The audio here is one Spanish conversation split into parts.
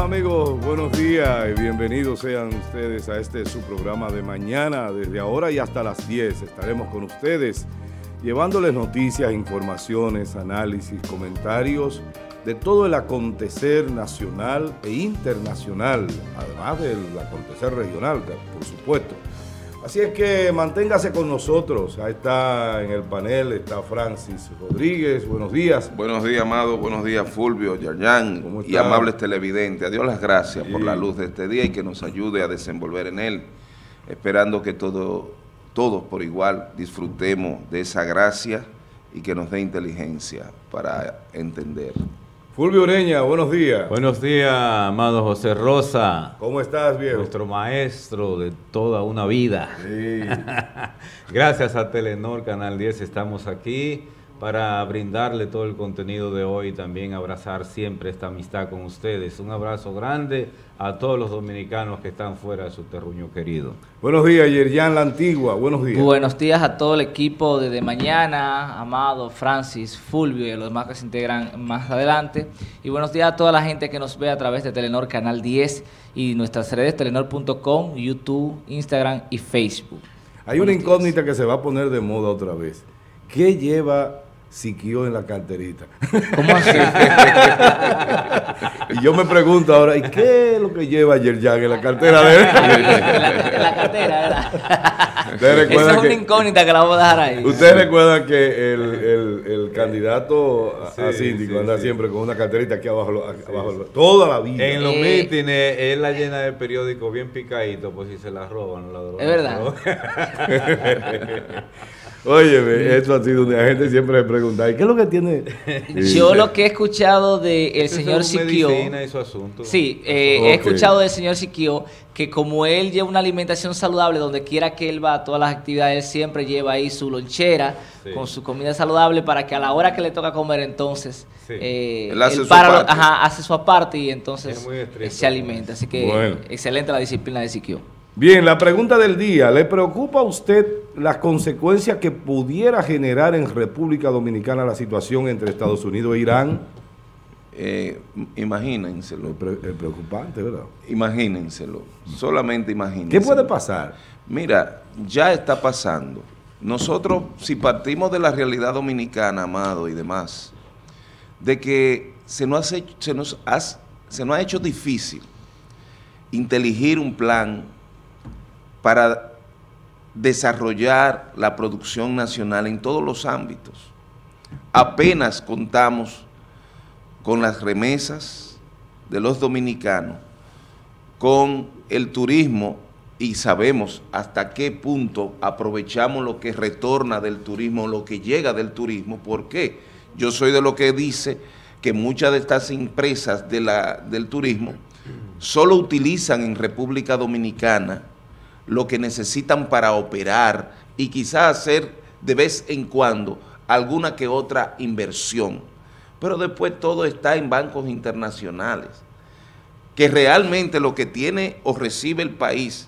amigos? Buenos días y bienvenidos sean ustedes a este su programa de mañana. Desde ahora y hasta las 10 estaremos con ustedes llevándoles noticias, informaciones, análisis, comentarios de todo el acontecer nacional e internacional, además del acontecer regional, por supuesto. Así es que manténgase con nosotros. Ahí está en el panel, está Francis Rodríguez. Buenos días. Buenos días, Amado. Buenos días, Fulvio, Yarjan y amables televidentes. A Dios las gracias por la luz de este día y que nos ayude a desenvolver en él, esperando que todos por igual disfrutemos de esa gracia y que nos dé inteligencia para entender. Fulvio Ureña, buenos días. Buenos días, amado José Rosa. ¿Cómo estás, viejo? Nuestro maestro de toda una vida. Sí. Gracias a Telenor Canal 10 estamos aquí para brindarle todo el contenido de hoy y también abrazar siempre esta amistad con ustedes. Un abrazo grande a todos los dominicanos que están fuera de su terruño querido. Buenos días, Yerjan La Antigua. Buenos días. Buenos días a todo el equipo de mañana, Amado, Francis, Fulvio y a los demás que se integran más adelante. Y buenos días a toda la gente que nos ve a través de Telenor Canal 10 y nuestras redes telenor.com, YouTube, Instagram y Facebook. Hay una incógnita que se va a poner de moda otra vez. ¿Qué lleva Siquio en la carterita? ¿Cómo así? Y yo me pregunto ahora, ¿y qué es lo que lleva Yerjan en la cartera de él? en la cartera, ¿verdad? Esa es una incógnita que la vamos a dejar ahí. Ustedes recuerdan que el candidato a síndico anda siempre con una carterita aquí abajo, toda la vida. En los mítines, él la llena de periódico bien picadito, pues si se la roban los ladrones. Es verdad. Óyeme, esto ha sido una gente siempre me pregunta, ¿y qué es lo que tiene? Yo lo que he escuchado del señor Siquio, sí, he escuchado del señor Siquio que como él lleva una alimentación saludable donde quiera que él va a todas las actividades, él siempre lleva ahí su lonchera con su comida saludable para que a la hora que le toca comer entonces él hace su aparte y entonces se alimenta. Así que excelente la disciplina de Siquio. Bien, la pregunta del día, ¿le preocupa a usted las consecuencias que pudiera generar en República Dominicana la situación entre Estados Unidos e Irán? Imagínenselo. Es preocupante, ¿verdad? Imagínenselo, solamente imagínenselo. ¿Qué puede pasar? Mira, ya está pasando. Nosotros, si partimos de la realidad dominicana, Amado, y demás, de que se nos ha hecho difícil inteligir un plan para desarrollar la producción nacional en todos los ámbitos. Apenas contamos con las remesas de los dominicanos, con el turismo, y sabemos hasta qué punto aprovechamos lo que retorna del turismo, lo que llega del turismo. ¿Por qué? Yo soy de lo que dice que muchas de estas empresas del turismo solo utilizan en República Dominicana lo que necesitan para operar y quizás hacer de vez en cuando alguna que otra inversión. Pero después todo está en bancos internacionales, que realmente lo que tiene o recibe el país,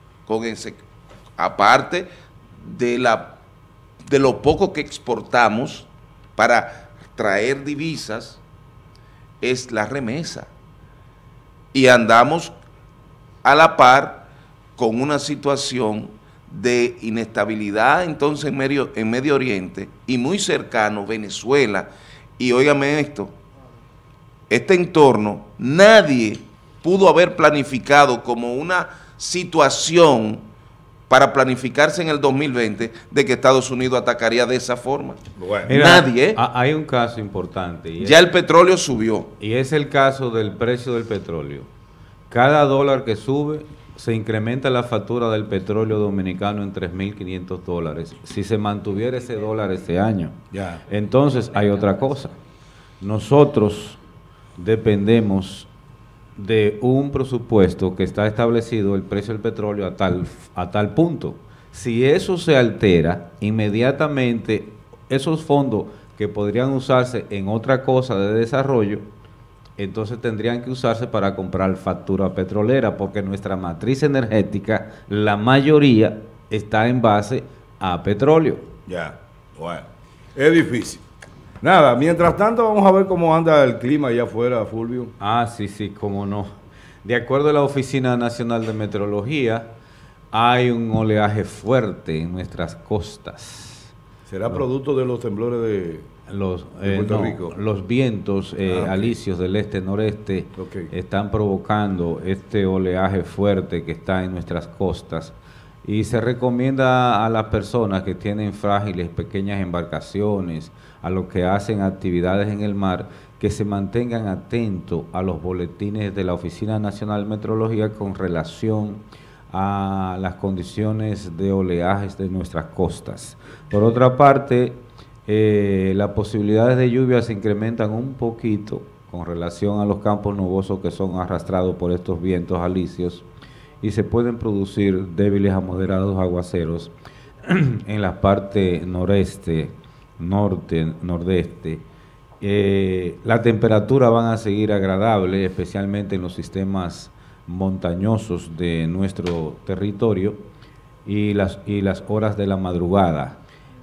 aparte de lo poco que exportamos para traer divisas, es la remesa. Y andamos a la par con una situación de inestabilidad entonces en Medio Oriente y muy cercano Venezuela. Y óigame esto, este entorno nadie pudo haber planificado como una situación para planificarse en el 2020 de que Estados Unidos atacaría de esa forma. Bueno, mira, nadie. Hay un caso importante. Y ya el petróleo subió. Y es el caso del precio del petróleo. Cada dólar que sube, se incrementa la factura del petróleo dominicano en $3.500 si se mantuviera ese dólar este año. Entonces hay otra cosa. Nosotros dependemos de un presupuesto que está establecido el precio del petróleo a tal punto. Si eso se altera, inmediatamente esos fondos que podrían usarse en otra cosa de desarrollo, entonces tendrían que usarse para comprar factura petrolera, porque nuestra matriz energética, la mayoría, está en base a petróleo. Bueno, es difícil. Nada, mientras tanto vamos a ver cómo anda el clima allá afuera, Fulvio. Sí, cómo no. De acuerdo a la Oficina Nacional de Meteorología, hay un oleaje fuerte en nuestras costas. ¿Será producto de los temblores de Puerto Rico? Los vientos alisios del este-noreste están provocando este oleaje fuerte que está en nuestras costas. Y se recomienda a las personas que tienen frágiles pequeñas embarcaciones, a los que hacen actividades en el mar, que se mantengan atentos a los boletines de la Oficina Nacional de Meteorología con relación a las condiciones de oleajes de nuestras costas. Por otra parte, las posibilidades de lluvia se incrementan un poquito con relación a los campos nubosos que son arrastrados por estos vientos alisios, y se pueden producir débiles a moderados aguaceros en la parte noreste, norte, nordeste. La temperatura van a seguir agradable, especialmente en los sistemas montañosos de nuestro territorio, y las horas de la madrugada.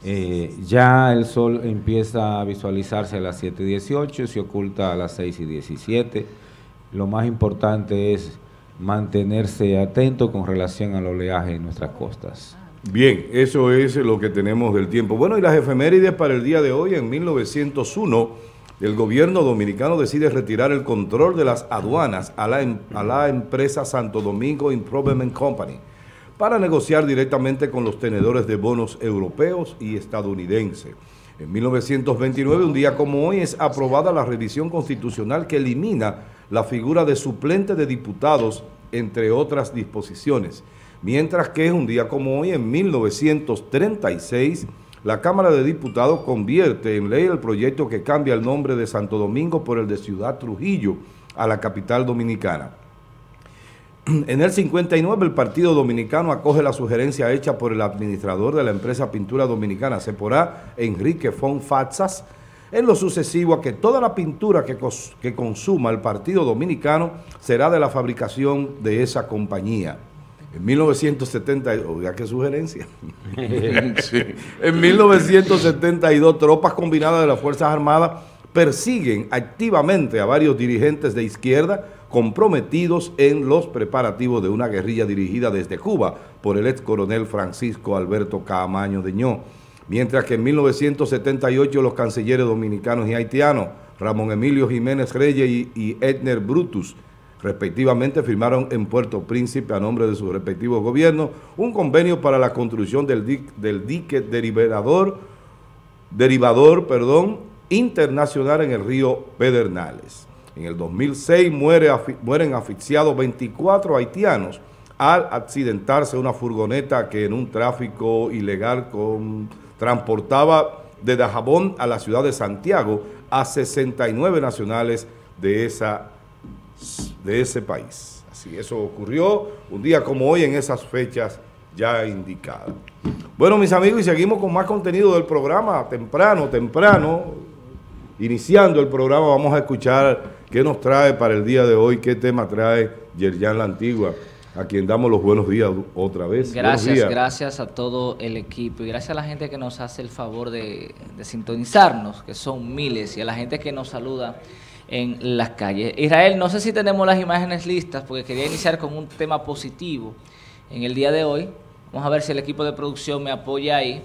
Ya el sol empieza a visualizarse a las 7:18 y se oculta a las 6:17. Lo más importante es mantenerse atento con relación al oleaje en nuestras costas. Bien, eso es lo que tenemos del tiempo. Bueno, y las efemérides para el día de hoy. En 1901, el gobierno dominicano decide retirar el control de las aduanas a la empresa Santo Domingo Improvement Company para negociar directamente con los tenedores de bonos europeos y estadounidenses. En 1929, un día como hoy, es aprobada la revisión constitucional que elimina la figura de suplente de diputados, entre otras disposiciones. Mientras que un día como hoy, en 1936, la Cámara de Diputados convierte en ley el proyecto que cambia el nombre de Santo Domingo por el de Ciudad Trujillo a la capital dominicana. En el 59, el Partido Dominicano acoge la sugerencia hecha por el administrador de la empresa Pintura Dominicana, Sephora, Enrique Fon Fatsas, en lo sucesivo a que toda la pintura que consuma el Partido Dominicano será de la fabricación de esa compañía. En 1972, oiga qué sugerencia. Sí. En 1972, tropas combinadas de las Fuerzas Armadas persiguen activamente a varios dirigentes de izquierda comprometidos en los preparativos de una guerrilla dirigida desde Cuba por el ex coronel Francisco Alberto Caamaño Deñó. Mientras que en 1978 los cancilleres dominicanos y haitianos, Ramón Emilio Jiménez Reyes y Edner Brutus, respectivamente, firmaron en Puerto Príncipe, a nombre de sus respectivos gobiernos, un convenio para la construcción del dique derivador internacional en el río Pedernales. En el 2006 mueren asfixiados 24 haitianos al accidentarse una furgoneta que en un tráfico ilegal transportaba de Dajabón a la ciudad de Santiago a 69 nacionales de ese país. Así, eso ocurrió un día como hoy en esas fechas ya indicadas. Bueno, mis amigos, y seguimos con más contenido del programa. Temprano, iniciando el programa, vamos a escuchar qué nos trae para el día de hoy, qué tema trae Yerjan La Antigua, a quien damos los buenos días otra vez. Gracias a todo el equipo y gracias a la gente que nos hace el favor de sintonizarnos, que son miles, y a la gente que nos saluda en las calles. Israel, no sé si tenemos las imágenes listas, porque quería iniciar con un tema positivo en el día de hoy. Vamos a ver si el equipo de producción me apoya ahí,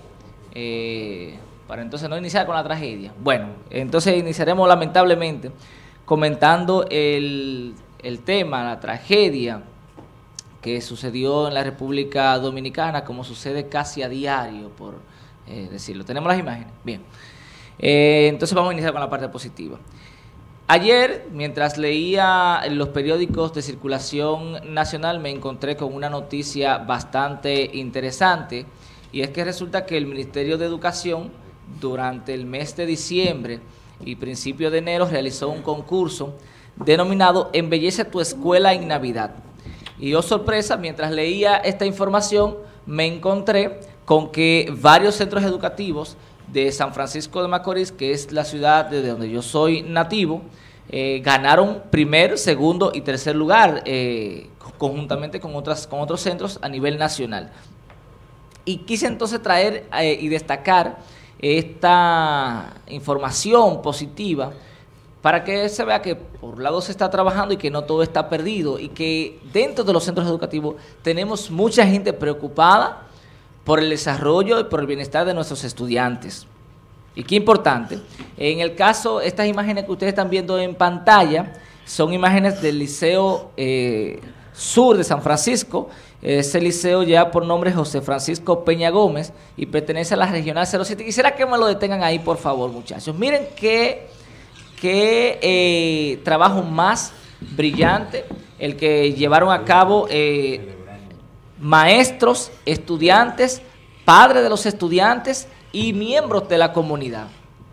para entonces no iniciar con la tragedia. Bueno, entonces iniciaremos lamentablemente comentando el tema, la tragedia que sucedió en la República Dominicana, como sucede casi a diario, por decirlo. ¿Tenemos las imágenes? Bien. Entonces vamos a iniciar con la parte positiva. Ayer, mientras leía los periódicos de circulación nacional, me encontré con una noticia bastante interesante, y es que resulta que el Ministerio de Educación, durante el mes de diciembre y principio de enero, realizó un concurso denominado Embellece tu escuela en Navidad. Y sorpresa, mientras leía esta información, me encontré con que varios centros educativos de San Francisco de Macorís, que es la ciudad de donde yo soy nativo, ganaron primer, segundo y tercer lugar, conjuntamente con otros centros a nivel nacional. Y quise entonces traer y destacar esta información positiva, para que se vea que por un lado se está trabajando y que no todo está perdido y que dentro de los centros educativos tenemos mucha gente preocupada por el desarrollo y por el bienestar de nuestros estudiantes. Y qué importante, en el caso, estas imágenes que ustedes están viendo en pantalla son imágenes del Liceo Sur de San Francisco. Ese liceo lleva por nombre José Francisco Peña Gómez y pertenece a la Regional 07. Quisiera que me lo detengan ahí, por favor, muchachos. Miren qué trabajo más brillante el que llevaron a cabo maestros, estudiantes, padres de los estudiantes y miembros de la comunidad.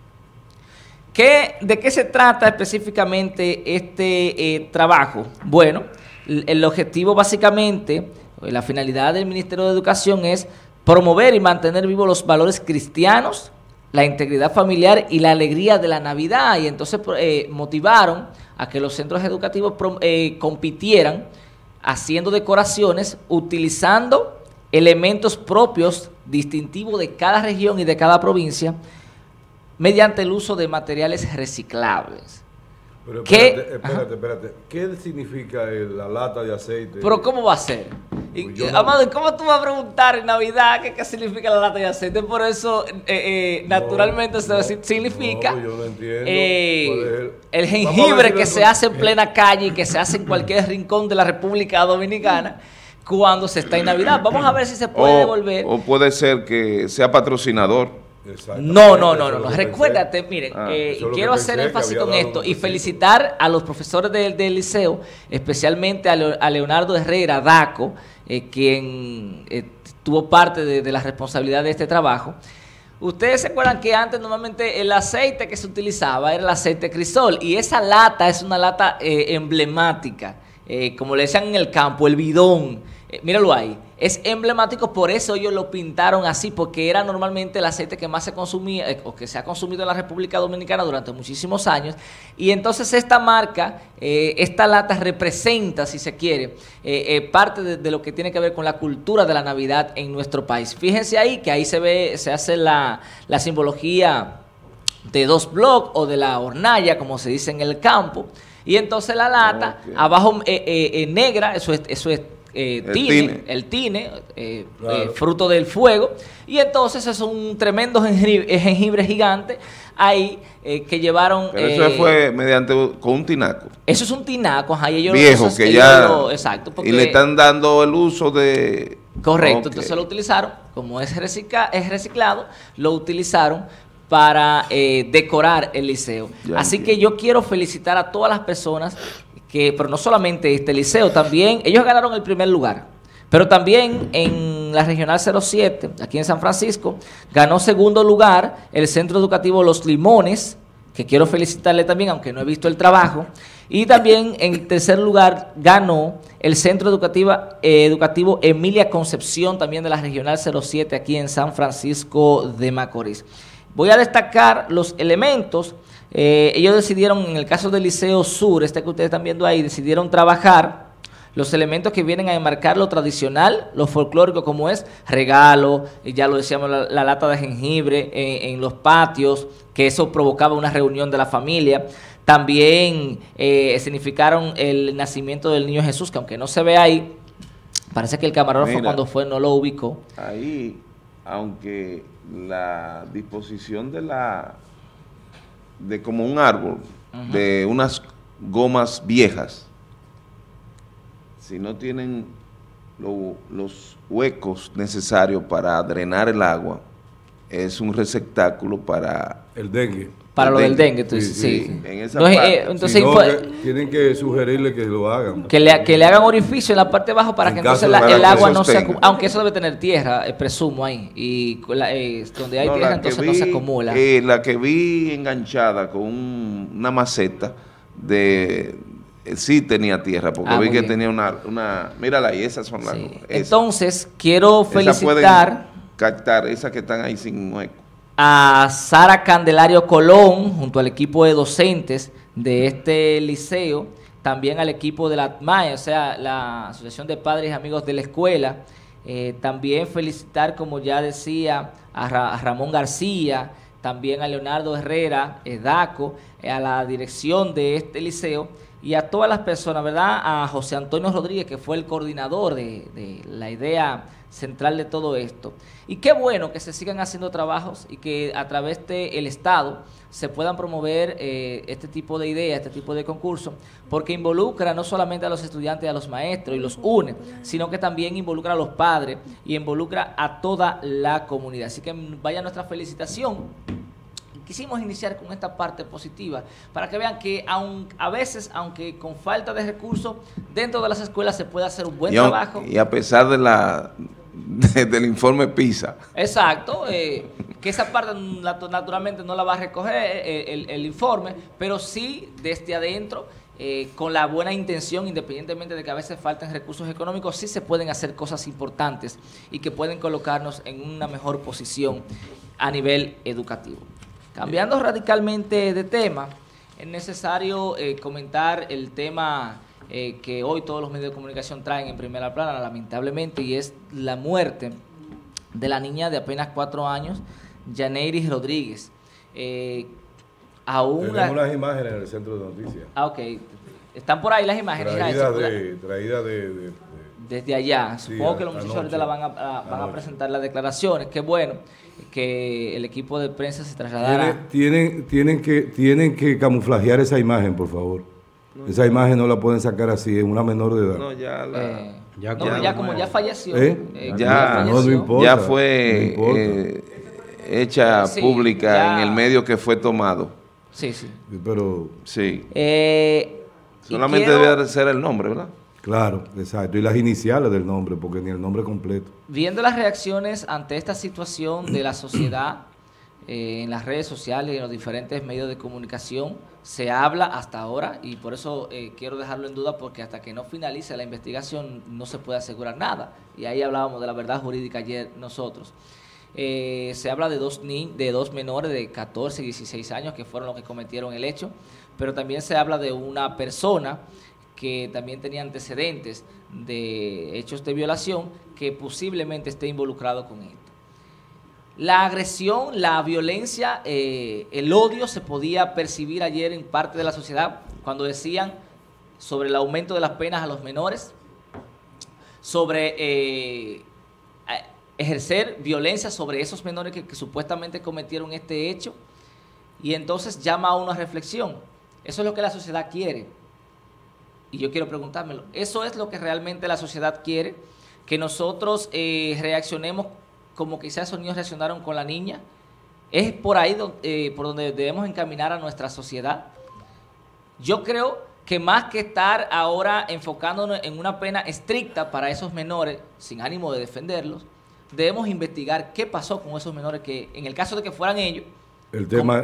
¿De qué se trata específicamente este trabajo? Bueno, el objetivo básicamente, la finalidad del Ministerio de Educación es promover y mantener vivos los valores cristianos, la integridad familiar y la alegría de la Navidad. Y entonces motivaron a que los centros educativos compitieran haciendo decoraciones, utilizando elementos propios, distintivos de cada región y de cada provincia, mediante el uso de materiales reciclables. Pero espérate. ¿Qué significa la lata de aceite? Pero ¿cómo va a ser? Amado, ¿cómo tú vas a preguntar en Navidad qué significa la lata de aceite? Por eso, naturalmente, significa yo no entiendo. el jengibre que se hace en plena calle y que se hace en cualquier rincón de la República Dominicana cuando se está en Navidad. Vamos a ver si se puede devolver. O puede ser que sea patrocinador. No. Recuérdate, miren, quiero hacer énfasis con esto y felicitar a los profesores del liceo, especialmente a Leonardo Herrera Daco, quien tuvo parte de la responsabilidad de este trabajo. Ustedes se acuerdan que antes normalmente el aceite que se utilizaba era el aceite Crisol, y esa lata es una lata emblemática, como le decían en el campo, el bidón. Míralo ahí, es emblemático, por eso ellos lo pintaron así, porque era normalmente el aceite que más se consumía, o que se ha consumido en la República Dominicana durante muchísimos años, y entonces esta marca, esta lata representa, si se quiere, parte de lo que tiene que ver con la cultura de la Navidad en nuestro país. Fíjense ahí, que ahí se hace la simbología de 2 bloques, o de la hornalla, como se dice en el campo, y entonces la lata, abajo negra, eso es el tine, claro, fruto del fuego, y entonces es un tremendo jengibre gigante ahí que llevaron. Pero eso fue con un tinaco. Eso es un tinaco, ellos viejo que ya. Exacto. Y le están dando el uso de. Correcto, entonces lo utilizaron, como es reciclado, lo utilizaron para decorar el liceo. Así que yo quiero felicitar a todas las personas pero no solamente este liceo, también ellos ganaron el primer lugar, pero también en la Regional 07, aquí en San Francisco, ganó segundo lugar el Centro Educativo Los Limones, que quiero felicitarle también, aunque no he visto el trabajo, y también en tercer lugar ganó el Centro Educativo Emilia Concepción, también de la Regional 07, aquí en San Francisco de Macorís. Voy a destacar los elementos. Ellos decidieron, en el caso del Liceo Sur, que ustedes están viendo ahí, decidieron trabajar los elementos que vienen a enmarcar lo tradicional, lo folclórico, como es regalo, ya lo decíamos, la lata de jengibre en los patios, que eso provocaba una reunión de la familia. También significaron el nacimiento del niño Jesús, que aunque no se ve ahí, parece que el camarógrafo cuando fue no lo ubicó. Ahí, aunque la disposición de como un árbol, de unas gomas viejas, si no tienen los huecos necesarios para drenar el agua, es un receptáculo para el dengue. Para lo del dengue, entonces, sí. En esa parte. Entonces, tienen que sugerirle que lo hagan. Que le hagan orificio en la parte de abajo para que entonces el agua no se acumule. Aunque eso debe tener tierra, presumo ahí. Y donde hay tierra entonces no se acumula. La que vi enganchada con una maceta sí tenía tierra, porque vi que bien tenía una... Mírala ahí, esas son las... Sí. Entonces, quiero felicitar... Captar esas que están ahí sin hueco. A Sara Candelario Colón, junto al equipo de docentes de este liceo, también al equipo de la ATMAE, o sea, la Asociación de Padres y Amigos de la Escuela. También felicitar, como ya decía, a Ramón García, también a Leonardo Herrera, Daco, a la dirección de este liceo y a todas las personas, ¿verdad? A José Antonio Rodríguez, que fue el coordinador de la idea central de todo esto. Y qué bueno que se sigan haciendo trabajos y que a través del Estado se puedan promover este tipo de ideas, este tipo de concursos, porque involucra no solamente a los estudiantes y a los maestros y los une, sino que también involucra a los padres y involucra a toda la comunidad. Así que vaya nuestra felicitación. Quisimos iniciar con esta parte positiva para que vean que a veces, aunque con falta de recursos, dentro de las escuelas se puede hacer un buen trabajo. Y a pesar del informe PISA. Exacto, que esa parte naturalmente no la va a recoger el informe, pero sí desde adentro, con la buena intención, independientemente de que a veces falten recursos económicos, sí se pueden hacer cosas importantes y que pueden colocarnos en una mejor posición a nivel educativo. Cambiando radicalmente de tema, es necesario comentar el tema que hoy todos los medios de comunicación traen en primera plana, lamentablemente, y es la muerte de la niña de apenas 4 años, Yaneiris Rodríguez. Tenemos las imágenes en el centro de noticias. Ok. Están por ahí las imágenes. Traídas desde allá. Supongo que los muchachos ahorita van a presentar las declaraciones. Qué bueno que el equipo de prensa se trasladara. Tienen que camuflajear esa imagen, por favor. Esa imagen no la pueden sacar así, es una menor de edad. No, ya falleció. No importa. Ya fue hecha pública en el medio que fue tomado. Sí. Pero sí. Solamente debe ser el nombre, ¿verdad? Claro, exacto. Y las iniciales del nombre, porque ni el nombre completo. Viendo las reacciones ante esta situación de la sociedad en las redes sociales y en los diferentes medios de comunicación, se habla hasta ahora, y por eso quiero dejarlo en duda, porque hasta que no finalice la investigación no se puede asegurar nada. Y ahí hablábamos de la verdad jurídica ayer nosotros. Se habla de dos menores de 14 y 16 años que fueron los que cometieron el hecho, pero también se habla de una persona que también tenía antecedentes de hechos de violación que posiblemente esté involucrado con esto. La agresión, la violencia, el odio se podía percibir ayer en parte de la sociedad cuando decían sobre el aumento de las penas a los menores, sobre ejercer violencia sobre esos menores que supuestamente cometieron este hecho, y entonces llama a una reflexión. Eso es lo que la sociedad quiere. Y yo quiero preguntármelo, ¿eso es lo que realmente la sociedad quiere? Que nosotros reaccionemos como quizás esos niños reaccionaron con la niña. ¿Es por ahí por donde debemos encaminar a nuestra sociedad? Yo creo que más que estar ahora enfocándonos en una pena estricta para esos menores, sin ánimo de defenderlos, debemos investigar qué pasó con esos menores que, en el caso de que fueran ellos, el tema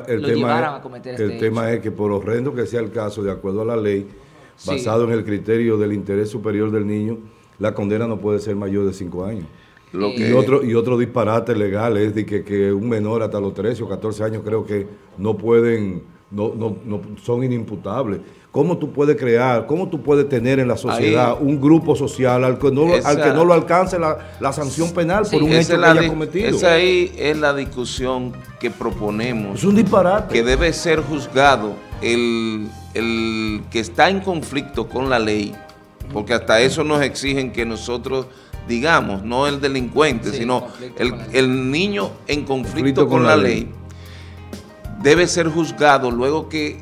es que por horrendo que sea el caso, de acuerdo a la ley, basado en el criterio del interés superior del niño, la condena no puede ser mayor de 5 años. Y otro disparate legal es de que un menor hasta los 13 o 14 años creo que no pueden, no son inimputables. ¿Cómo tú puedes cómo tú puedes tener en la sociedad un grupo social al que no lo alcance la sanción penal por un hecho que haya cometido? Esa ahí es la discusión que proponemos. Es un disparate. Que debe ser juzgado el que está en conflicto con la ley, porque hasta eso nos exigen que nosotros digamos, no el delincuente, sino el niño en conflicto con la ley, debe ser juzgado luego que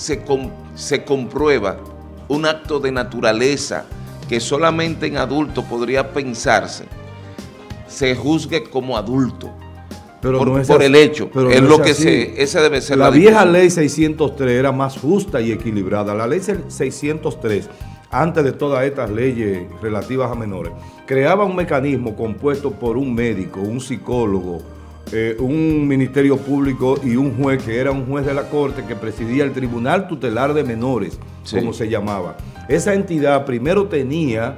se comprueba un acto de naturaleza que solamente en adulto podría pensarse, se juzgue como adulto. Pero por el hecho, es lo que ese debe ser la vieja ley 603 era más justa y equilibrada. La ley 603, antes de todas estas leyes relativas a menores, creaba un mecanismo compuesto por un médico, un psicólogo, un ministerio público y un juez, que era un juez de la corte que presidía el Tribunal Tutelar de Menores, como se llamaba. Esa entidad primero tenía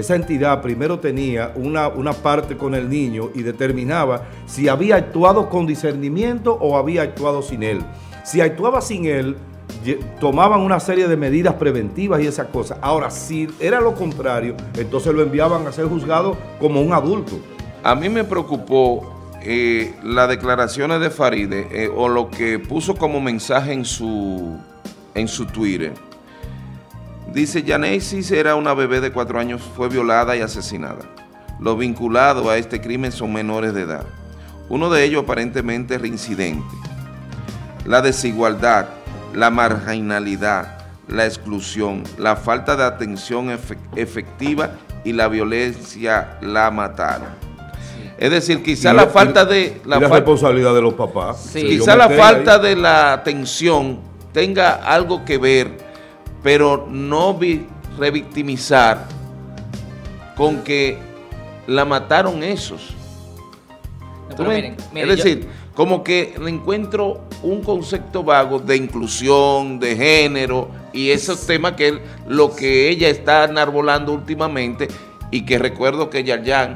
una parte con el niño y determinaba si había actuado con discernimiento o había actuado sin él. Si actuaba sin él, tomaban una serie de medidas preventivas y esas cosas. Ahora, si era lo contrario, entonces lo enviaban a ser juzgado como un adulto. A mí me preocupó las declaraciones de Faride, o lo que puso como mensaje en su Twitter. Dice: Yanesis era una bebé de 4 años, fue violada y asesinada. Los vinculados a este crimen son menores de edad. Uno de ellos aparentemente reincidente. La desigualdad, la marginalidad, la exclusión, la falta de atención efectiva y la violencia la mataron. Es decir, quizá la falta de... la responsabilidad de los papás. Sí. Quizá la falta de la atención tenga algo que ver, pero no revictimizar con que la mataron esos. No, miren, es decir, como que le encuentro un concepto vago de inclusión, de género y esos temas que es lo que ella está enarbolando últimamente, y que recuerdo que Yarjan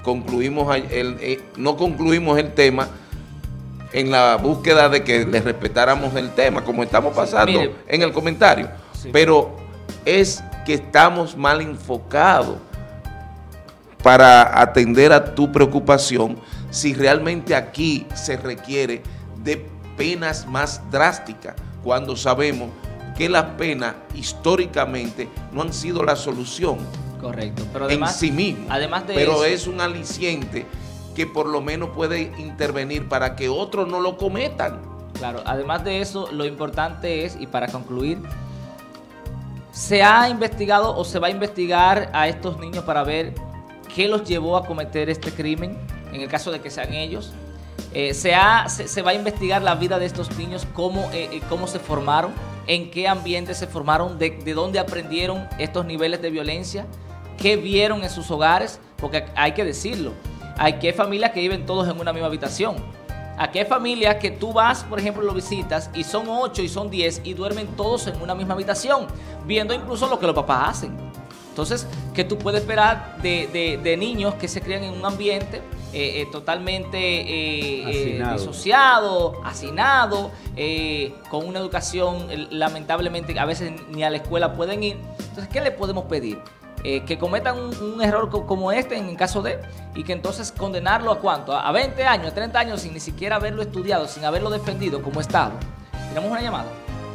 no concluimos el tema en la búsqueda de que le respetáramos el tema, como estamos pasando en el comentario. Sí. Pero es que estamos mal enfocados para atender a tu preocupación, si realmente aquí se requiere de penas más drásticas, cuando sabemos que las penas históricamente no han sido la solución. Correcto, pero además, en sí mismo, además de pero eso, es un aliciente que por lo menos puede intervenir para que otros no lo cometan. Claro, además de eso, lo importante es, y para concluir, se ha investigado o se va a investigar a estos niños para ver qué los llevó a cometer este crimen, en el caso de que sean ellos. Se va a investigar la vida de estos niños, cómo se formaron, en qué ambiente se formaron, de dónde aprendieron estos niveles de violencia, qué vieron en sus hogares, porque hay que decirlo, hay familias que viven todos en una misma habitación. Aquí hay familias que tú vas, por ejemplo, lo visitas y son 8 y son 10 y duermen todos en una misma habitación, viendo incluso lo que los papás hacen. Entonces, ¿qué tú puedes esperar de niños que se crían en un ambiente totalmente disociado, hacinado, con una educación lamentablemente a veces ni a la escuela pueden ir? Entonces, ¿qué le podemos pedir? Que cometan un error como este en el caso de, y que entonces condenarlo ¿a cuánto? A 20 años, a 30 años sin ni siquiera haberlo estudiado, sin haberlo defendido como Estado. ¿Tenemos una llamada?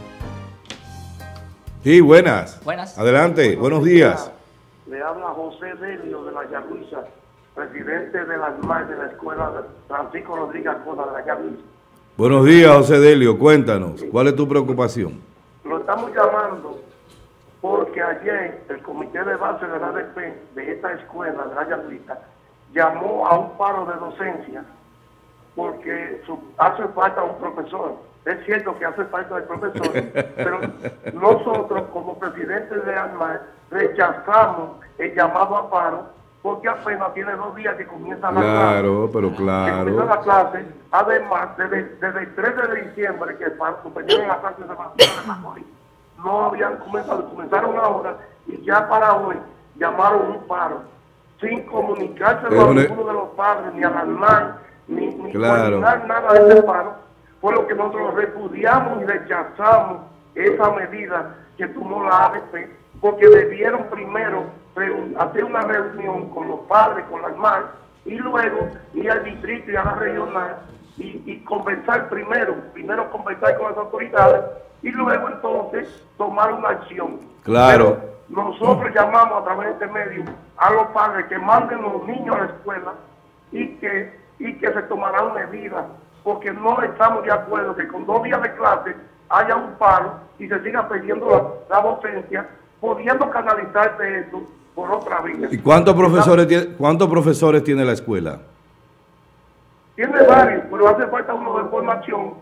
Sí, buenas. Buenas. Adelante, buenos días. Le habla José Delio de la Yagüiza, presidente de las MAE de la escuela Francisco Rodríguez Coda de la Yagüiza. Buenos días, José Delio, cuéntanos, ¿cuál es tu preocupación? Lo estamos llamando porque ayer el comité de base de la ADP de esta escuela de la Yagüiza llamó a un paro de docencia porque hace falta un profesor. Es cierto que hace falta el profesor, pero nosotros como presidentes de ANMAE rechazamos el llamado a paro porque apenas tiene 2 días que comienza la clase. Claro, pero claro. Que comienza la clase. Además, desde el 3 de diciembre, que suspendieron la clase de Macorís, no habían comenzado, comenzaron ahora y ya para hoy llamaron un paro, sin comunicarse a ninguno de los padres, ni a la ANMAE, ni coordinar nada de ese paro. Por lo que nosotros repudiamos y rechazamos esa medida que tomó la ADP, porque debieron primero hacer una reunión con los padres, con las MAE, y luego ir al distrito y a la regional y conversar primero conversar con las autoridades y luego entonces tomar una acción. Claro. Pero nosotros llamamos a través de este medio a los padres que manden los niños a la escuela y que se tomarán medidas, porque no estamos de acuerdo que con 2 días de clase haya un paro y se siga perdiendo la docencia, pudiendo canalizarse eso por otra vía. ¿Y cuántos profesores tiene la escuela? Tiene varios, pero hace falta uno de formación.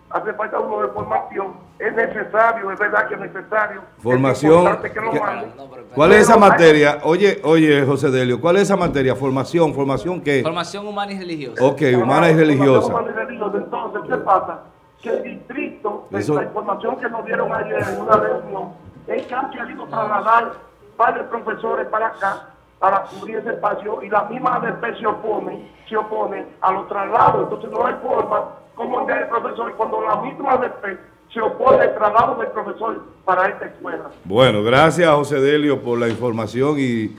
Es necesario, es verdad que es necesario. Formación. Es que lo ¿Cuál es esa materia? Oye, José Delio, ¿cuál es esa materia? ¿Formación qué? Formación humana y religiosa. Ok, humana y religiosa. Entonces, ¿qué pasa? Que el distrito, la información que nos dieron ayer en una reunión, es que han querido trasladar varios profesores para acá, para cubrir ese espacio, y la misma ADP se opone a los traslados. Entonces no hay forma como enviar el profesor cuando la misma ADP se opone al traslado del profesor para esta escuela. Bueno, gracias José Delio por la información y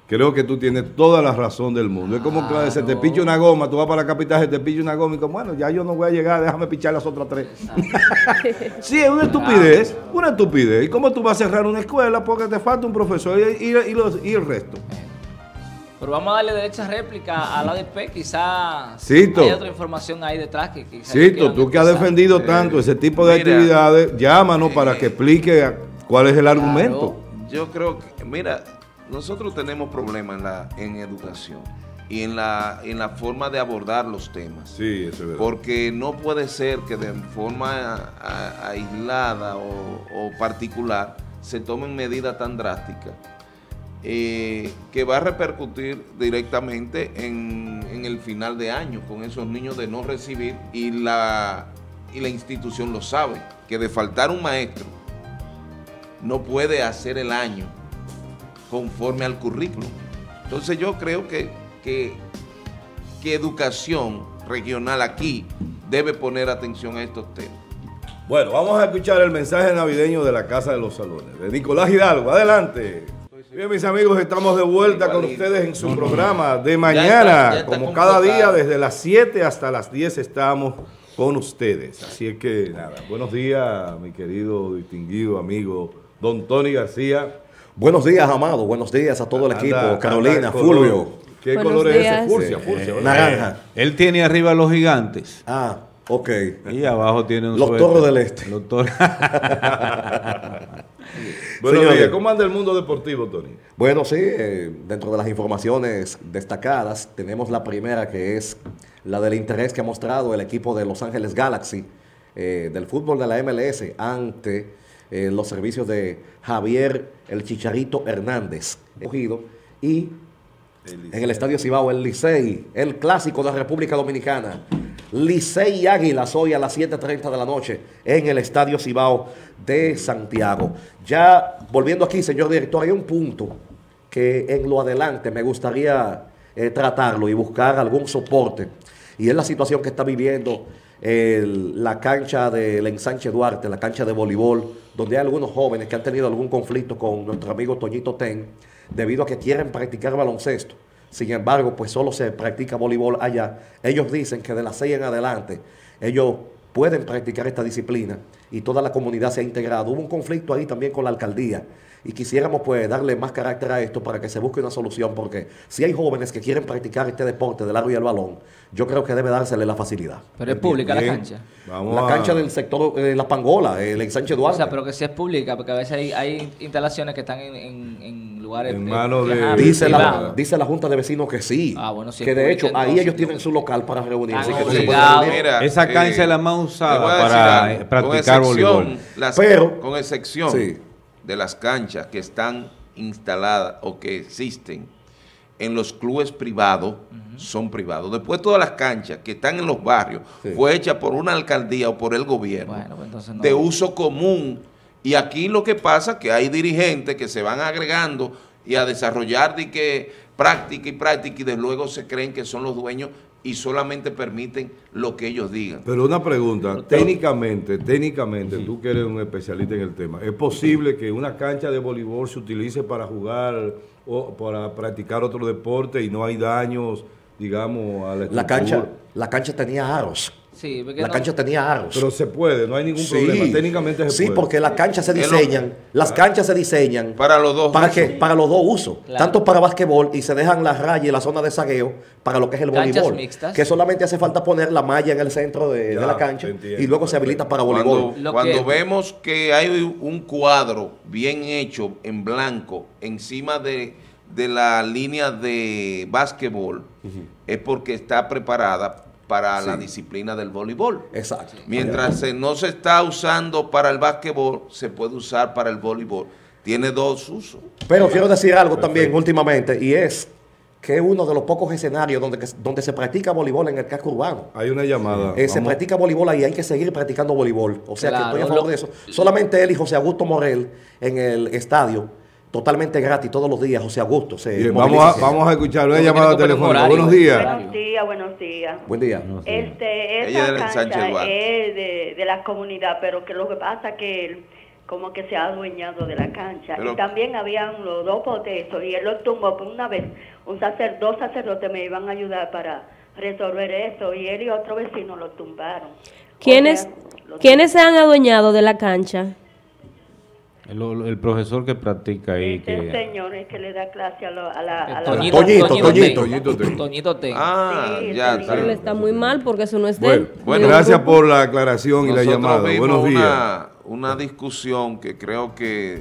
creo que tú tienes toda la razón del mundo. Es como que se te picha una goma, tú vas para la capital, se te picha una goma y como, bueno, ya yo no voy a llegar, déjame pichar las otras 3. Sí, es una estupidez, una estupidez. ¿Y cómo tú vas a cerrar una escuela porque te falta un profesor y el resto? Pero vamos a darle derecha a réplica a la ADP, quizás Cito, hay otra información ahí detrás que quizás... Cito, tú que has defendido tanto ese tipo de actividades, llámanos para que explique cuál es el argumento. Yo creo que, mira, nosotros tenemos problemas en educación y en la forma de abordar los temas. Sí, eso es verdad. Porque no puede ser que de forma aislada o particular se tomen medidas tan drásticas que va a repercutir directamente en el final de año con esos niños de no recibir y la institución lo sabe, que de faltar un maestro no puede hacer el año conforme al currículum. Entonces yo creo que educación regional aquí debe poner atención a estos temas. Bueno, vamos a escuchar el mensaje navideño de la Casa de los Salones, de Nicolás Hidalgo. Adelante. Bien, mis amigos, estamos de vuelta con ustedes en su programa de mañana. Ya está como cada día, desde las 7 hasta las 10 estamos con ustedes. Así es que, nada, buenos días, mi querido, distinguido amigo Don Tony García. Buenos días, Amado. Buenos días a todo el equipo. Carolina, Fulvio. ¿Qué color es ese? Furcia, naranja. Él tiene arriba los gigantes. Ah, ok. Y abajo tiene un los Toros del Este. Los Toros. Buenos días. ¿Cómo anda el mundo deportivo, Tony? Bueno, sí, dentro de las informaciones destacadas, tenemos la primera, que es la del interés que ha mostrado el equipo de Los Ángeles Galaxy del fútbol de la MLS ante los servicios de Javier el Chicharito Hernández. Y en el Estadio Cibao, el Licey, el clásico de la República Dominicana. Licey y Águilas hoy a las 7:30 de la noche en el Estadio Cibao de Santiago. Ya volviendo aquí, señor director, hay un punto que en lo adelante me gustaría tratarlo y buscar algún soporte, y es la situación que está viviendo la cancha del Ensanche Duarte, la cancha de voleibol, donde hay algunos jóvenes que han tenido algún conflicto con nuestro amigo Toñito Ten, debido a que quieren practicar baloncesto. Sin embargo, pues solo se practica voleibol allá. Ellos dicen que de las 6 en adelante, ellos pueden practicar esta disciplina y toda la comunidad se ha integrado. Hubo un conflicto ahí también con la alcaldía y quisiéramos pues darle más carácter a esto para que se busque una solución, porque si hay jóvenes que quieren practicar este deporte del arco y el balón, yo creo que debe dársele la facilidad. Pero es pública la cancha. La cancha del sector La Pangola, el Ensanche Duarte. O sea, pero que sí es pública, porque a veces hay instalaciones que están en lugares... En manos de... Dice la Junta de Vecinos que sí. Ah, bueno, sí. Que de hecho, ahí ellos tienen su local para reunirse. Mira, esa cancha es la más usada para practicar voleibol. Con excepción de las canchas que están instaladas o que existen en los clubes privados, son privados. Después todas las canchas que están en los barrios fue hecha por una alcaldía o por el gobierno, pues de uso común. Y aquí lo que pasa es que hay dirigentes que se van agregando y a desarrollar práctica y de luego se creen que son los dueños y solamente permiten lo que ellos digan. Pero una pregunta, técnicamente, tú que eres un especialista en el tema, ¿es posible que una cancha de voleibol se utilice para jugar o para practicar otro deporte y no hay daños, digamos, a la estructura? La cancha tenía aros. Sí, la cancha tenía aros. Pero se puede, no hay ningún problema. Técnicamente se puede. Sí, porque las canchas se diseñan. Las canchas se diseñan para los dos usos. Para los dos usos. Claro. Tanto para basquetbol, y se dejan las rayas y la zona de zagueo para lo que es el voleibol. Mixtas. Que solamente hace falta poner la malla en el centro de la cancha y luego se habilita para voleibol. Cuando vemos que hay un cuadro bien hecho en blanco encima de la línea de basquetbol, es porque está preparada para la disciplina del voleibol. Exacto. Mientras no se está usando para el básquetbol, se puede usar para el voleibol. Tiene dos usos. Pero quiero decir algo también últimamente, y es que es uno de los pocos escenarios donde se practica voleibol en el casco urbano. Hay una llamada. Se practica voleibol ahí, hay que seguir practicando voleibol. O sea, que estoy a favor de eso. Solamente él y José Augusto Morel en el estadio, totalmente gratis todos los días, José Augusto. Bien, vamos a escuchar una llamada telefónica. Buenos días. Buenos días. Buen día. Esa cancha es de la comunidad, pero que lo que pasa que como que se ha adueñado de la cancha. Pero, y también habían los dos protestos y él los tumbó por una vez. Dos sacerdotes me iban a ayudar para resolver eso y él y otro vecino lo tumbaron. ¿Quiénes se han adueñado de la cancha? El profesor que practica ahí. El señor es que le da clase a la Toñito Ten. Ah, sí, ya. Él está muy mal porque eso no es de él. Bueno, gracias por la aclaración y la llamada. Buenos días. Una discusión que creo que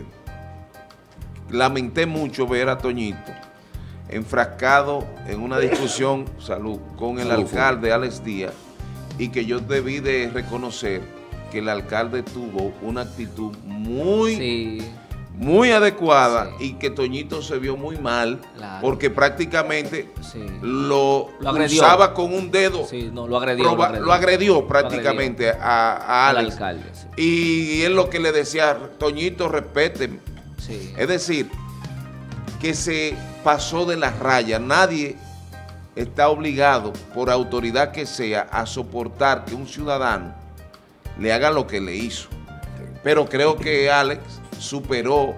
lamenté mucho ver a Toñito enfrascado en una discusión con el alcalde Alex Díaz, y que yo debí de reconocer que el alcalde tuvo una actitud muy adecuada, y que Toñito se vio muy mal, porque prácticamente lo usaba con un dedo. Lo agredió prácticamente a Alex. Alcalde, y él lo que le decía, Toñito, respeten. Es decir, que se pasó de las rayas. Nadie está obligado, por autoridad que sea, a soportar que un ciudadano le haga lo que le hizo. Pero creo que Alex superó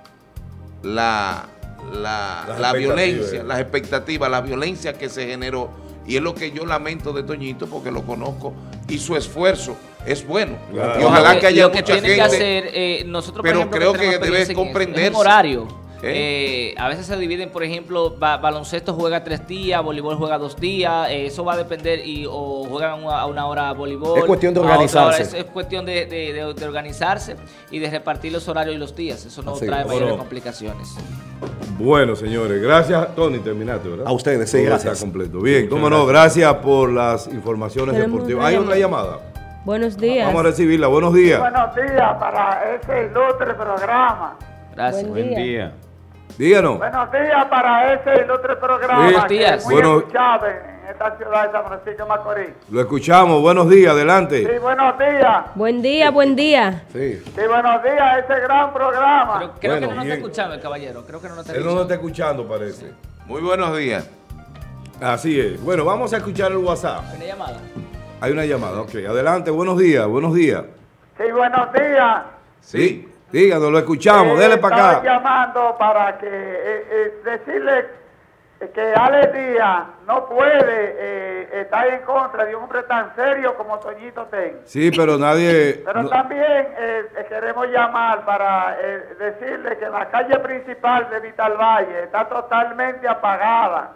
la violencia, las expectativas, la violencia que se generó. Y es lo que yo lamento de Toñito, porque lo conozco y su esfuerzo es bueno. Claro. Y ojalá que haya mucha gente. Que hacer, nosotros, pero ejemplo, creo que debe comprenderse. Es un horario. A veces se dividen, por ejemplo, baloncesto juega 3 días, voleibol juega 2 días, eso va a depender, o juegan a una hora voleibol. Es cuestión de organizarse. Es cuestión de organizarse y de repartir los horarios y los días. Eso no trae mayores complicaciones. Bueno, señores, gracias. Tony, terminaste, ¿verdad? A ustedes, sí, gracias. Está completo. Bien, cómo no, gracias por las informaciones deportivas. ¿Hay otra llamada? Buenos días. Vamos a recibirla. Buenos días. Buenos días para ese ilustre programa. Gracias. Buen día. Díganos. Buenos días para ese ilustre programa. Buenos días. Que es muy escuchado en esta ciudad de San Francisco de Macorís. Lo escuchamos. Buenos días. Adelante. Sí, buenos días. Buen día, buen día. Sí. Sí, buenos días, ese gran programa. Pero creo que no nos está escuchando el caballero. Creo que no nos está escuchando. Él no nos está escuchando, parece. Sí. Muy buenos días. Así es. Bueno, vamos a escuchar el WhatsApp. ¿Hay una llamada? Hay una llamada, ok. Adelante, buenos días, buenos días. Sí, buenos días. Sí. Díganos, lo escuchamos, dele para acá. Estaba llamando para que decirle que Alex Díaz no puede estar en contra de un hombre tan serio como Toñito Ten. Sí, pero nadie... Pero también queremos llamar para decirle que la calle principal de Vital Valle está totalmente apagada.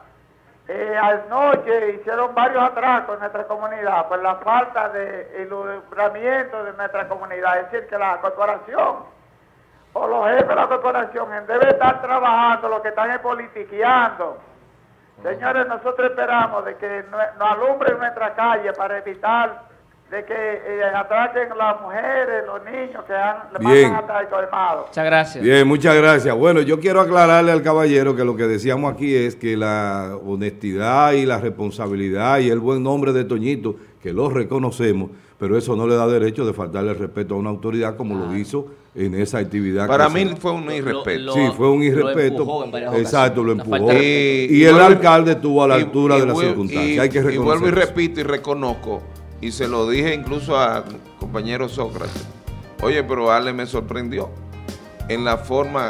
Anoche hicieron varios atracos en nuestra comunidad por la falta de iluminamiento de nuestra comunidad. Es decir, que la corporación o los jefes de la corporación deben estar trabajando, lo que están es politiqueando. Señores, nosotros esperamos de que nos alumbren nuestra calle para evitar de que atraquen las mujeres, los niños que le pasan atracos armados. Muchas gracias. Bien, muchas gracias. Bueno, yo quiero aclararle al caballero que lo que decíamos aquí es que la honestidad y la responsabilidad y el buen nombre de Toñito, que lo reconocemos, pero eso no le da derecho de faltarle el respeto a una autoridad como lo hizo en esa actividad. Para mí fue un irrespeto. Sí, fue un irrespeto. Exacto, lo empujó. Y el vuelvo, alcalde estuvo a la altura de las circunstancias. Hay que reconocerlo. Y vuelvo y repito y reconozco, y se lo dije incluso a compañero Sócrates. Oye, pero Ale me sorprendió en la forma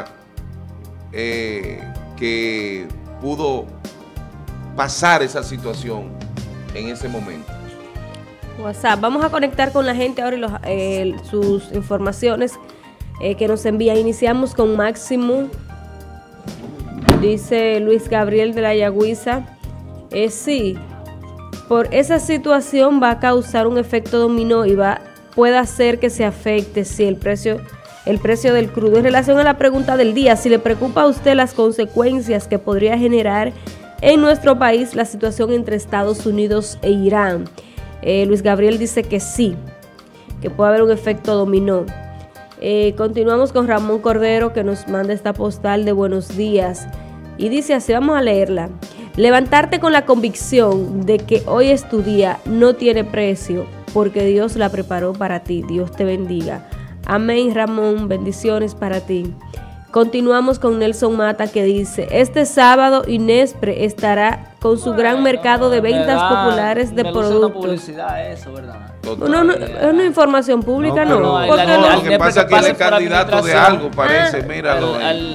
que pudo pasar esa situación en ese momento. WhatsApp. Vamos a conectar con la gente ahora y sus informaciones que nos envían. Iniciamos con Máximo. Dice Luis Gabriel de la Yagüiza. Sí, por esa situación va a causar un efecto dominó y puede hacer que se afecte el precio del crudo. En relación a la pregunta del día, si le preocupa a usted las consecuencias que podría generar en nuestro país la situación entre Estados Unidos e Irán. Luis Gabriel dice que sí, que puede haber un efecto dominó. Continuamos con Ramón Cordero, que nos manda esta postal de buenos días y dice así, vamos a leerla. Levantarte con la convicción de que hoy es tu día no tiene precio, porque Dios la preparó para ti. Dios te bendiga. Amén, Ramón, bendiciones para ti. Continuamos con Nelson Mata, que dice: este sábado Inespre estará con su gran mercado de ventas populares de productos. Publicidad eso, ¿verdad? No, es una información pública, no. Lo que pasa es que él es candidato de algo, parece, míralo.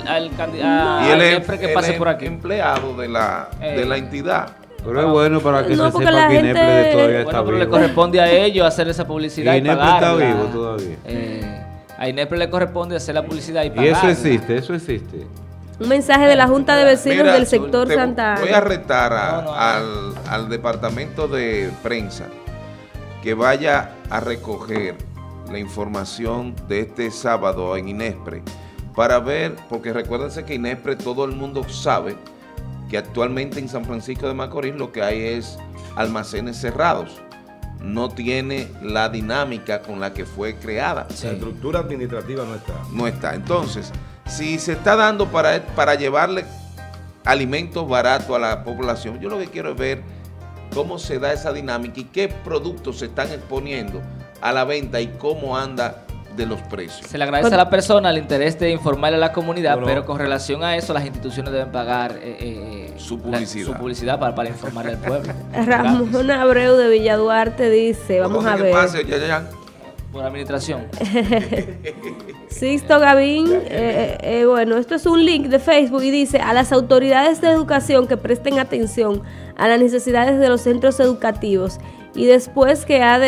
Y él es empleado de la entidad. Pero es bueno para que se sepa que Inespre todavía está vivo. Le corresponde a ellos hacer esa publicidad y pagarla. Inespre está vivo todavía. A Inespre le corresponde hacer la publicidad y pagarla. Y eso existe. Un mensaje de la Junta de Vecinos del sector Santa Ana. Voy a retar al departamento de prensa que vaya a recoger la información de este sábado en Inespre para ver, porque recuérdense que Inespre todo el mundo sabe que actualmente en San Francisco de Macorís lo que hay es almacenes cerrados. No tiene la dinámica con la que fue creada. Sí. La estructura administrativa no está. No está. Entonces, si se está dando para llevarle alimentos baratos a la población, yo lo que quiero es ver cómo se da esa dinámica y qué productos se están exponiendo a la venta y cómo anda de los precios. Se le agradece a la persona el interés de informarle a la comunidad, pero con relación a eso las instituciones deben pagar su publicidad para informar al pueblo. Ramón Abreu de Villaduarte dice, vamos a ver. ¿Qué pasa, por administración. Sixto Gavín, bueno, esto es un link de Facebook y dice: a las autoridades de educación que presten atención a las necesidades de los centros educativos y después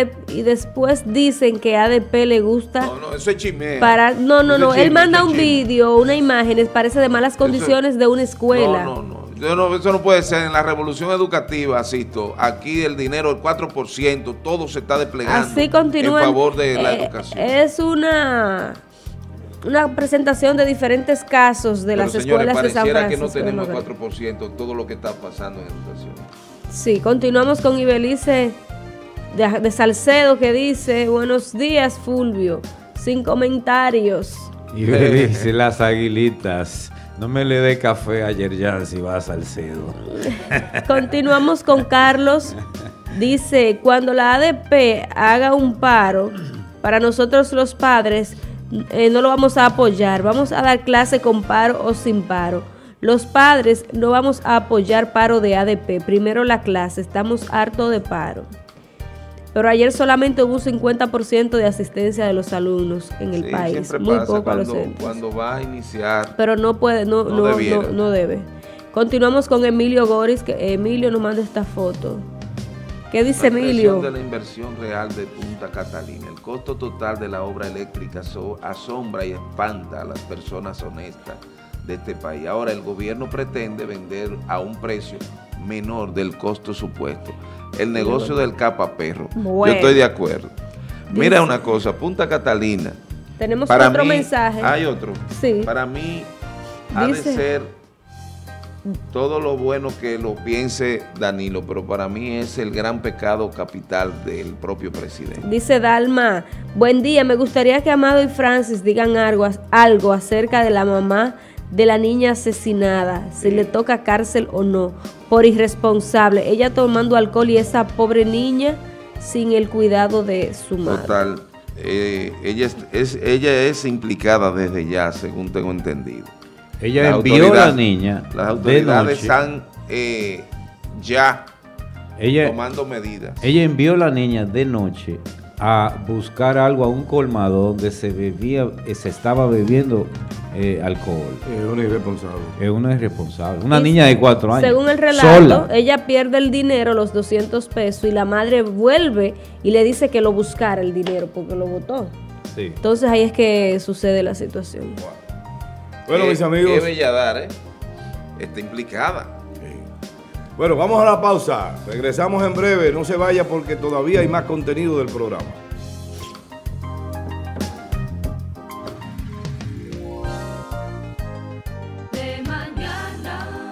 dicen que ADP le gusta. No, eso es chisme. No, él manda un vídeo, una imagen, parece de malas condiciones de una escuela. Eso no puede ser. En la revolución educativa, Sisto, aquí el dinero, el 4%, todo se está desplegando así continúa, en favor de la educación. Es una presentación de diferentes casos de las escuelas de San Francisco. Pareciera que no tenemos 4% todo lo que está pasando en educación. Sí, continuamos con Ibelice de Salcedo, que dice: buenos días, Fulvio, sin comentarios. Ibelice, las aguilitas. No me le dé café ayer ya si va a Salcedo. Continuamos con Carlos. Dice: cuando la ADP haga un paro, para nosotros los padres no lo vamos a apoyar. Vamos a dar clase con paro o sin paro. Los padres no vamos a apoyar paro de ADP. Primero la clase. Estamos hartos de paro. Pero ayer solamente hubo un 50% de asistencia de los alumnos en el país. Muy poco a los centros. Cuando va a iniciar. Pero no puede, no debe. Continuamos con Emilio Goris, que Emilio nos manda esta foto. ¿Qué dice Emilio? De la inversión real de Punta Catalina. El costo total de la obra eléctrica asombra y espanta a las personas honestas de este país. Ahora el gobierno pretende vender a un precio menor del costo supuesto. El negocio del capa-perro. Bueno, yo estoy de acuerdo. Mira una cosa, Punta Catalina. Tenemos otro mensaje. Hay otro. Sí. Para mí ha de ser todo lo bueno que lo piense Danilo, pero para mí es el gran pecado capital del propio presidente. Dice Dalma: buen día, me gustaría que Amado y Francis digan algo acerca de la mamá de la niña asesinada, si le toca cárcel o no, por irresponsable, ella tomando alcohol y esa pobre niña sin el cuidado de su madre. Total, ella es implicada desde ya, según tengo entendido. Ella envió a la niña. Las autoridades están ya tomando medidas. Ella envió a la niña de noche a buscar algo a un colmado donde se estaba bebiendo alcohol. Es una irresponsable. Es una irresponsable. Una niña de 4 años. Según el relato, sola. Ella pierde el dinero, los 200 pesos, y la madre vuelve y le dice que lo buscara el dinero porque lo botó. Sí. Entonces ahí es que sucede la situación. Wow. Bueno, mis amigos. Qué belladar, está implicada. Bueno, vamos a la pausa. Regresamos en breve. No se vaya porque todavía hay más contenido del programa. De mañana.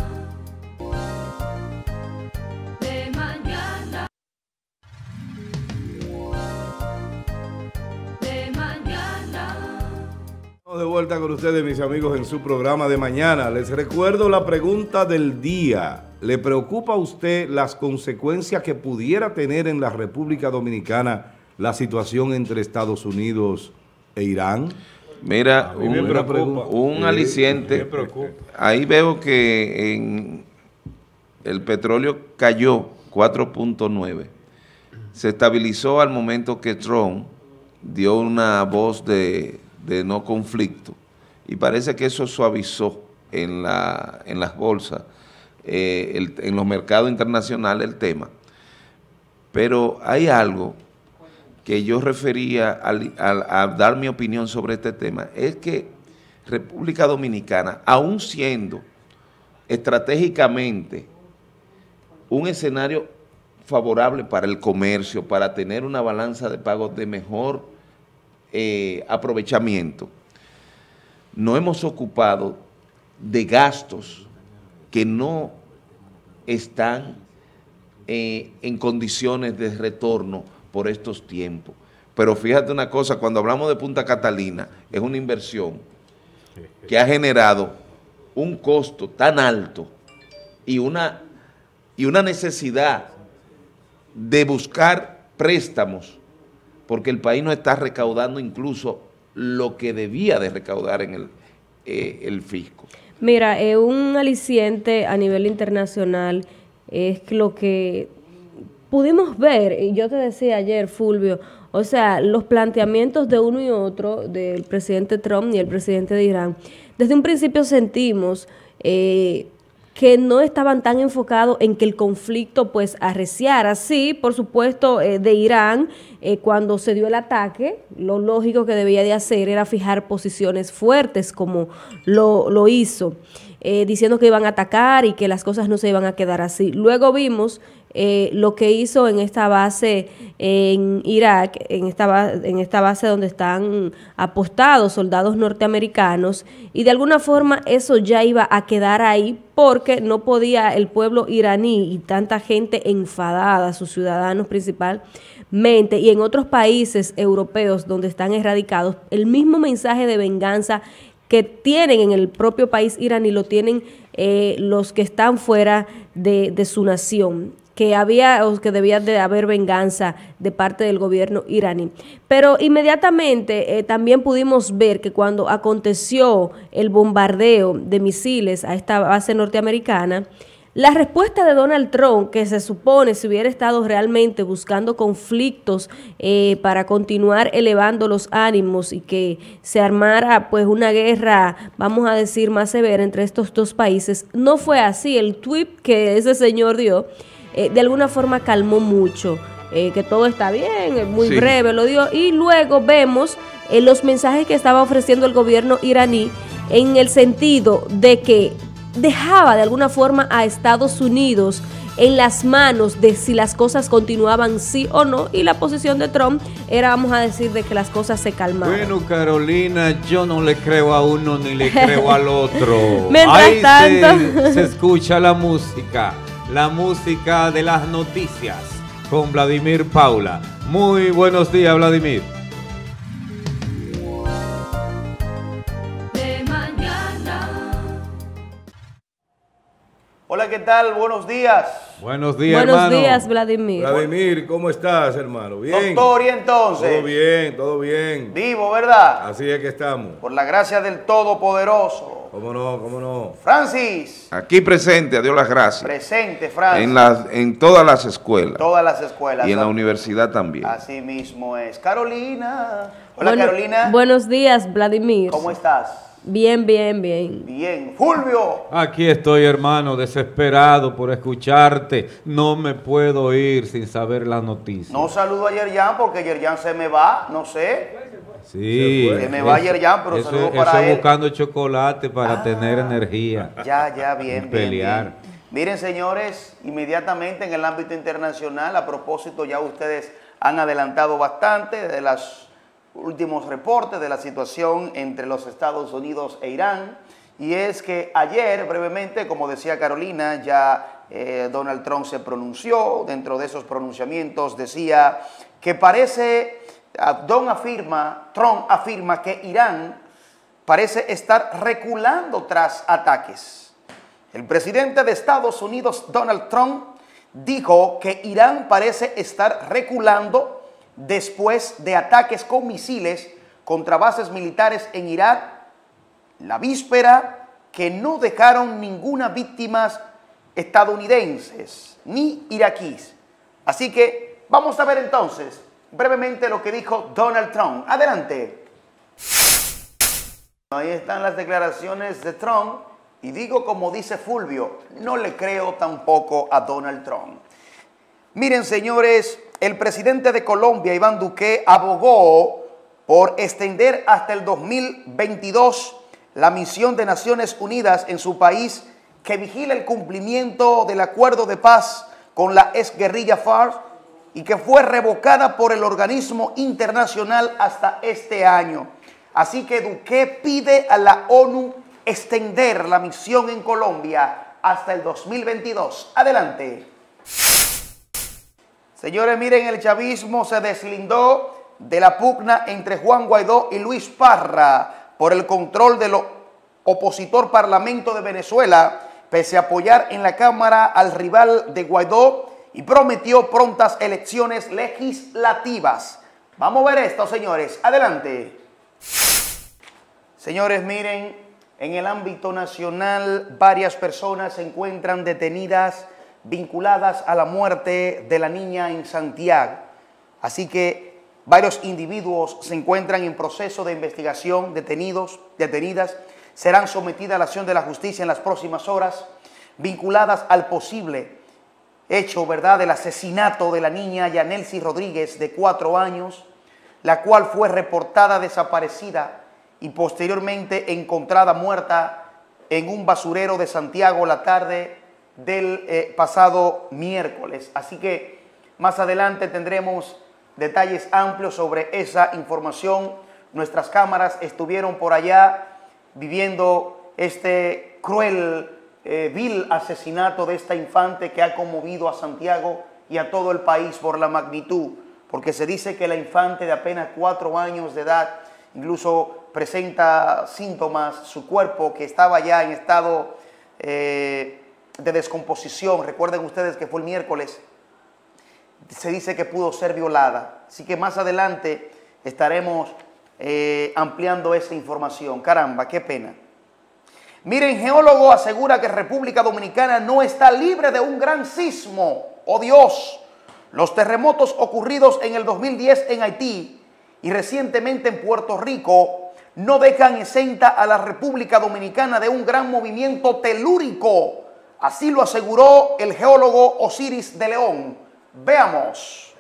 De vuelta con ustedes, mis amigos, en su programa de mañana. Les recuerdo la pregunta del día. ¿Le preocupa a usted las consecuencias que pudiera tener en la República Dominicana la situación entre Estados Unidos e Irán? Mira, un aliciente. Ahí veo que el petróleo cayó 4.9. Se estabilizó al momento que Trump dio una voz de no conflicto y parece que eso suavizó en las bolsas, en los mercados internacionales el tema. Pero hay algo que yo refería a dar mi opinión sobre este tema, es que República Dominicana, aún siendo estratégicamente un escenario favorable para el comercio, para tener una balanza de pagos de mejor aprovechamiento, no hemos ocupado de gastos que no están en condiciones de retorno por estos tiempos. Pero fíjate una cosa, cuando hablamos de Punta Catalina, es una inversión que ha generado un costo tan alto y una necesidad de buscar préstamos, porque el país no está recaudando incluso lo que debía de recaudar en el fisco. Mira, un aliciente a nivel internacional es lo que pudimos ver, y yo te decía ayer, Fulvio, o sea, los planteamientos de uno y otro, del presidente Trump y el presidente de Irán, desde un principio sentimos que no estaban tan enfocados en que el conflicto pues arreciara. Sí, por supuesto, de Irán, cuando se dio el ataque, lo lógico que debía de hacer era fijar posiciones fuertes como lo hizo, diciendo que iban a atacar y que las cosas no se iban a quedar así. Luego vimos lo que hizo en esta base en Irak, en esta base donde están apostados soldados norteamericanos, y de alguna forma eso ya iba a quedar ahí porque no podía el pueblo iraní y tanta gente enfadada, sus ciudadanos principalmente, y en otros países europeos donde están erradicados, el mismo mensaje de venganza que tienen en el propio país iraní lo tienen los que están fuera de su nación, que había o que debía de haber venganza de parte del gobierno iraní. Pero inmediatamente también pudimos ver que cuando aconteció el bombardeo de misiles a esta base norteamericana, la respuesta de Donald Trump, que se supone si hubiera estado realmente buscando conflictos para continuar elevando los ánimos y que se armara pues una guerra, vamos a decir, más severa entre estos dos países, no fue así. El tweet que ese señor dio de alguna forma calmó mucho, que todo está bien, muy breve lo dio, y luego vemos los mensajes que estaba ofreciendo el gobierno iraní en el sentido de que dejaba de alguna forma a Estados Unidos en las manos de si las cosas continuaban sí o no, y la posición de Trump era, vamos a decir, de que las cosas se calmaban. Bueno, Carolina, yo no le creo a uno ni le creo al otro. Mientras tanto se escucha la música de las noticias con Vladimir Paula. Muy buenos días, Vladimir. Hola, ¿qué tal? Buenos días. Buenos días, hermano. Buenos días, Vladimir. Vladimir, ¿cómo estás, hermano? ¿Bien? Doctor, ¿y entonces? Todo bien, todo bien. Vivo, ¿verdad? Así es que estamos. Por la gracia del Todopoderoso. ¿Cómo no? ¿Cómo no? Francis. Aquí presente, a Dios las gracias. Presente, Francis. En todas las escuelas. Todas las escuelas. Y en la universidad también. Así mismo es. Carolina. Hola, Carolina. Buenos días, Vladimir. ¿Cómo estás? Bien, bien, bien. Bien. Fulvio. Aquí estoy, hermano, desesperado por escucharte. No me puedo ir sin saber las noticias. No saludo a Yerjan porque Yerjan se me va, no sé. Sí. Se me va Yerjan, pero saludo para él. Estoy buscando chocolate para tener energía. Ya, bien, pelear. Bien. Miren, señores, inmediatamente en el ámbito internacional, a propósito, ya ustedes han adelantado bastante de los últimos reportes de la situación entre los Estados Unidos e Irán, y es que ayer, brevemente, como decía Carolina, ya Donald Trump se pronunció. Dentro de esos pronunciamientos decía que Trump afirma que Irán parece estar reculando tras ataques. El presidente de Estados Unidos, Donald Trump, dijo que Irán parece estar reculando después de ataques con misiles contra bases militares en Irak la víspera, que no dejaron ninguna víctima estadounidenses ni iraquíes. Así que vamos a ver entonces brevemente lo que dijo Donald Trump. Adelante. Ahí están las declaraciones de Trump y digo como dice Fulvio, no le creo tampoco a Donald Trump. Miren, señores, el presidente de Colombia, Iván Duque, abogó por extender hasta el 2022 la misión de Naciones Unidas en su país que vigila el cumplimiento del acuerdo de paz con la exguerrilla FARC y que fue revocada por el organismo internacional hasta este año. Así que Duque pide a la ONU extender la misión en Colombia hasta el 2022. Adelante. Señores, miren, el chavismo se deslindó de la pugna entre Juan Guaidó y Luis Parra por el control del opositor Parlamento de Venezuela, pese a apoyar en la Cámara al rival de Guaidó, y prometió prontas elecciones legislativas. Vamos a ver esto, señores. Adelante. Señores, miren, en el ámbito nacional varias personas se encuentran detenidas vinculadas a la muerte de la niña en Santiago. Así que varios individuos se encuentran en proceso de investigación, detenidas, serán sometidas a la acción de la justicia en las próximas horas, vinculadas al posible hecho, ¿verdad?, del asesinato de la niña Yanelsi Rodríguez, de 4 años, la cual fue reportada desaparecida y posteriormente encontrada muerta en un basurero de Santiago la tarde del pasado miércoles. Así que más adelante tendremos detalles amplios sobre esa información. Nuestras cámaras estuvieron por allá viviendo este cruel, vil asesinato de esta infante que ha conmovido a Santiago y a todo el país por la magnitud, porque se dice que la infante de apenas 4 años de edad incluso presenta síntomas, su cuerpo que estaba ya en estado de descomposición. Recuerden ustedes que fue el miércoles, se dice que pudo ser violada. Así que más adelante estaremos ampliando esa información. Caramba, qué pena. Miren, geólogo asegura que República Dominicana no está libre de un gran sismo. ¡Oh Dios! Los terremotos ocurridos en el 2010 en Haití y recientemente en Puerto Rico no dejan exenta a la República Dominicana de un gran movimiento telúrico. Así lo aseguró el geólogo Osiris de León. Veamos.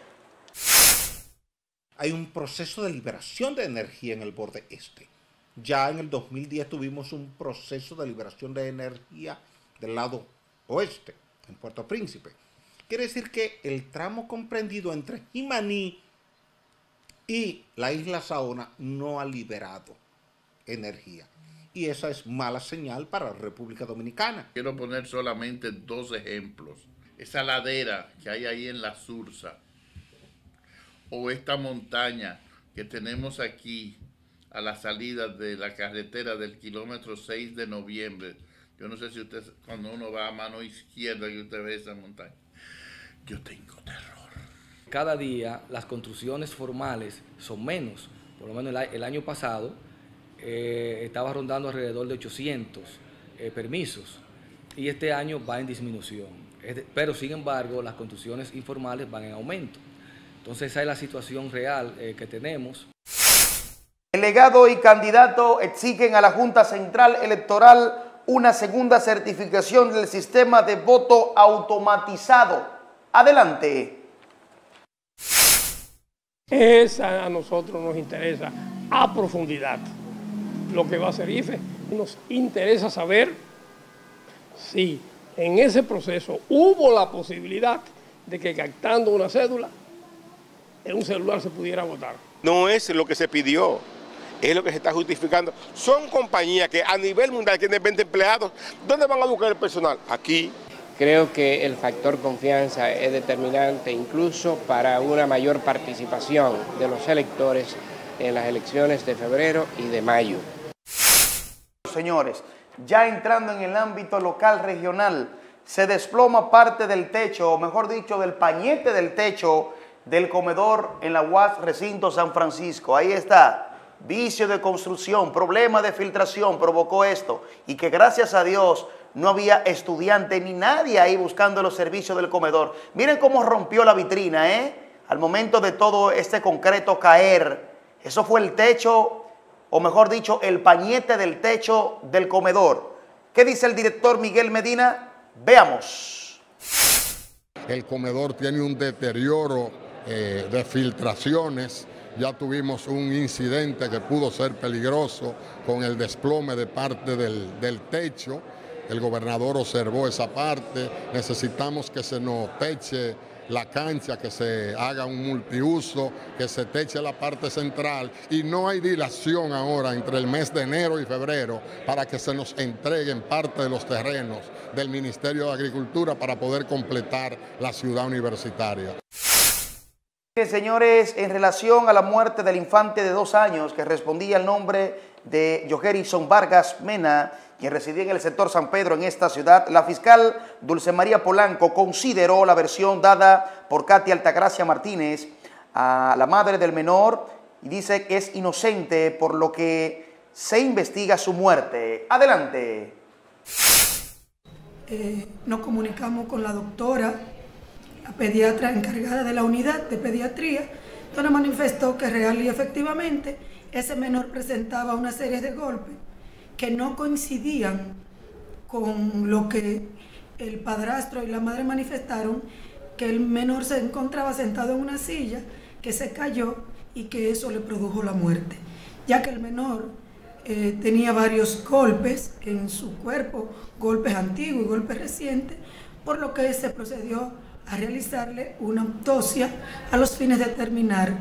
Hay un proceso de liberación de energía en el borde este. Ya en el 2010 tuvimos un proceso de liberación de energía del lado oeste, en Puerto Príncipe. Quiere decir que el tramo comprendido entre Jimaní y la isla Saona no ha liberado energía. Y esa es mala señal para la República Dominicana. Quiero poner solamente 2 ejemplos. Esa ladera que hay ahí en la Sursa, o esta montaña que tenemos aquí a la salida de la carretera del kilómetro 6 de noviembre. Yo no sé si usted, cuando uno va a mano izquierda y usted ve esa montaña, yo tengo terror. Cada día las construcciones formales son menos. Por lo menos el año pasado estaba rondando alrededor de 800 permisos y este año va en disminución. Pero sin embargo las construcciones informales van en aumento. Entonces esa es la situación real que tenemos. Delegado y candidato exigen a la Junta Central Electoral una segunda certificación del sistema de voto automatizado. Adelante. Esa a nosotros nos interesa a profundidad lo que va a hacer IFE. Nos interesa saber si en ese proceso hubo la posibilidad de que captando una cédula en un celular se pudiera votar. No es lo que se pidió, es lo que se está justificando. Son compañías que a nivel mundial tienen 20 empleados. ¿Dónde van a buscar el personal? Aquí. Creo que el factor confianza es determinante incluso para una mayor participación de los electores en las elecciones de febrero y de mayo. Señores, ya entrando en el ámbito local regional, se desploma parte del techo, o mejor dicho, del pañete del techo del comedor en la UAS Recinto San Francisco. Ahí está. vicio de construcción, problema de filtración provocó esto, y que gracias a Dios no había estudiante ni nadie ahí buscando los servicios del comedor. Miren cómo rompió la vitrina, al momento de todo este concreto caer. Eso fue el techo, o mejor dicho, el pañete del techo del comedor. ¿Qué dice el director Miguel Medina? Veamos. El comedor tiene un deterioro de filtraciones. Ya tuvimos un incidente que pudo ser peligroso con el desplome de parte del techo. El gobernador observó esa parte. Necesitamos que se nos teche la cancha, que se haga un multiuso, que se teche la parte central, y no hay dilación ahora entre el mes de enero y febrero para que se nos entreguen parte de los terrenos del Ministerio de Agricultura para poder completar la ciudad universitaria. Señores, en relación a la muerte del infante de 2 años que respondía al nombre de Joherison Vargas Mena, quien residía en el sector San Pedro en esta ciudad, la fiscal Dulce María Polanco consideró la versión dada por Katia Altagracia Martínez a la madre del menor y dice que es inocente, por lo que se investiga su muerte. Adelante. Nos comunicamos con la doctora, la pediatra encargada de la unidad de pediatría, donde manifestó que real y efectivamente ese menor presentaba una serie de golpes que no coincidían con lo que el padrastro y la madre manifestaron, que el menor se encontraba sentado en una silla, que se cayó y que eso le produjo la muerte, ya que el menor tenía varios golpes en su cuerpo, golpes antiguos y golpes recientes, por lo que se procedió a realizarle una autopsia a los fines de determinar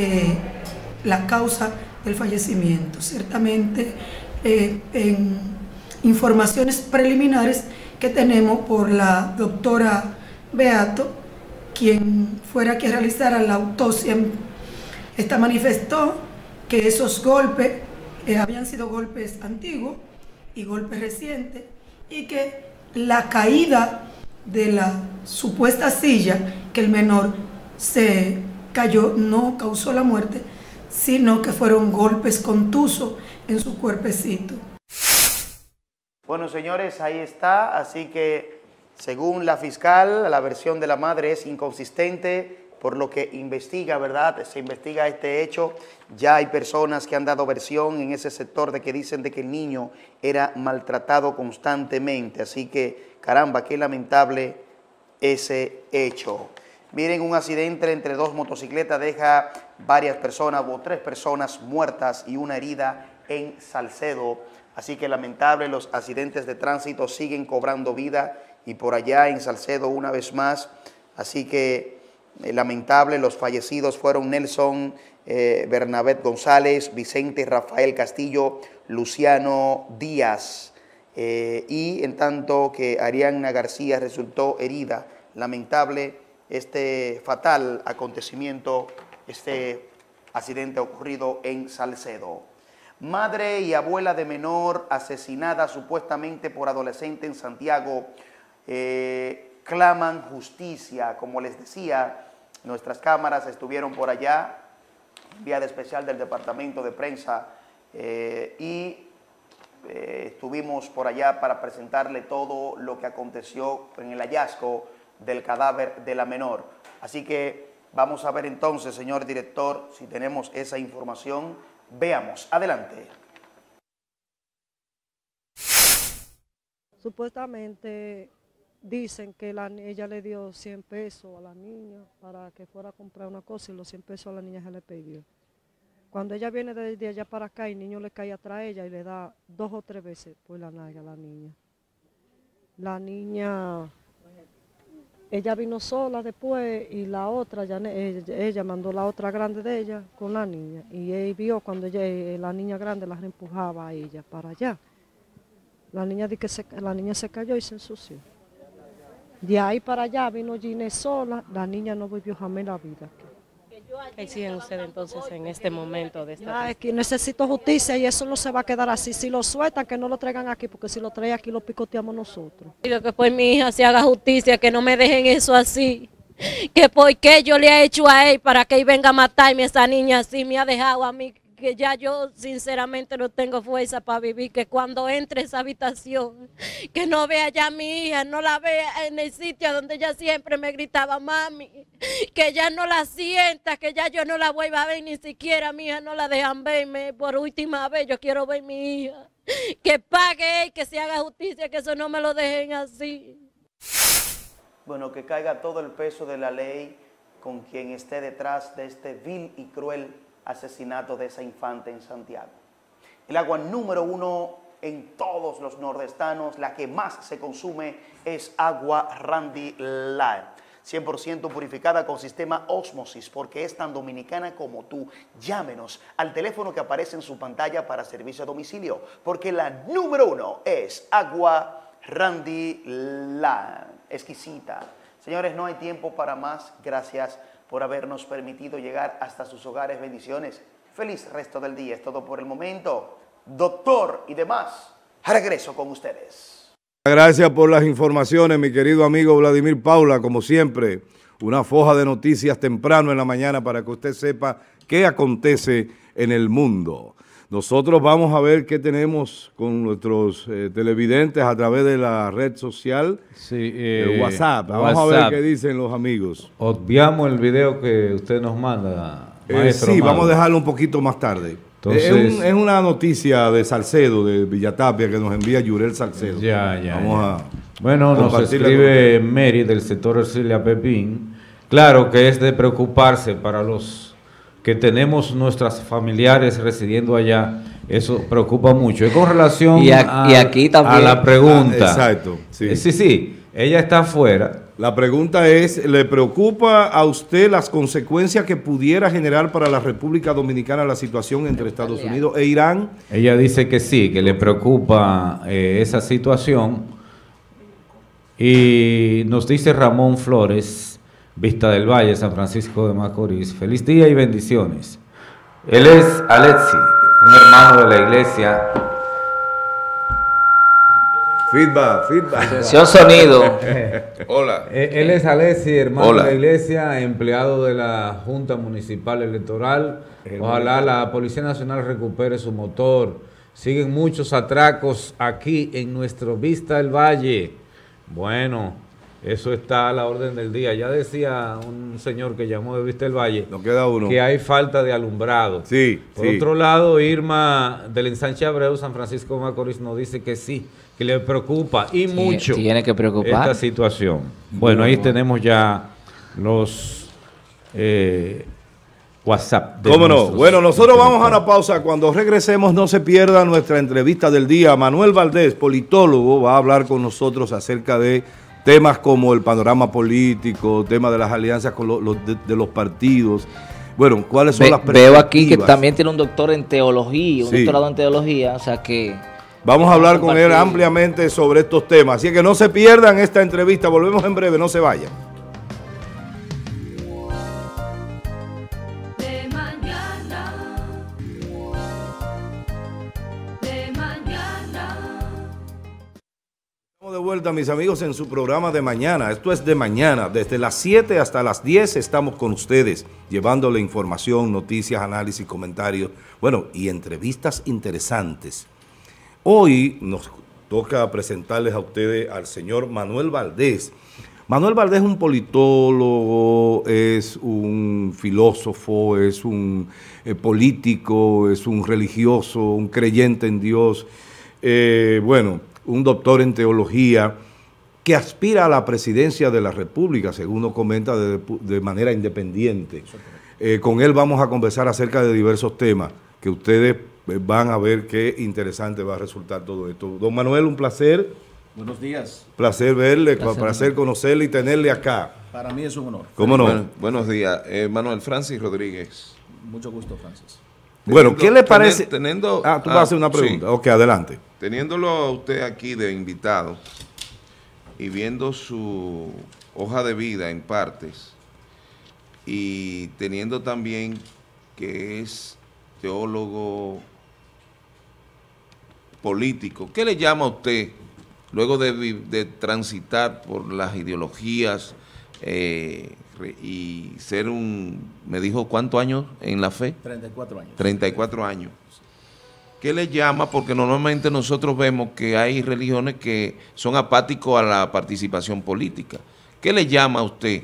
la causa del fallecimiento. Ciertamente, en informaciones preliminares que tenemos por la doctora Beato, quien fuera que realizara la autopsia, esta manifestó que esos golpes habían sido golpes antiguos y golpes recientes, y que la caída de la supuesta silla que el menor se cayó no causó la muerte, sino que fueron golpes contusos en su cuerpecito. Bueno, señores, ahí está. Así que, según la fiscal, la versión de la madre es inconsistente, por lo que investiga, ¿verdad? Se investiga este hecho. Ya hay personas que han dado versión en ese sector de que dicen de que el niño era maltratado constantemente. Así que, caramba, qué lamentable ese hecho. Miren, un accidente entre 2 motocicletas deja varias personas, o 3 personas muertas y una herida en Salcedo. Así que lamentable, los accidentes de tránsito siguen cobrando vida, y por allá en Salcedo una vez más. Así que lamentable, los fallecidos fueron Nelson Bernabé González, Vicente Rafael Castillo, Luciano Díaz, y en tanto que Arianna García resultó herida. Lamentable este fatal acontecimiento, este accidente ocurrido en Salcedo. Madre y abuela de menor asesinada supuestamente por adolescente en Santiago claman justicia. Como les decía, nuestras cámaras estuvieron por allá, enviada especial del Departamento de Prensa, y estuvimos por allá para presentarle todo lo que aconteció en el hallazgo del cadáver de la menor. Así que vamos a ver entonces, señor director, si tenemos esa información. Veamos, adelante. Supuestamente dicen que ella le dio 100 pesos a la niña para que fuera a comprar una cosa, y los 100 pesos a la niña se le pidió. Cuando ella viene de allá para acá, el niño le cae atrás a ella y le da 2 o 3 veces por la nalga a la niña. La niña, ella vino sola después, y la otra, ella mandó la otra grande de ella con la niña, y él vio cuando la niña grande la empujaba a ella para allá. La niña se cayó y se ensució. De ahí para allá vino Ginés sola, la niña no volvió jamás la vida. ¿Qué exigen ustedes entonces en este momento de esta? Es que necesito justicia, y eso no se va a quedar así. Si lo sueltan, que no lo traigan aquí, porque si lo traen aquí lo picoteamos nosotros. Digo que por mi hija se haga justicia, que no me dejen eso así. Que por qué yo le he hecho a él para que él venga a matarme, esa niña así me ha dejado a mí que ya yo sinceramente no tengo fuerza para vivir, que cuando entre a esa habitación, que no vea ya a mi hija, no la vea en el sitio donde ella siempre me gritaba mami, que ya no la sienta, que ya yo no la vuelva a ver, ni siquiera a mi hija no la dejan verme por última vez, yo quiero ver a mi hija, que pague él, que se haga justicia, que eso no me lo dejen así. Bueno, que caiga todo el peso de la ley con quien esté detrás de este vil y cruel asesinato de esa infante en Santiago. El agua número 1 en todos los nordestanos, la que más se consume, es agua Randy Light, 100% purificada con sistema Osmosis, porque es tan dominicana como tú. Llámenos al teléfono que aparece en su pantalla para servicio a domicilio, porque la número 1 es agua Randy Light, exquisita. Señores, no hay tiempo para más. Gracias por habernos permitido llegar hasta sus hogares. Bendiciones. Feliz resto del día. Es todo por el momento. Doctor y demás, regreso con ustedes. Gracias por las informaciones, mi querido amigo Vladimir Paula. Como siempre, una foja de noticias temprano en la mañana para que usted sepa qué acontece en el mundo. Nosotros vamos a ver qué tenemos con nuestros televidentes a través de la red social, WhatsApp. Vamos a ver qué dicen los amigos. Obviamos el video que usted nos manda, maestro. Sí, vamos a dejarlo un poquito más tarde. Entonces, es una noticia de Salcedo, de Villatapia, que nos envía Yurel Salcedo. Bueno, nos escribe Mary del sector Ercilia Pepín. Claro que es de preocuparse para los que tenemos nuestras familiares residiendo allá, eso preocupa mucho. Y con relación aquí también, a la pregunta. Exacto. Sí, ella está afuera. La pregunta es, ¿le preocupa a usted las consecuencias que pudiera generar para la República Dominicana la situación entre Estados Unidos e Irán? Ella dice que sí, que le preocupa esa situación. Y nos dice Ramón Flores, Vista del Valle, San Francisco de Macorís. Feliz día y bendiciones. Él es Alexi, un hermano de la iglesia. Feedback. Atención, sonido. Hola. Él es Alexi, hermano de la iglesia, empleado de la Junta Municipal Electoral. Ojalá la Policía Nacional recupere su motor. Siguen muchos atracos aquí en nuestro Vista del Valle. Bueno, eso está a la orden del día. Ya decía un señor que llamó de Vista del Valle, no queda uno, que hay falta de alumbrado. Por otro lado, Irma del Ensanche Abreu, San Francisco de Macorís, nos dice que sí, que le preocupa y mucho tiene que preocupar esta situación. Bueno, ahí tenemos ya los WhatsApp. ¿Cómo no? Bueno, nosotros vamos a una pausa. Cuando regresemos, no se pierda nuestra entrevista del día. Manuel Valdés, politólogo, va a hablar con nosotros acerca de temas como el panorama político, tema de las alianzas con de los partidos. Bueno, ¿cuáles son las perspectivas? Veo aquí que también tiene un doctor en teología, un doctorado en teología, o sea que... Vamos a hablar con él ampliamente sobre estos temas. Así que no se pierdan esta entrevista. Volvemos en breve, no se vayan. De vuelta, mis amigos, en su programa de mañana. Esto es de mañana, desde las 7 hasta las 10 estamos con ustedes, llevándole información, noticias, análisis, comentarios, bueno, y entrevistas interesantes. Hoy nos toca presentarles a ustedes al señor Manuel Valdés. Manuel Valdés es un politólogo, es un filósofo, es un político, es un religioso, un creyente en Dios, un doctor en teología que aspira a la presidencia de la República, según nos comenta, de manera independiente. Con él vamos a conversar acerca de diversos temas que ustedes van a ver qué interesante va a resultar todo esto. Don Manuel, un placer. Buenos días. Placer verle, placer conocerle y tenerle acá. Para mí es un honor. ¿Cómo no? Bueno, buenos días. Manuel Francis Rodríguez. Mucho gusto, Francis. Bueno, ¿qué le parece? Tú vas a hacer una pregunta. Sí. Ok, adelante. Teniéndolo a usted aquí de invitado y viendo su hoja de vida en partes y teniendo también que es teólogo político, ¿qué le llama a usted luego de transitar por las ideologías y ser me dijo, ¿cuántos años en la fe? 34 años. 34 años. ¿Qué le llama? Porque normalmente nosotros vemos que hay religiones que son apáticos a la participación política. ¿Qué le llama a usted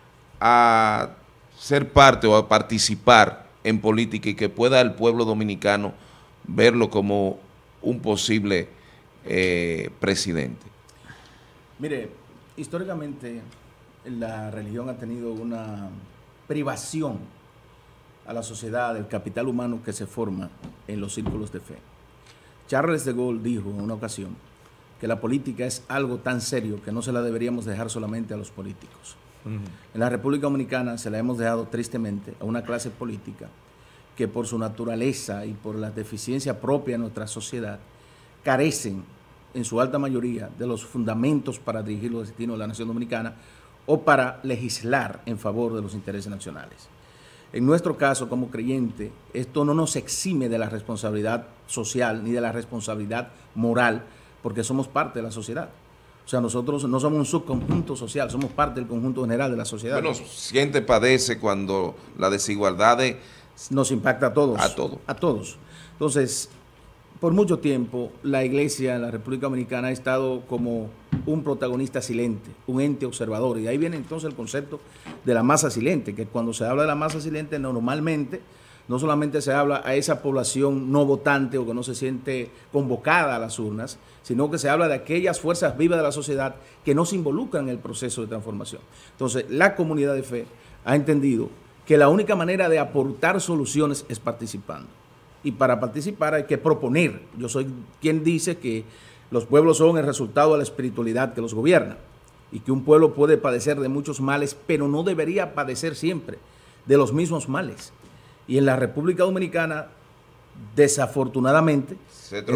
a ser parte o a participar en política y que pueda el pueblo dominicano verlo como un posible presidente? Mire, históricamente la religión ha tenido una privación a la sociedad del capital humano que se forma en los círculos de fe. Charles de Gaulle dijo en una ocasión que la política es algo tan serio que no se la deberíamos dejar solamente a los políticos. En la República Dominicana se la hemos dejado tristemente a una clase política que por su naturaleza y por la deficiencia propia de nuestra sociedad carecen en su alta mayoría de los fundamentos para dirigir los destinos de la nación dominicana o para legislar en favor de los intereses nacionales. En nuestro caso, como creyente, esto no nos exime de la responsabilidad social ni de la responsabilidad moral, porque somos parte de la sociedad. O sea, nosotros no somos un subconjunto social, somos parte del conjunto general de la sociedad. Bueno, siente, padece cuando la desigualdad nos impacta a todos. A todos. A todos. Entonces, por mucho tiempo, la Iglesia en la República Dominicana ha estado como un protagonista silente, un ente observador. Y ahí viene entonces el concepto de la masa silente, que cuando se habla de la masa silente, normalmente no solamente se habla a esa población no votante o que no se siente convocada a las urnas, sino que se habla de aquellas fuerzas vivas de la sociedad que no se involucran en el proceso de transformación. Entonces, la comunidad de fe ha entendido que la única manera de aportar soluciones es participando. Y para participar hay que proponer. Yo soy quien dice que los pueblos son el resultado de la espiritualidad que los gobierna y que un pueblo puede padecer de muchos males, pero no debería padecer siempre de los mismos males. Y en la República Dominicana, desafortunadamente, en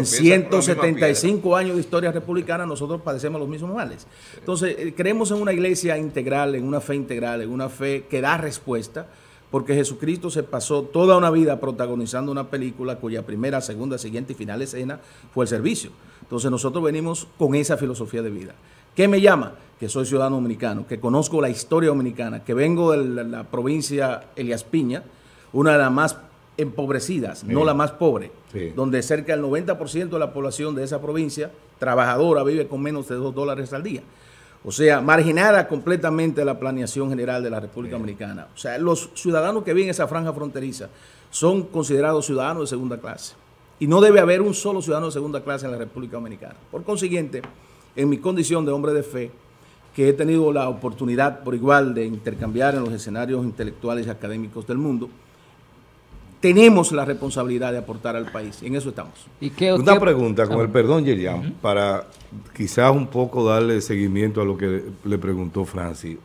175 años de historia republicana, nosotros padecemos los mismos males. Entonces, creemos en una iglesia integral, en una fe que da respuesta, porque Jesucristo se pasó toda una vida protagonizando una película cuya primera, segunda, siguiente y final escena fue el servicio. Entonces nosotros venimos con esa filosofía de vida. ¿Qué me llama? Que soy ciudadano dominicano, que conozco la historia dominicana, que vengo de la provincia Elías Piña, una de las más empobrecidas, no la más pobre, donde cerca del 90% de la población de esa provincia trabajadora vive con menos de $2 al día. O sea, marginada completamente la planeación general de la República Dominicana. O sea, los ciudadanos que viven en esa franja fronteriza son considerados ciudadanos de segunda clase. Y no debe haber un solo ciudadano de segunda clase en la República Dominicana. Por consiguiente, en mi condición de hombre de fe, que he tenido la oportunidad por igual de intercambiar en los escenarios intelectuales y académicos del mundo, tenemos la responsabilidad de aportar al país. En eso estamos. Una pregunta, con el perdón, Yerian, para quizás un poco darle seguimiento a lo que le preguntó Francis.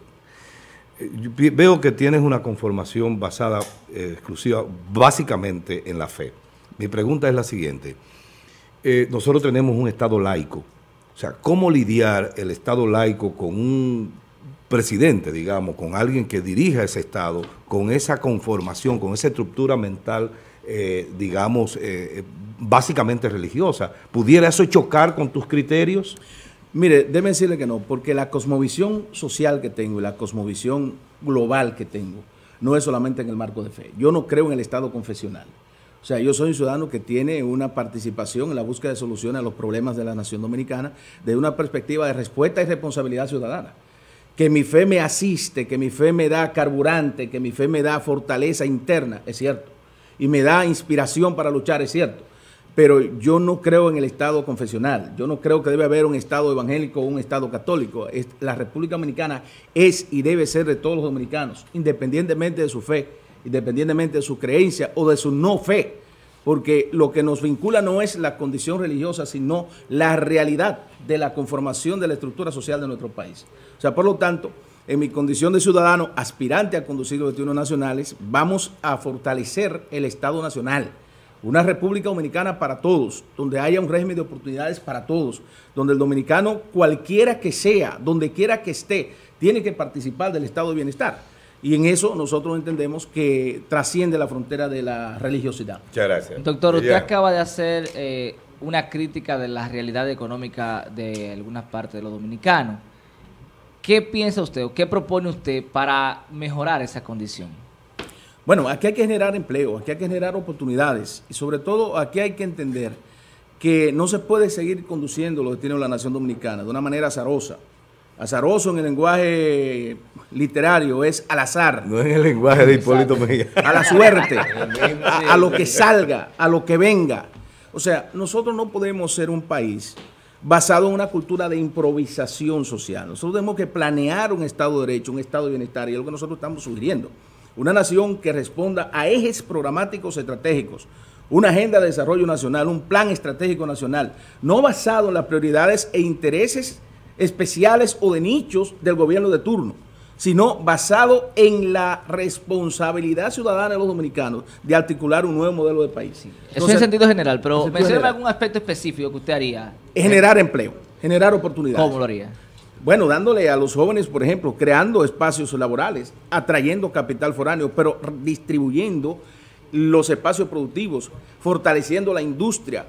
Veo que tienes una conformación basada exclusiva, básicamente en la fe. Mi pregunta es la siguiente. Nosotros tenemos un Estado laico. O sea, ¿cómo lidiar el Estado laico con un presidente, digamos, con alguien que dirija ese Estado, con esa conformación, con esa estructura mental, digamos, básicamente religiosa? ¿Pudiera eso chocar con tus criterios? Mire, déjeme decirle que no, porque la cosmovisión social que tengo y la cosmovisión global que tengo no es solamente en el marco de fe. Yo no creo en el Estado confesional. O sea, yo soy un ciudadano que tiene una participación en la búsqueda de soluciones a los problemas de la nación dominicana desde una perspectiva de respuesta y responsabilidad ciudadana. Que mi fe me asiste, que mi fe me da carburante, que mi fe me da fortaleza interna, es cierto. Y me da inspiración para luchar, es cierto. Pero yo no creo en el Estado confesional. Yo no creo que debe haber un Estado evangélico o un Estado católico. La República Dominicana es y debe ser de todos los dominicanos, independientemente de su fe, independientemente de su creencia o de su no fe. Porque lo que nos vincula no es la condición religiosa, sino la realidad de la conformación de la estructura social de nuestro país. O sea, por lo tanto, en mi condición de ciudadano aspirante a conducir los destinos nacionales, vamos a fortalecer el Estado nacional. Una República Dominicana para todos, donde haya un régimen de oportunidades para todos, donde el dominicano, cualquiera que sea, donde quiera que esté, tiene que participar del estado de bienestar. Y en eso nosotros entendemos que trasciende la frontera de la religiosidad. Muchas gracias. Doctor, usted acaba de hacer una crítica de la realidad económica de algunas partes de los dominicanos. ¿Qué piensa usted o qué propone usted para mejorar esa condición? Bueno, aquí hay que generar empleo, aquí hay que generar oportunidades y sobre todo aquí hay que entender que no se puede seguir conduciendo lo que tiene la nación dominicana de una manera azarosa. Azaroso en el lenguaje literario es al azar. No en el lenguaje de Hipólito Mejía. A la suerte, a lo que salga, a lo que venga. O sea, nosotros no podemos ser un país basado en una cultura de improvisación social. Nosotros tenemos que planear un Estado de Derecho, un Estado de Bienestar, y es lo que nosotros estamos sugiriendo. Una nación que responda a ejes programáticos estratégicos, una agenda de desarrollo nacional, un plan estratégico nacional, no basado en las prioridades e intereses especiales o de nichos del gobierno de turno, sino basado en la responsabilidad ciudadana de los dominicanos de articular un nuevo modelo de país. Eso en sentido general, pero mencióneme algún aspecto específico que usted haría. Generar empleo, generar oportunidades. ¿Cómo lo haría? Bueno, dándole a los jóvenes, por ejemplo, creando espacios laborales, atrayendo capital foráneo, pero distribuyendo los espacios productivos, fortaleciendo la industria,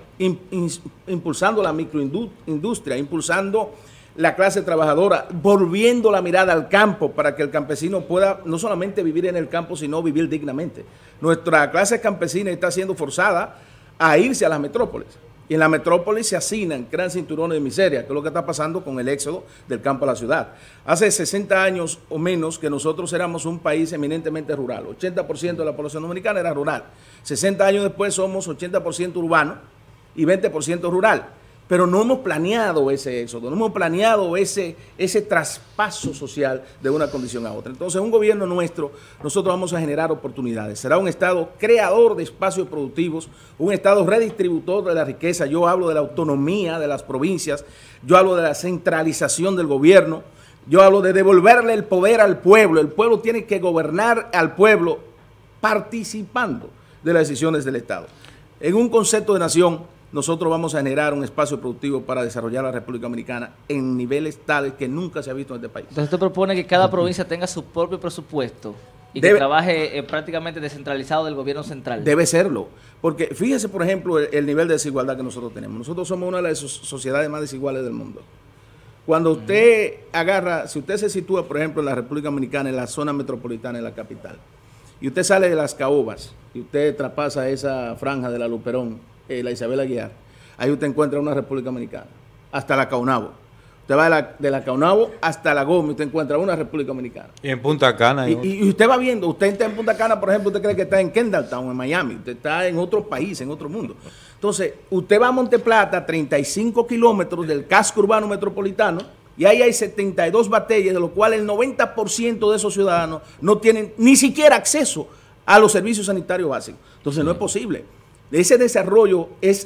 impulsando la microindustria, impulsando la clase trabajadora, volviendo la mirada al campo para que el campesino pueda no solamente vivir en el campo, sino vivir dignamente. Nuestra clase campesina está siendo forzada a irse a las metrópolis. Y en la metrópolis se hacinan, crean cinturones de miseria, que es lo que está pasando con el éxodo del campo a la ciudad. Hace 60 años o menos que nosotros éramos un país eminentemente rural. 80% de la población dominicana era rural. 60 años después somos 80% urbano y 20% rural. Pero no hemos planeado ese éxodo, no hemos planeado ese traspaso social de una condición a otra. Entonces, un gobierno nuestro, nosotros vamos a generar oportunidades. Será un Estado creador de espacios productivos, un Estado redistributor de la riqueza. Yo hablo de la autonomía de las provincias, yo hablo de la centralización del gobierno, yo hablo de devolverle el poder al pueblo. El pueblo tiene que gobernar al pueblo participando de las decisiones del Estado. En un concepto de nación, nosotros vamos a generar un espacio productivo para desarrollar la República Dominicana en niveles tales que nunca se ha visto en este país. Entonces usted propone que cada provincia tenga su propio presupuesto y que trabaje prácticamente descentralizado del gobierno central. Debe serlo, porque fíjese, por ejemplo, el nivel de desigualdad que nosotros tenemos. Nosotros somos una de las sociedades más desiguales del mundo. Cuando usted agarra, si usted se sitúa, por ejemplo, en la República Dominicana, en la zona metropolitana, en la capital, y usted sale de las Caobas y usted traspasa esa franja de la Luperón, la Isabel Aguiar, ahí usted encuentra una República Dominicana, hasta la Caunabo. Usted va de la Caunabo hasta la Gómez, usted encuentra una República Dominicana. Y en Punta Cana. Y usted va viendo, usted está en Punta Cana, por ejemplo, usted cree que está en Kendalltown, en Miami, usted está en otro país, en otro mundo. Entonces, usted va a Monteplata, 35 kilómetros del casco urbano metropolitano, y ahí hay 72 batallas, de los cuales el 90% de esos ciudadanos no tienen ni siquiera acceso a los servicios sanitarios básicos. Entonces, no es posible. Ese desarrollo es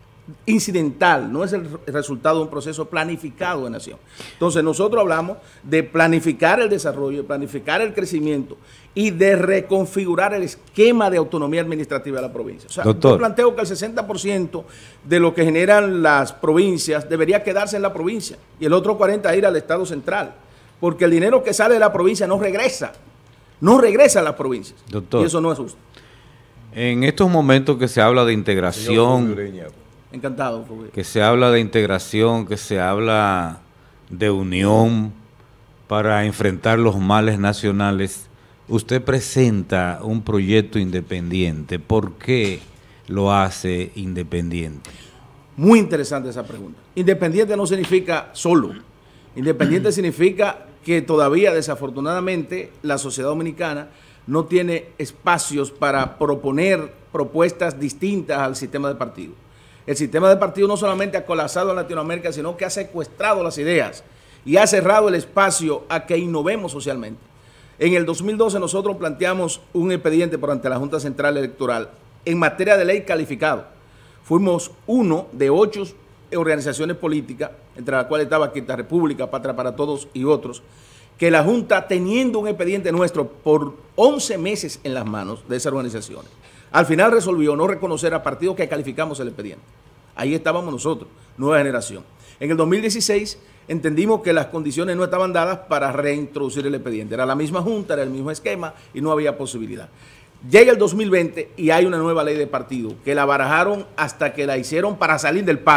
incidental, no es el resultado de un proceso planificado de nación. Entonces nosotros hablamos de planificar el desarrollo, de planificar el crecimiento y de reconfigurar el esquema de autonomía administrativa de la provincia. O sea, yo planteo que el 60% de lo que generan las provincias debería quedarse en la provincia y el otro 40% ir al Estado central, porque el dinero que sale de la provincia no regresa a las provincias. Doctor, y eso no es justo. En estos momentos que se habla de integración, encantado, que se habla de integración, que se habla de unión para enfrentar los males nacionales, usted presenta un proyecto independiente. ¿Por qué lo hace independiente? Muy interesante esa pregunta. Independiente no significa solo. Independiente significa que todavía, desafortunadamente, la sociedad dominicana no tiene espacios para proponer propuestas distintas al sistema de partido. El sistema de partido no solamente ha colapsado en Latinoamérica, sino que ha secuestrado las ideas y ha cerrado el espacio a que innovemos socialmente. En el 2012 nosotros planteamos un expediente por ante la Junta Central Electoral en materia de ley calificado. Fuimos uno de 8 organizaciones políticas, entre las cuales estaba Quinta República, Patria para Todos y otros, que la Junta, teniendo un expediente nuestro por 11 meses en las manos de esas organizaciones, al final resolvió no reconocer a partidos que calificamos el expediente. Ahí estábamos nosotros, Nueva Generación. En el 2016 entendimos que las condiciones no estaban dadas para reintroducir el expediente. Era la misma Junta, era el mismo esquema y no había posibilidad. Llega el 2020 y hay una nueva ley de partido que la barajaron hasta que la hicieron para salir del paso.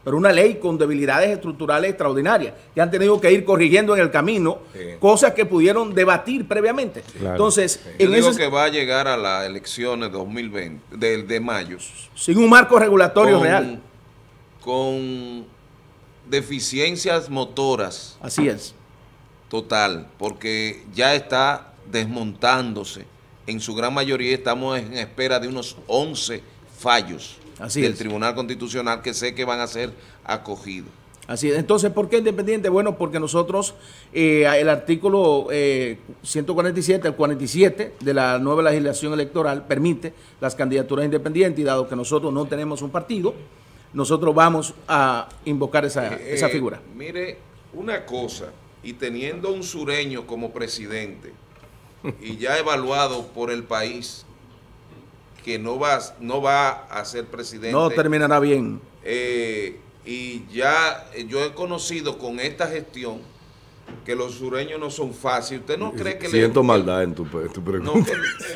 pero una ley con debilidades estructurales extraordinarias, que han tenido que ir corrigiendo en el camino, cosas que pudieron debatir previamente. Claro. Entonces, yo digo que va a llegar a las elecciones 2020, de mayo. Sin un marco regulatorio real. Con deficiencias motoras. Así es. Total, porque ya está desmontándose. En su gran mayoría estamos en espera de unos 11 fallos del Tribunal Constitucional que sé que van a ser acogidos. Así es. Entonces, ¿por qué independiente? Bueno, porque nosotros, el artículo 147, el 47 de la nueva legislación electoral permite las candidaturas independientes, y dado que nosotros no tenemos un partido, nosotros vamos a invocar esa figura. Mire, una cosa, y teniendo un sureño como presidente, y ya evaluado por el país, que no va a ser presidente. No terminará bien. Y ya yo he conocido con esta gestión que los sureños no son fáciles. ¿Usted no cree que Siento maldad en tu pregunta.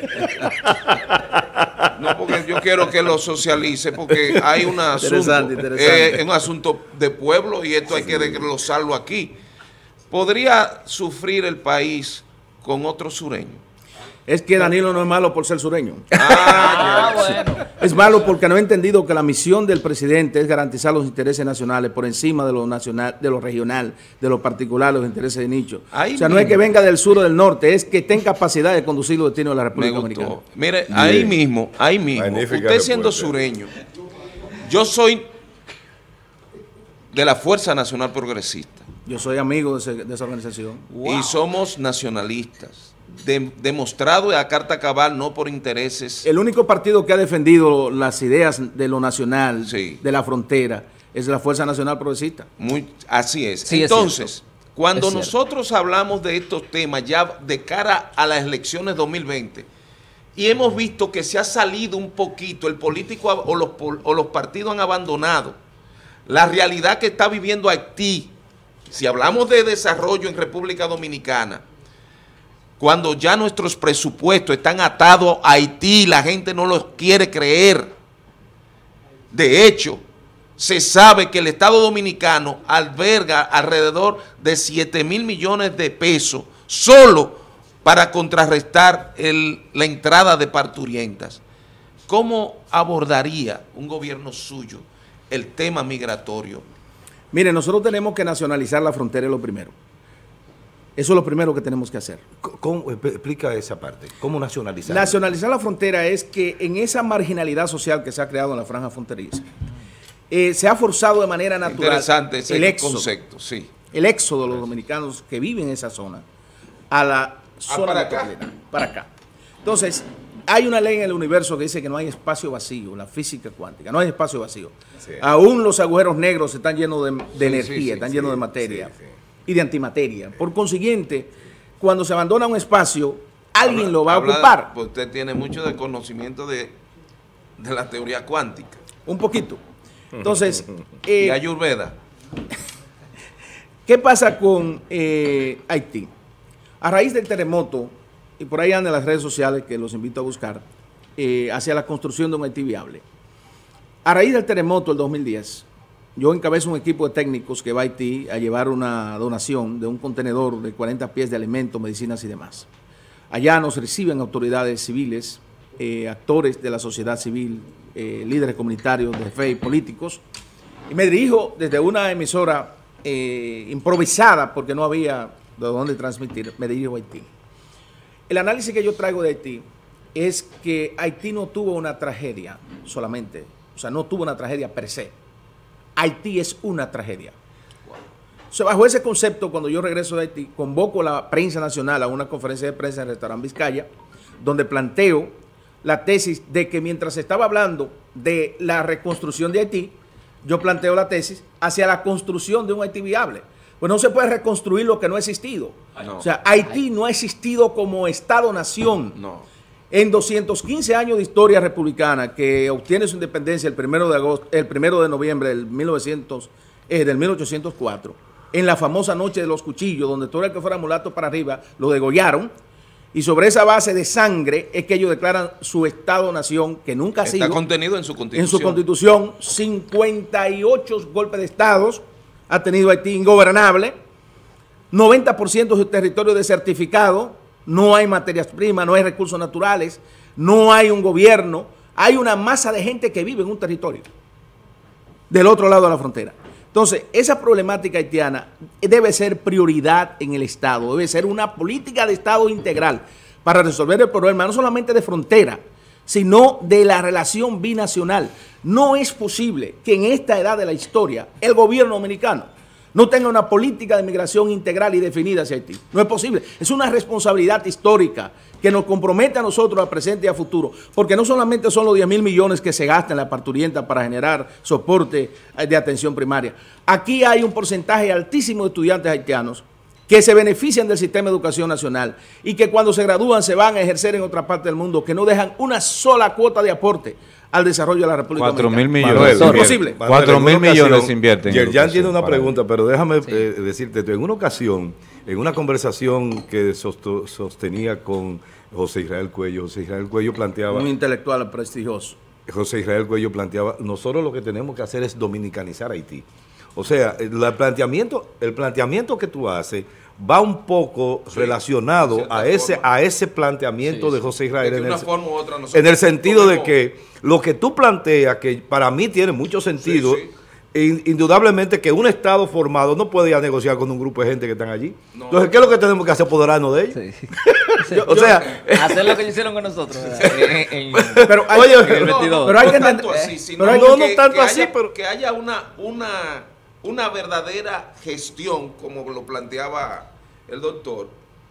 No, porque yo quiero que lo socialice, porque hay un asunto, interesante. un asunto de pueblo, y esto hay que desglosarlo aquí. ¿Podría sufrir el país con otro sureño? Es que Danilo no es malo por ser sureño. Bueno. Es malo porque no ha entendido que la misión del presidente es garantizar los intereses nacionales por encima de lo nacional, de lo regional, de lo particular, los intereses de nicho. O sea, no es que venga del sur o del norte, es que tenga capacidad de conducir los destinos de la República Dominicana. Mire, ahí mismo, usted siendo sureño, yo soy de la Fuerza Nacional Progresista. Yo soy amigo de esa organización. Y somos nacionalistas. Demostrado a carta cabal, no por intereses. El único partido que ha defendido las ideas de lo nacional, de la frontera, es la Fuerza Nacional Progresista. Así es. Sí, entonces, cuando nosotros hablamos de estos temas ya de cara a las elecciones 2020, y hemos visto que se ha salido un poquito, el político o los partidos han abandonado la realidad que está viviendo Haití. Si hablamos de desarrollo en República Dominicana, cuando ya nuestros presupuestos están atados a Haití, la gente no los quiere creer. De hecho, se sabe que el Estado Dominicano alberga alrededor de 7,000 millones de pesos solo para contrarrestar la entrada de parturientas. ¿Cómo abordaría un gobierno suyo el tema migratorio? Mire, nosotros tenemos que nacionalizar la frontera, es lo primero. Eso es lo primero que tenemos que hacer. Explica esa parte. ¿Cómo nacionalizar? Nacionalizar la frontera es que en esa marginalidad social que se ha creado en la franja fronteriza, se ha forzado de manera natural. Interesante ese concepto, sí. El éxodo de los dominicanos que viven en esa zona a la zona metropolitana, para acá. Entonces, hay una ley en el universo que dice que no hay espacio vacío, la física cuántica, no hay espacio vacío. Sí. Aún los agujeros negros están llenos de energía, están llenos de materia. Y de antimateria. Por consiguiente, cuando se abandona un espacio, alguien lo va a ocupar. Pues usted tiene mucho de conocimiento de la teoría cuántica. Un poquito. Entonces, y Ayurveda. ¿Qué pasa con Haití? A raíz del terremoto, y por ahí andan las redes sociales que los invito a buscar, hacia la construcción de un Haití viable. A raíz del terremoto del 2010, yo encabezo un equipo de técnicos que va a Haití a llevar una donación de un contenedor de 40 pies de alimentos, medicinas y demás. Allá nos reciben autoridades civiles, actores de la sociedad civil, líderes comunitarios de fe y políticos. Y me dirijo desde una emisora improvisada porque no había de dónde transmitir, me dirijo a Haití. El análisis que yo traigo de Haití es que Haití no tuvo una tragedia solamente, o sea, no tuvo una tragedia per se. Haití es una tragedia. O sea, bajo ese concepto, cuando yo regreso de Haití, convoco a la prensa nacional a una conferencia de prensa en el restaurante Vizcaya, donde planteo la tesis de que mientras se estaba hablando de la reconstrucción de Haití, yo planteo la tesis hacia la construcción de un Haití viable. Pues no se puede reconstruir lo que no ha existido. No. O sea, Haití no ha existido como Estado-nación. No. En 215 años de historia republicana, que obtiene su independencia el 1 de noviembre del 1804, en la famosa noche de los cuchillos, donde todo el que fuera mulato para arriba lo degollaron, Y sobre esa base de sangre es que ellos declaran su Estado-nación, que nunca ha sido. Está contenido en su constitución. En su constitución, 58 golpes de estados ha tenido Haití ingobernable, 90% de su territorio desertificado, no hay materias primas, no hay recursos naturales, no hay un gobierno, hay una masa de gente que vive en un territorio del otro lado de la frontera. Entonces, esa problemática haitiana debe ser prioridad en el Estado, debe ser una política de Estado integral para resolver el problema, no solamente de frontera, sino de la relación binacional. No es posible que en esta edad de la historia el gobierno dominicano no tenga una política de migración integral y definida hacia Haití. No es posible. Es una responsabilidad histórica que nos compromete a nosotros al presente y a futuro, porque no solamente son los 10.000 millones que se gastan en la parturienta para generar soporte de atención primaria. Aquí hay un porcentaje altísimo de estudiantes haitianos que se benefician del sistema de educación nacional y que cuando se gradúan se van a ejercer en otra parte del mundo, que no dejan una sola cuota de aporte al desarrollo de la República Dominicana. 4.000 millones. ¿Es posible? 4.000 millones se invierten. Yerjan tiene una pregunta, pero déjame decirte, en una ocasión, en una conversación que sostenía con José Israel Cuello planteaba... Un intelectual prestigioso. José Israel Cuello planteaba, nosotros lo que tenemos que hacer es dominicanizar Haití. O sea, el planteamiento que tú haces va un poco relacionado a ese planteamiento de José Israel en el sentido de que lo que tú planteas, que para mí tiene mucho sentido, indudablemente que un Estado formado no puede ir a negociar con un grupo de gente que están allí. Entonces, ¿qué es lo que tenemos que hacer? Apoderarnos de ellos. O sea, hacer lo que ellos hicieron con nosotros. Pero hay que entender, que haya una verdadera gestión, como lo planteaba el doctor,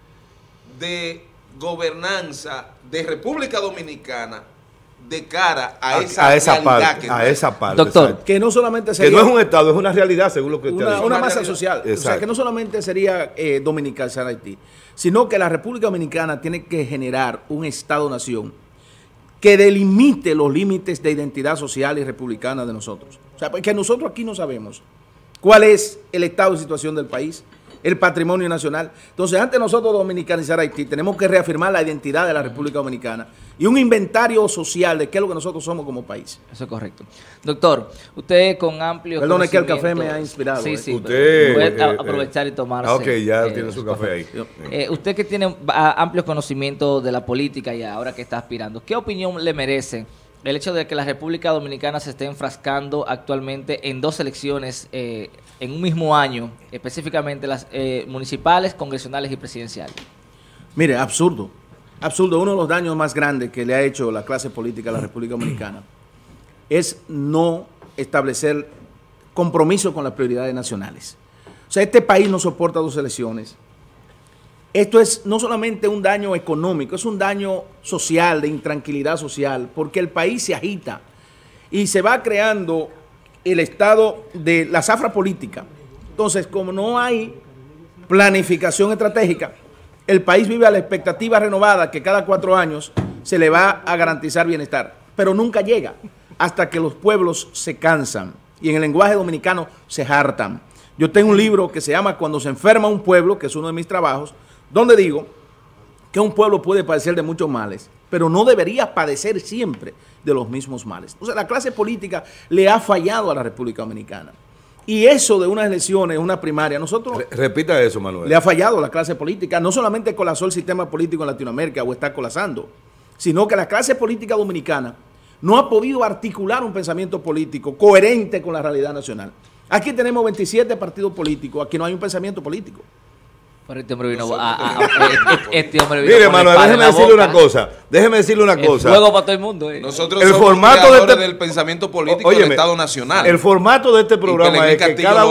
de gobernanza de República Dominicana de cara a esa parte. Doctor, exacto. Que no solamente sería... Que no es un Estado, es una realidad, según lo que usted dice. Una masa social. Exacto. O sea, que no solamente sería dominicalizar Haití, sino que la República Dominicana tiene que generar un Estado-nación que delimite los límites de identidad social y republicana de nosotros. O sea, porque nosotros aquí no sabemos cuál es el estado de situación del país, el patrimonio nacional. Entonces, antes de nosotros dominicanizar Haití, tenemos que reafirmar la identidad de la República Dominicana y un inventario social de qué es lo que nosotros somos como país. Eso es correcto. Doctor, usted con amplio Perdone que el café me ha inspirado. Sí, sí. Usted puede aprovechar y tomarse. Ok, ya tiene su café ahí. Usted que tiene amplios conocimientos de la política y ahora que está aspirando, ¿qué opinión le merece el hecho de que la República Dominicana se esté enfrascando actualmente en 2 elecciones en un mismo año, específicamente las municipales, congresionales y presidenciales? Mire, absurdo. Absurdo. Uno de los daños más grandes que le ha hecho la clase política a la República Dominicana es no establecer compromiso con las prioridades nacionales. O sea, este país no soporta 2 elecciones. Esto es no solamente un daño económico, es un daño social, de intranquilidad social, porque el país se agita y se va creando el estado de la zafra política. Entonces, como no hay planificación estratégica, el país vive a la expectativa renovada que cada 4 años se le va a garantizar bienestar, pero nunca llega hasta que los pueblos se cansan y en el lenguaje dominicano se hartan. Yo tengo un libro que se llama Cuando se enferma un pueblo, que es uno de mis trabajos, donde digo que un pueblo puede padecer de muchos males, pero no debería padecer siempre de los mismos males. O sea, la clase política le ha fallado a la República Dominicana. Y eso de unas elecciones, una primaria, nosotros... Repita eso, Manuel. Le ha fallado a la clase política. No solamente colapsó el sistema político en Latinoamérica o está colapsando, sino que la clase política dominicana no ha podido articular un pensamiento político coherente con la realidad nacional. Aquí tenemos 27 partidos políticos, aquí no hay un pensamiento político. Pero este hombre vino Mire, Manuel, déjeme decirle una cosa. Juego para todo el mundo. Nosotros somos creadores del pensamiento político del Estado Nacional. El formato de este programa es que cada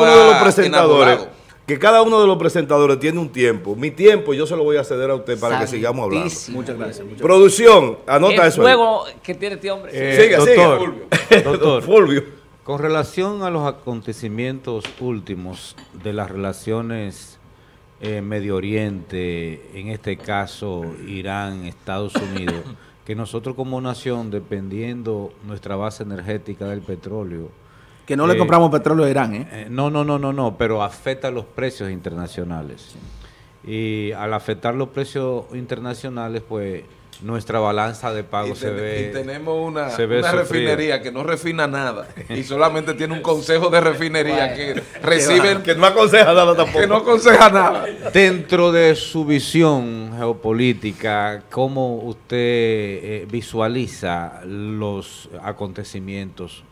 uno de los presentadores tiene un tiempo. Mi tiempo yo se lo voy a ceder a usted para que sigamos hablando. Muchas gracias. Producción, anota eso. El juego que tiene este hombre. Siga, doctor, Fulvio. Con relación a los acontecimientos últimos de las relaciones Medio Oriente, en este caso Irán, Estados Unidos, que nosotros como nación, dependiendo nuestra base energética del petróleo... Que no le compramos petróleo a Irán, No, pero afecta los precios internacionales. Y al afectar los precios internacionales, pues nuestra balanza de pago se ve. Y tenemos una sufrida. refinería que no refina nada y solamente tiene un consejo de refinería que reciben. Que no aconseja nada tampoco. Que no aconseja nada. Dentro de su visión geopolítica, ¿cómo usted visualiza los acontecimientos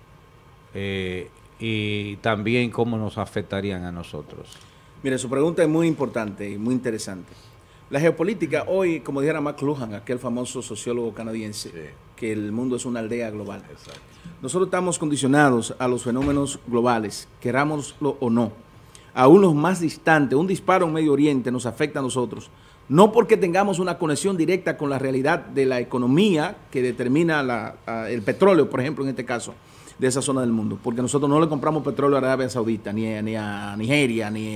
y también cómo nos afectarían a nosotros? Mire, su pregunta es muy importante y muy interesante. La geopolítica hoy, como dijera McLuhan, aquel famoso sociólogo canadiense, que el mundo es una aldea global. Exacto. Nosotros estamos condicionados a los fenómenos globales, querámoslo o no. Aún los más distantes, un disparo en Medio Oriente nos afecta a nosotros, no porque tengamos una conexión directa con la realidad de la economía que determina el petróleo, por ejemplo, en este caso, de esa zona del mundo, porque nosotros no le compramos petróleo a Arabia Saudita, ni a Nigeria, ni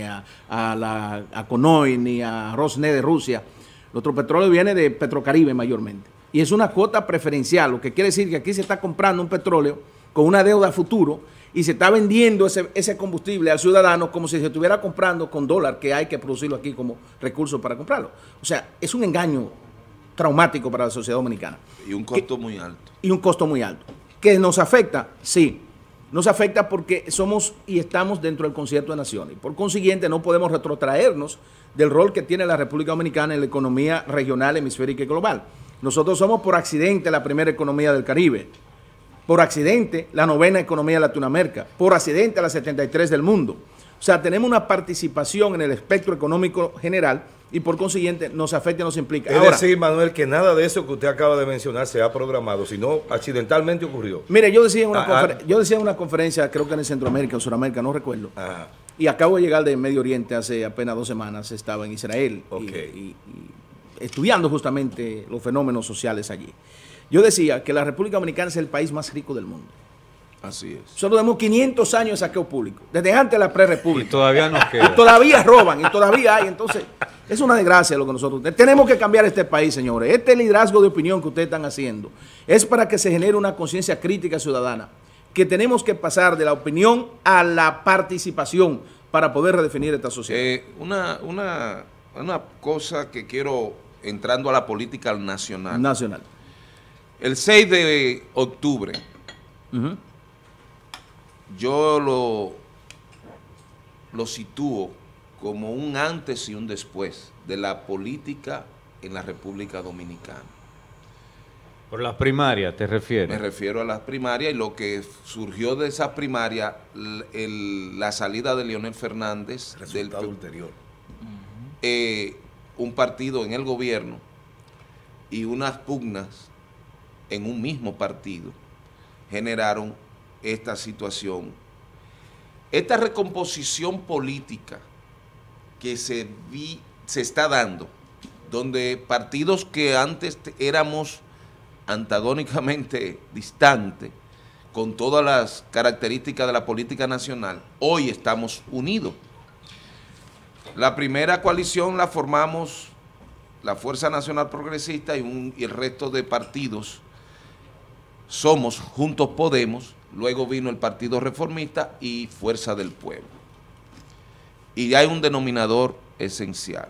a Conoy, ni a Rosneft de Rusia. Nuestro petróleo viene de Petrocaribe mayormente. Y es una cuota preferencial, lo que quiere decir que aquí se está comprando un petróleo con una deuda a futuro y se está vendiendo ese combustible al ciudadano como si se estuviera comprando con dólar, que hay que producirlo aquí como recurso para comprarlo. O sea, es un engaño traumático para la sociedad dominicana. Y un costo muy alto. Y un costo muy alto. ¿Que nos afecta? Sí, nos afecta porque somos y estamos dentro del concierto de naciones. Y por consiguiente no podemos retrotraernos del rol que tiene la República Dominicana en la economía regional, hemisférica y global. Nosotros somos por accidente la primera economía del Caribe, por accidente la 9ª economía de Latinoamérica, por accidente la 73 del mundo. O sea, tenemos una participación en el espectro económico general y por consiguiente nos afecta y nos implica. Es decir, Manuel, que nada de eso que usted acaba de mencionar se ha programado, sino accidentalmente ocurrió. Mire, yo decía en una conferencia, creo que en Centroamérica o Suramérica, no recuerdo, y acabo de llegar de Medio Oriente hace apenas 2 semanas, estaba en Israel y estudiando justamente los fenómenos sociales allí. Yo decía que la República Dominicana es el país más rico del mundo. Así es. Solo tenemos 500 años de saqueo público, desde antes de la prerepública. Y todavía nos queda. Y todavía roban, y todavía hay. Entonces, es una desgracia lo que nosotros tenemos que cambiar este país, señores. Este liderazgo de opinión que ustedes están haciendo es para que se genere una conciencia crítica ciudadana, que tenemos que pasar de la opinión a la participación para poder redefinir esta sociedad. Una cosa que quiero, entrando a la política nacional. El 6 de octubre, yo lo sitúo como un antes y un después de la política en la República Dominicana. ¿Por las primarias te refieres? Me refiero a las primarias y lo que surgió de esas primarias, la salida de Leonel Fernández. Resultado ulterior. Un partido en el gobierno y unas pugnas en un mismo partido generaron esta situación. Esta recomposición política que se está dando, donde partidos que antes éramos antagónicamente distantes, con todas las características de la política nacional, hoy estamos unidos. La primera coalición la formamos la Fuerza Nacional Progresista y el resto de partidos. Somos Juntos Podemos, luego vino el Partido Reformista y Fuerza del Pueblo. Y hay un denominador esencial.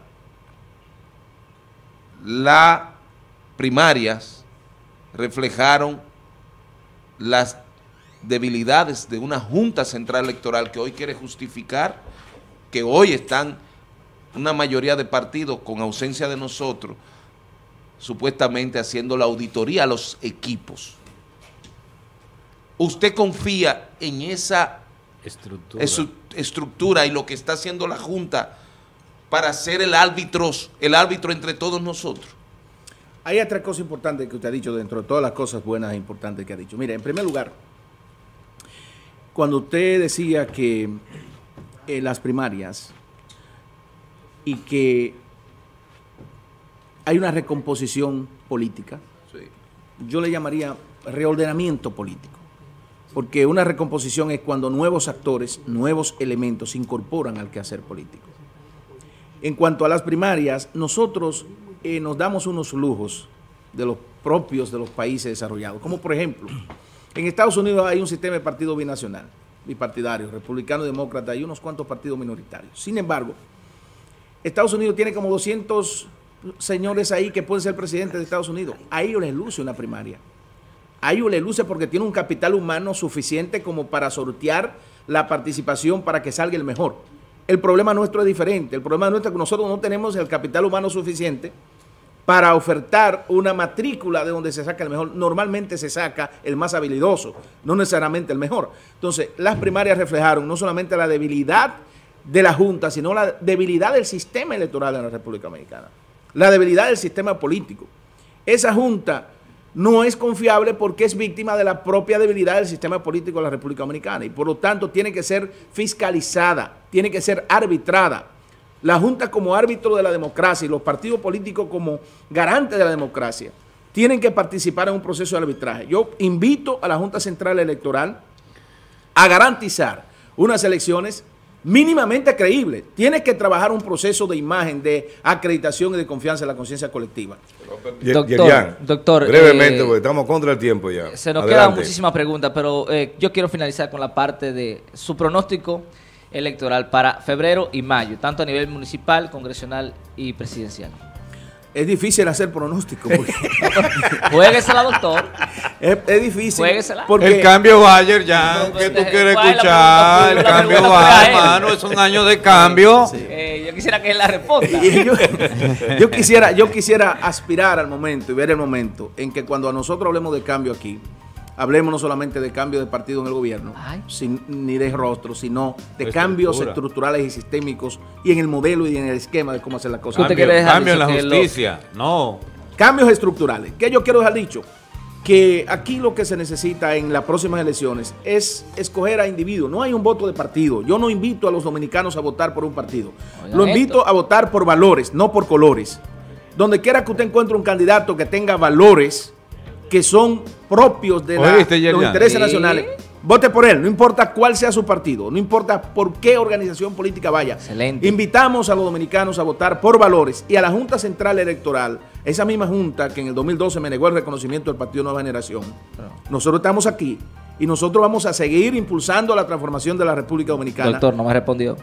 Las primarias reflejaron las debilidades de una Junta Central Electoral que hoy quiere justificar que hoy están una mayoría de partidos con ausencia de nosotros, supuestamente haciendo la auditoría a los equipos. ¿Usted confía en esa estructura y lo que está haciendo la Junta para ser el árbitro entre todos nosotros? Hay otra cosa importante que usted ha dicho dentro de todas las cosas buenas e importantes que ha dicho. Mire, en primer lugar, cuando usted decía que las primarias y que hay una recomposición política, yo le llamaría reordenamiento político, porque una recomposición es cuando nuevos actores, nuevos elementos se incorporan al quehacer político. En cuanto a las primarias, nosotros nos damos unos lujos de los propios de los países desarrollados, como por ejemplo, en Estados Unidos hay un sistema de partido binacional, bipartidario, republicano y demócrata, y unos cuantos partidos minoritarios. Sin embargo, Estados Unidos tiene como 200 señores ahí que pueden ser presidentes de Estados Unidos. A ellos les luce una primaria. A ellos les luce porque tiene un capital humano suficiente como para sortear la participación para que salga el mejor. El problema nuestro es diferente. El problema nuestro es que nosotros no tenemos el capital humano suficiente para ofertar una matrícula de donde se saca el mejor. Normalmente se saca el más habilidoso, no necesariamente el mejor. Entonces, las primarias reflejaron no solamente la debilidad de la Junta, sino la debilidad del sistema electoral de la República Dominicana, la debilidad del sistema político. Esa Junta no es confiable porque es víctima de la propia debilidad del sistema político de la República Dominicana y por lo tanto tiene que ser fiscalizada, tiene que ser arbitrada. La Junta como árbitro de la democracia y los partidos políticos como garantes de la democracia tienen que participar en un proceso de arbitraje. Yo invito a la Junta Central Electoral a garantizar unas elecciones mínimamente creíbles. Tiene que trabajar un proceso de imagen, de acreditación y de confianza en la conciencia colectiva. Doctor, brevemente, porque estamos contra el tiempo ya. Se nos quedan muchísimas preguntas, pero yo quiero finalizar con la parte de su pronóstico electoral para febrero y mayo, tanto a nivel municipal, congresional y presidencial. Es difícil hacer pronóstico. Juéguesela, doctor. Es difícil. Porque el cambio Bayer ya, ¿qué tú quieres escuchar? El cambio Bayer, hermano, es un año de cambio. Sí. Yo quisiera que él la responda. Yo quisiera aspirar al momento y ver el momento en que cuando a nosotros hablemos de cambio aquí, hablemos no solamente de cambio de partido en el gobierno, ni de rostro, sino de cambios estructurales y sistémicos y en el modelo y en el esquema de cómo hacer las cosas. Cambio en la justicia, no. Cambios estructurales. ¿Qué yo quiero dejar dicho? Que aquí lo que se necesita en las próximas elecciones es escoger a individuos. No hay un voto de partido. Yo no invito a los dominicanos a votar por un partido. Lo invito a votar por valores, no por colores. Donde quiera que usted encuentre un candidato que tenga valores que son propios de los intereses nacionales, vote por él, no importa cuál sea su partido, no importa por qué organización política vaya. Excelente. Invitamos a los dominicanos a votar por valores y a la Junta Central Electoral, esa misma Junta que en el 2012 me negó el reconocimiento del Partido Nueva Generación. Nosotros estamos aquí y nosotros vamos a seguir impulsando la transformación de la República Dominicana. Doctor, no me respondió.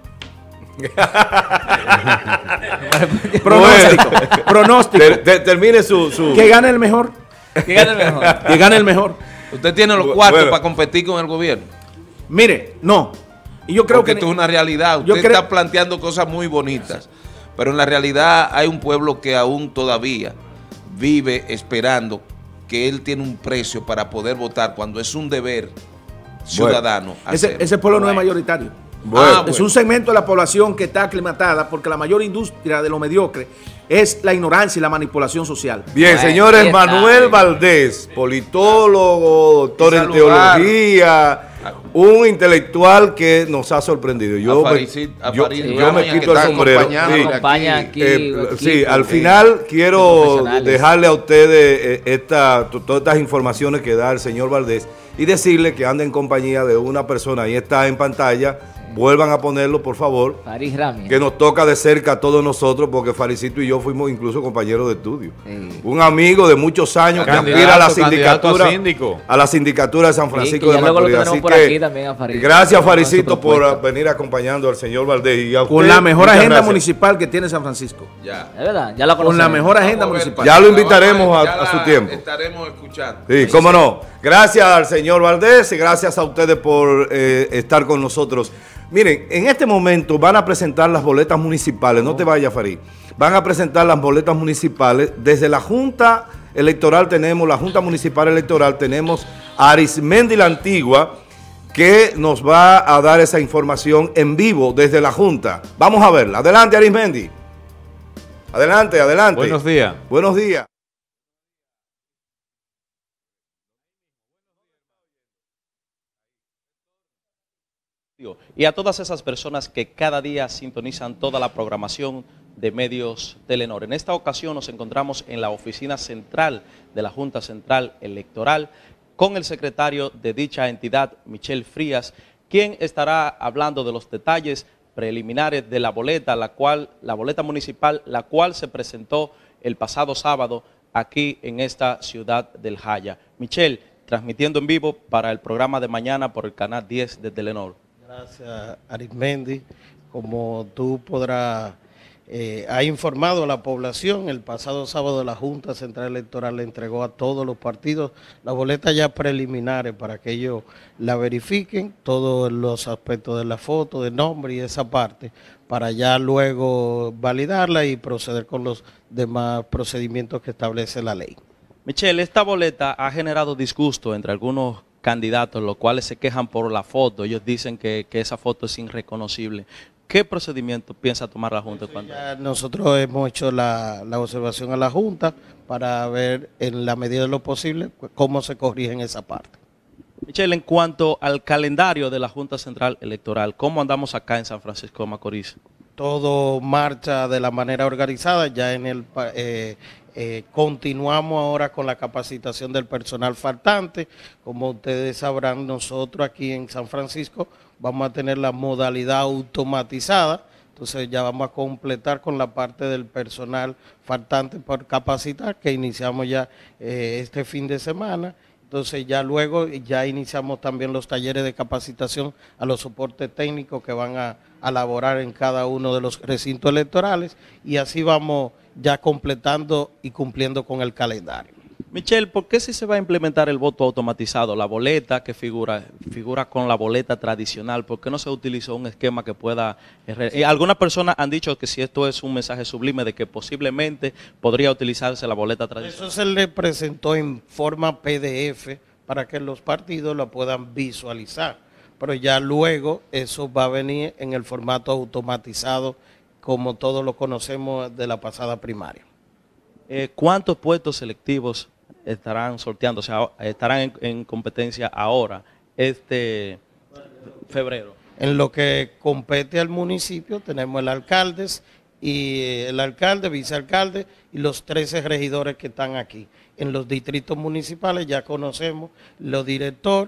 Pronóstico. Termine su... Que gane el mejor. Que gane el mejor. Que gane el mejor. Usted tiene los cuartos para competir con el gobierno. Mire, no. Y yo creo que esto es una realidad. Usted está planteando cosas muy bonitas, pero en la realidad hay un pueblo que aún todavía vive esperando que él tiene un precio para poder votar cuando es un deber ciudadano. Ese pueblo no es mayoritario. Es un segmento de la población que está aclimatada porque la mayor industria de lo mediocre es la ignorancia y la manipulación social. Bien, señores, Manuel Valdés, politólogo, doctor en teología, un intelectual que nos ha sorprendido. Yo me quito el sombrero. Sí, al final quiero dejarle a ustedes todas estas informaciones que da el señor Valdés y decirle que anda en compañía de una persona, ahí está en pantalla. Vuelvan a ponerlo, por favor, que nos toca de cerca a todos nosotros, porque Faricito y yo fuimos incluso compañeros de estudio. Un amigo de muchos años que aspira a la sindicatura de San Francisco de Macorís. Así que gracias, Faricito, por venir acompañando al señor Valdés. Y con la mejor agenda municipal que tiene San Francisco. Ya. Es verdad, ya lo conocemos. Con la mejor agenda municipal. Ya lo invitaremos a su tiempo. Estaremos escuchando. Sí, cómo no. Gracias al señor Valdés y gracias a ustedes por estar con nosotros. Miren, en este momento van a presentar las boletas municipales, no te vayas, Farid. Van a presentar las boletas municipales. Desde la Junta Electoral tenemos, la Junta Municipal Electoral, tenemos a Arismendi la Antigua, que nos va a dar esa información en vivo desde la Junta. Vamos a verla. Adelante, Arismendi. Adelante, adelante. Buenos días. Buenos días. Y a todas esas personas que cada día sintonizan toda la programación de Medios Telenor. En esta ocasión nos encontramos en la oficina central de la Junta Central Electoral con el secretario de dicha entidad, Michel Frías, quien estará hablando de los detalles preliminares de la boleta, la boleta municipal, la cual se presentó el pasado sábado aquí en esta ciudad del Jaya. Michel, transmitiendo en vivo para el programa de mañana por el canal 10 de Telenor. Gracias, Arismendi. Como tú podrás ha informado a la población. El pasado sábado la Junta Central Electoral le entregó a todos los partidos las boletas ya preliminares para que ellos la verifiquen, todos los aspectos de la foto, de nombre y esa parte, para ya luego validarla y proceder con los demás procedimientos que establece la ley. Michelle, esta boleta ha generado disgusto entre algunos candidatos, los cuales se quejan por la foto. Ellos dicen que esa foto es irreconocible. ¿Qué procedimiento piensa tomar la Junta? Ya nosotros hemos hecho la observación a la Junta para ver en la medida de lo posible cómo se corrige en esa parte. Michelle, en cuanto al calendario de la Junta Central Electoral, ¿cómo andamos acá en San Francisco de Macorís? Todo marcha de la manera organizada, ya en el continuamos ahora con la capacitación del personal faltante. Como ustedes sabrán, nosotros aquí en San Francisco vamos a tener la modalidad automatizada, entonces ya vamos a completar con la parte del personal faltante por capacitar, que iniciamos ya este fin de semana. Entonces ya luego ya iniciamos también los talleres de capacitación a los soportes técnicos que van a laborar en cada uno de los recintos electorales, y así vamos ya completando y cumpliendo con el calendario. Michelle, ¿por qué si se va a implementar el voto automatizado? La boleta que figura con la boleta tradicional, ¿por qué no se utilizó un esquema que pueda... algunas personas han dicho que si esto es un mensaje sublime de que posiblemente podría utilizarse la boleta tradicional. Eso se le presentó en forma PDF para que los partidos la puedan visualizar, pero ya luego eso va a venir en el formato automatizado como todos lo conocemos de la pasada primaria. ¿Cuántos puestos selectivos estarán sorteando, o sea, estarán en competencia ahora, este febrero? En lo que compete al municipio tenemos el alcalde, vicealcalde y los 13 regidores que están aquí. En los distritos municipales ya conocemos los directores,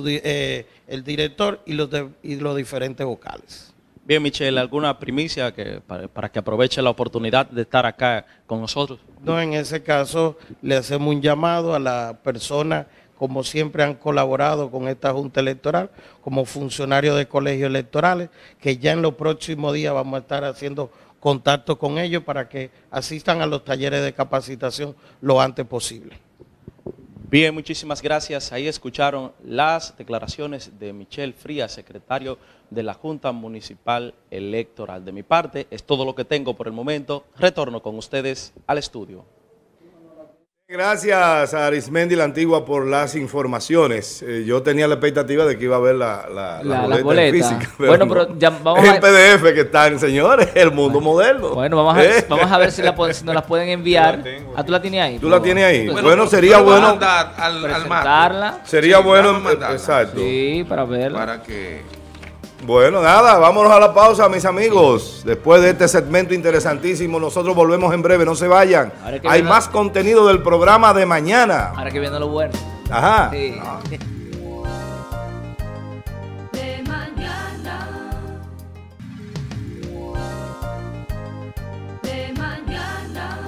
el director y los diferentes vocales. Bien, Michelle, ¿alguna primicia para que aproveche la oportunidad de estar acá con nosotros? No, en ese caso le hacemos un llamado a la persona, como siempre han colaborado con esta Junta Electoral, como funcionarios de colegios electorales, que ya en los próximos días vamos a estar haciendo contacto con ellos para que asistan a los talleres de capacitación lo antes posible. Bien, muchísimas gracias. Ahí escucharon las declaraciones de Michelle Frías, secretario de la Junta Municipal Electoral. De mi parte, es todo lo que tengo por el momento. Retorno con ustedes al estudio. Gracias a Arismendi la Antigua por las informaciones. Yo tenía la expectativa de que iba a ver la boleta física. Bueno, pero ya vamos el PDF que están, señores, el mundo moderno. Bueno, vamos a ver si nos las pueden enviar. ¿Tú la tienes ahí? ¿Tú la tienes ahí? Bueno, sería bueno presentarla. Sería bueno, exacto. Sí, para verla. Para que... Bueno, nada, vámonos a la pausa, mis amigos. Después de este segmento interesantísimo, nosotros volvemos en breve, no se vayan. Hay más contenido del programa de mañana. Ahora que viene lo bueno. Ajá. Sí. De mañana. De mañana.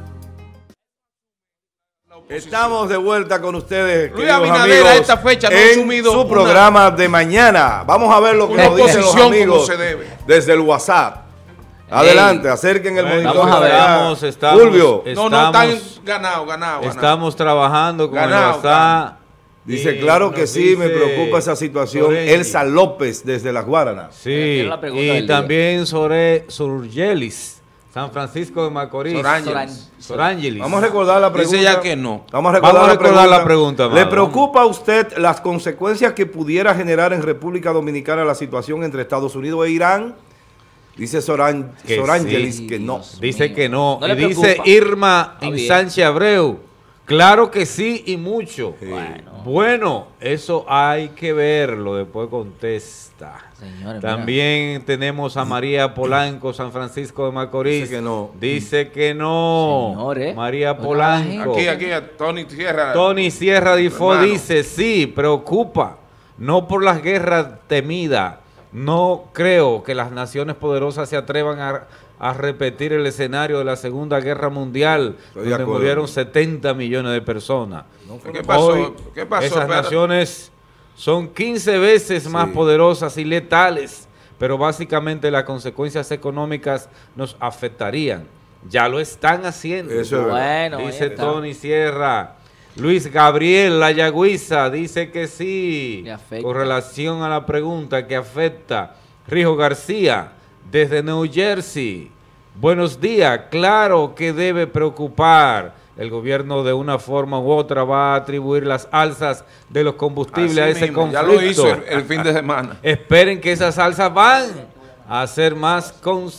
Estamos de vuelta con ustedes, Luis queridos Abinader, amigos, a esta fecha no ha en asumido su programa de mañana. Vamos a ver lo que nos dicen los amigos desde el WhatsApp. Adelante, acerquen el monitor. Vamos a ver. Fulvio. Están ganado. Estamos trabajando con el WhatsApp. Dice, claro que sí, me preocupa esa situación. Elsa López, desde Las Guaranas. Sí, y también sobre Surgelis, San Francisco de Macorís. Sorángelis. Vamos a recordar la pregunta. Dice ya que no. Vamos a recordar la pregunta. ¿Le preocupa a usted las consecuencias que pudiera generar en República Dominicana la situación entre Estados Unidos e Irán? Dice Sorángelis que no. Dice que no. Y dice Irma Sánchez Abreu, claro que sí y mucho. Sí. Bueno, eso hay que verlo, después contesta. Señores, también tenemos a María Polanco, San Francisco de Macorís. Dice que no. Dice que no. Señores, María Polanco. Aquí, Tony Sierra. Tony Sierra Difo dice, sí, preocupa. No por las guerras temidas. No creo que las naciones poderosas se atrevan a repetir el escenario de la Segunda Guerra Mundial, donde murieron 70 millones de personas. ¿Qué pasó? Esas naciones son 15 veces más poderosas y letales, pero básicamente las consecuencias económicas nos afectarían. Ya lo están haciendo. Eso es bueno, dice Tony Sierra. Luis Gabriel La Yagüiza dice que sí, con relación a la pregunta que afecta. Rijo García, desde New Jersey. Buenos días, claro que debe preocupar. El gobierno de una forma u otra va a atribuir las alzas de los combustibles a ese conflicto. Ya lo hizo el fin de semana. Esperen que esas alzas van a ser más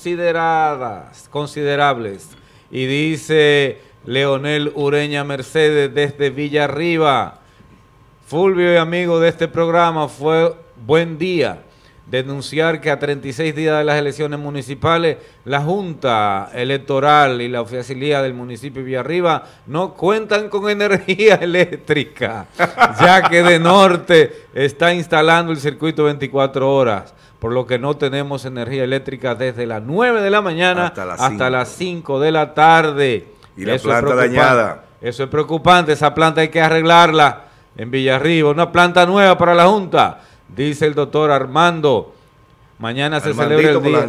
considerables. Y dice Leonel Ureña Mercedes desde Villarriba. Fulvio y amigo de este programa, fue buen día. Denunciar que a 36 días de las elecciones municipales, la Junta Electoral y la oficialía del municipio de Villarriba no cuentan con energía eléctrica, ya que de norte está instalando el circuito 24 horas, por lo que no tenemos energía eléctrica desde las 9 de la mañana hasta las 5 de la tarde. Y la planta dañada. Eso es preocupante, esa planta hay que arreglarla en Villarriba, una planta nueva para la Junta. Dice el doctor Armando, mañana se celebra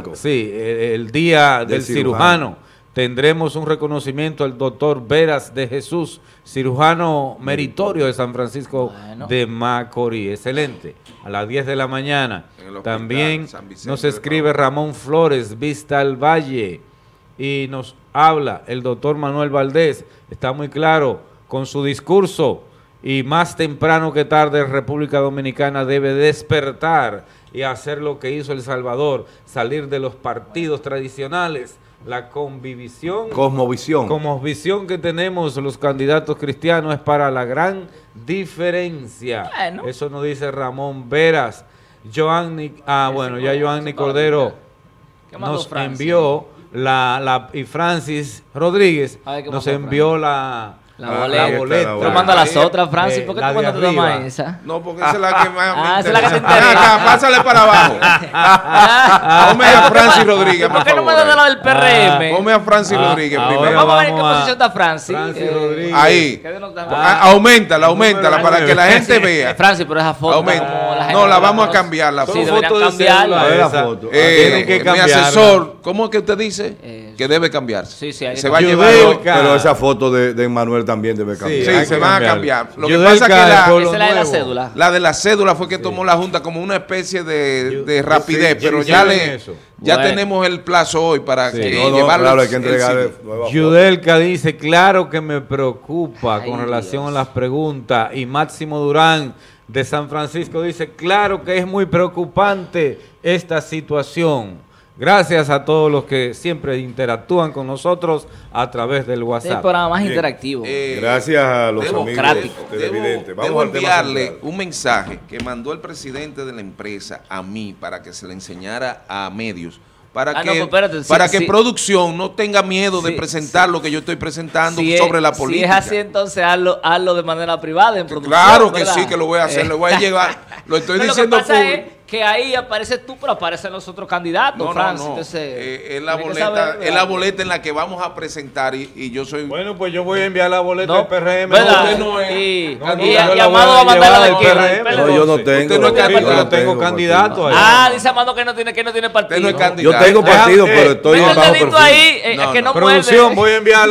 el día del cirujano. Tendremos un reconocimiento al doctor Veras de Jesús, cirujano meritorio de San Francisco de Macorís. Excelente. A las 10 de la mañana. También nos escribe Ramón Flores, Vista al Valle, y nos habla el doctor Manuel Valdés. Está muy claro con su discurso. Y más temprano que tarde, República Dominicana debe despertar y hacer lo que hizo El Salvador, salir de los partidos tradicionales, la cosmovisión que tenemos los candidatos cristianos es para la gran diferencia. Bueno. Eso nos dice Ramón Veras. Joanny Cordero nos envió y Francis Rodríguez nos envió la boleta. Tú mandas las otras, Francis. ¿Por qué tú mandas más esa? No, porque esa es la que más esa es la que te interesa. Pásale para abajo. Ponme a Francis Rodríguez, ¿por qué no mandas la del PRM? Ponme a Francis Rodríguez primero. Vamos a ver en qué posición está Francis. Rodríguez. Ahí. Auméntala para que la gente vea. Francis, pero esa foto. No, la vamos a cambiar. La foto de mi asesor, ¿cómo es que usted dice? Que debe cambiarse. Sí, se va a llevar. Pero esa foto de Manuel también debe cambiar. Sí, se van a cambiar. Lo que pasa es que la de la cédula. La de la cédula fue que tomó la Junta como una especie de rapidez, pero ya tenemos el plazo hoy para llevarlo. Claro, hay que entregar. Yudelka dice, claro que me preocupa con relación a las preguntas. Y Máximo Durán de San Francisco dice, claro que es muy preocupante esta situación. Gracias a todos los que siempre interactúan con nosotros a través del WhatsApp. Es el programa más interactivo. Gracias a los amigos televidentes. Debo enviarle un mensaje que mandó el presidente de la empresa a mí para que se le enseñara a medios. Para que producción no tenga miedo de presentar lo que yo estoy presentando sobre la política. Si es así, entonces hazlo de manera privada en producción. Claro que sí, que lo voy a hacer, lo voy a llevar. Lo estoy diciendo público. Que ahí apareces tú, pero aparecen los otros candidatos, Francis. Entonces, es la boleta en la que vamos a presentar y yo soy... Bueno, pues yo voy a enviar la boleta del PRM. Usted no es... Y Amado va a mandar la del PRM. No, yo no tengo. Yo tengo candidato ahí. Dice Amado que no tiene partido. No es candidato. Yo tengo partido, pero estoy bajo perfil. Ahí, que no producción, voy a enviar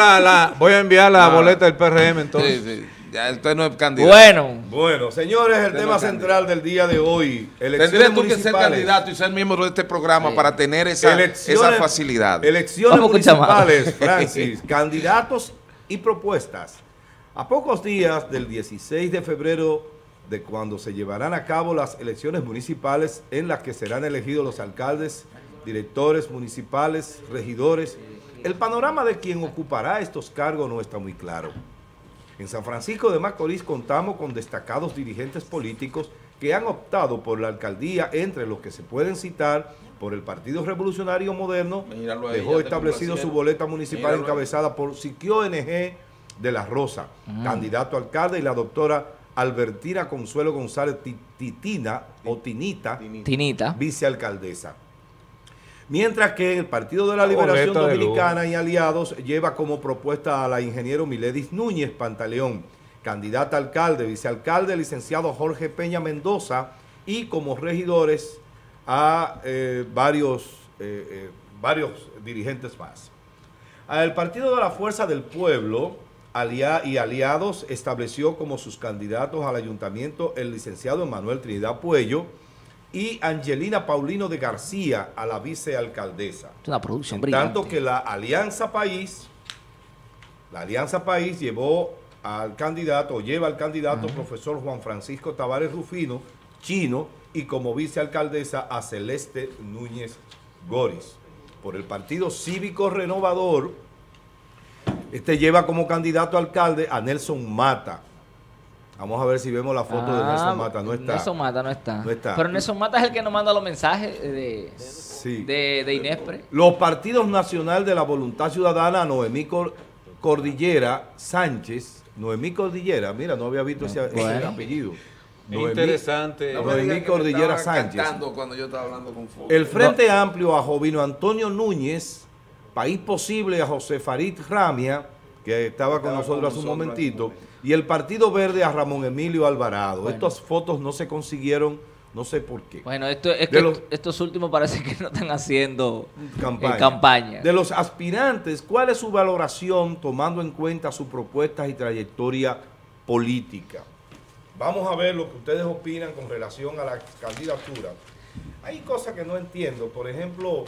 la boleta del PRM entonces. Sí. Ya usted no es candidato. Bueno, señores, el tema central del día de hoy. Tendrías tú que ser candidato y ser miembro de este programa para tener esa facilidad. Elecciones municipales, Francis, candidatos y propuestas. A pocos días del 16 de febrero, de cuando se llevarán a cabo las elecciones municipales en las que serán elegidos los alcaldes, directores municipales, regidores, el panorama de quien ocupará estos cargos no está muy claro. En San Francisco de Macorís contamos con destacados dirigentes políticos que han optado por la alcaldía, entre los que se pueden citar por el Partido Revolucionario Moderno, dejó establecido su boleta municipal encabezada por Siquio NG de la Rosa, candidato a alcalde, y la doctora Albertina Consuelo González Tinita, vicealcaldesa. Mientras que el Partido de la Liberación Dominicana y aliados lleva como propuesta a la ingeniero Miledis Núñez Pantaleón, candidata a alcalde, vicealcalde, licenciado Jorge Peña Mendoza, y como regidores a varios dirigentes más. El Partido de la Fuerza del Pueblo y aliados estableció como sus candidatos al ayuntamiento el licenciado Manuel Trinidad Puello y Angelina Paulino de García a la vicealcaldesa. Es una producción en brillante. tanto que la Alianza País llevó al candidato, profesor Juan Francisco Tavares Rufino, Chino, y como vicealcaldesa a Celeste Núñez Goris. Por el Partido Cívico Renovador, lleva como candidato a alcalde a Nelson Mata. Vamos a ver si vemos la foto de Nelson Mata. No está. Nelson Mata no está. No está. Pero Nelson Mata es el que nos manda los mensajes de Inespre. Los partidos nacional de la Voluntad Ciudadana, Noemí Cordillera Sánchez. Noemí Cordillera, mira, no había visto ese apellido. Interesante. Noemí Cordillera Sánchez. Cuando yo estaba hablando con El Frente Amplio a Jovino Antonio Núñez, País Posible a José Farid Ramia, que estaba con nosotros hace un momentito, y el Partido Verde a Ramón Emilio Alvarado. Bueno. Estas fotos no se consiguieron, no sé por qué. Bueno, estos últimos parece que no están haciendo campaña. De los aspirantes, ¿cuál es su valoración tomando en cuenta sus propuestas y trayectoria política? Vamos a ver lo que ustedes opinan con relación a la candidatura. Hay cosas que no entiendo. Por ejemplo,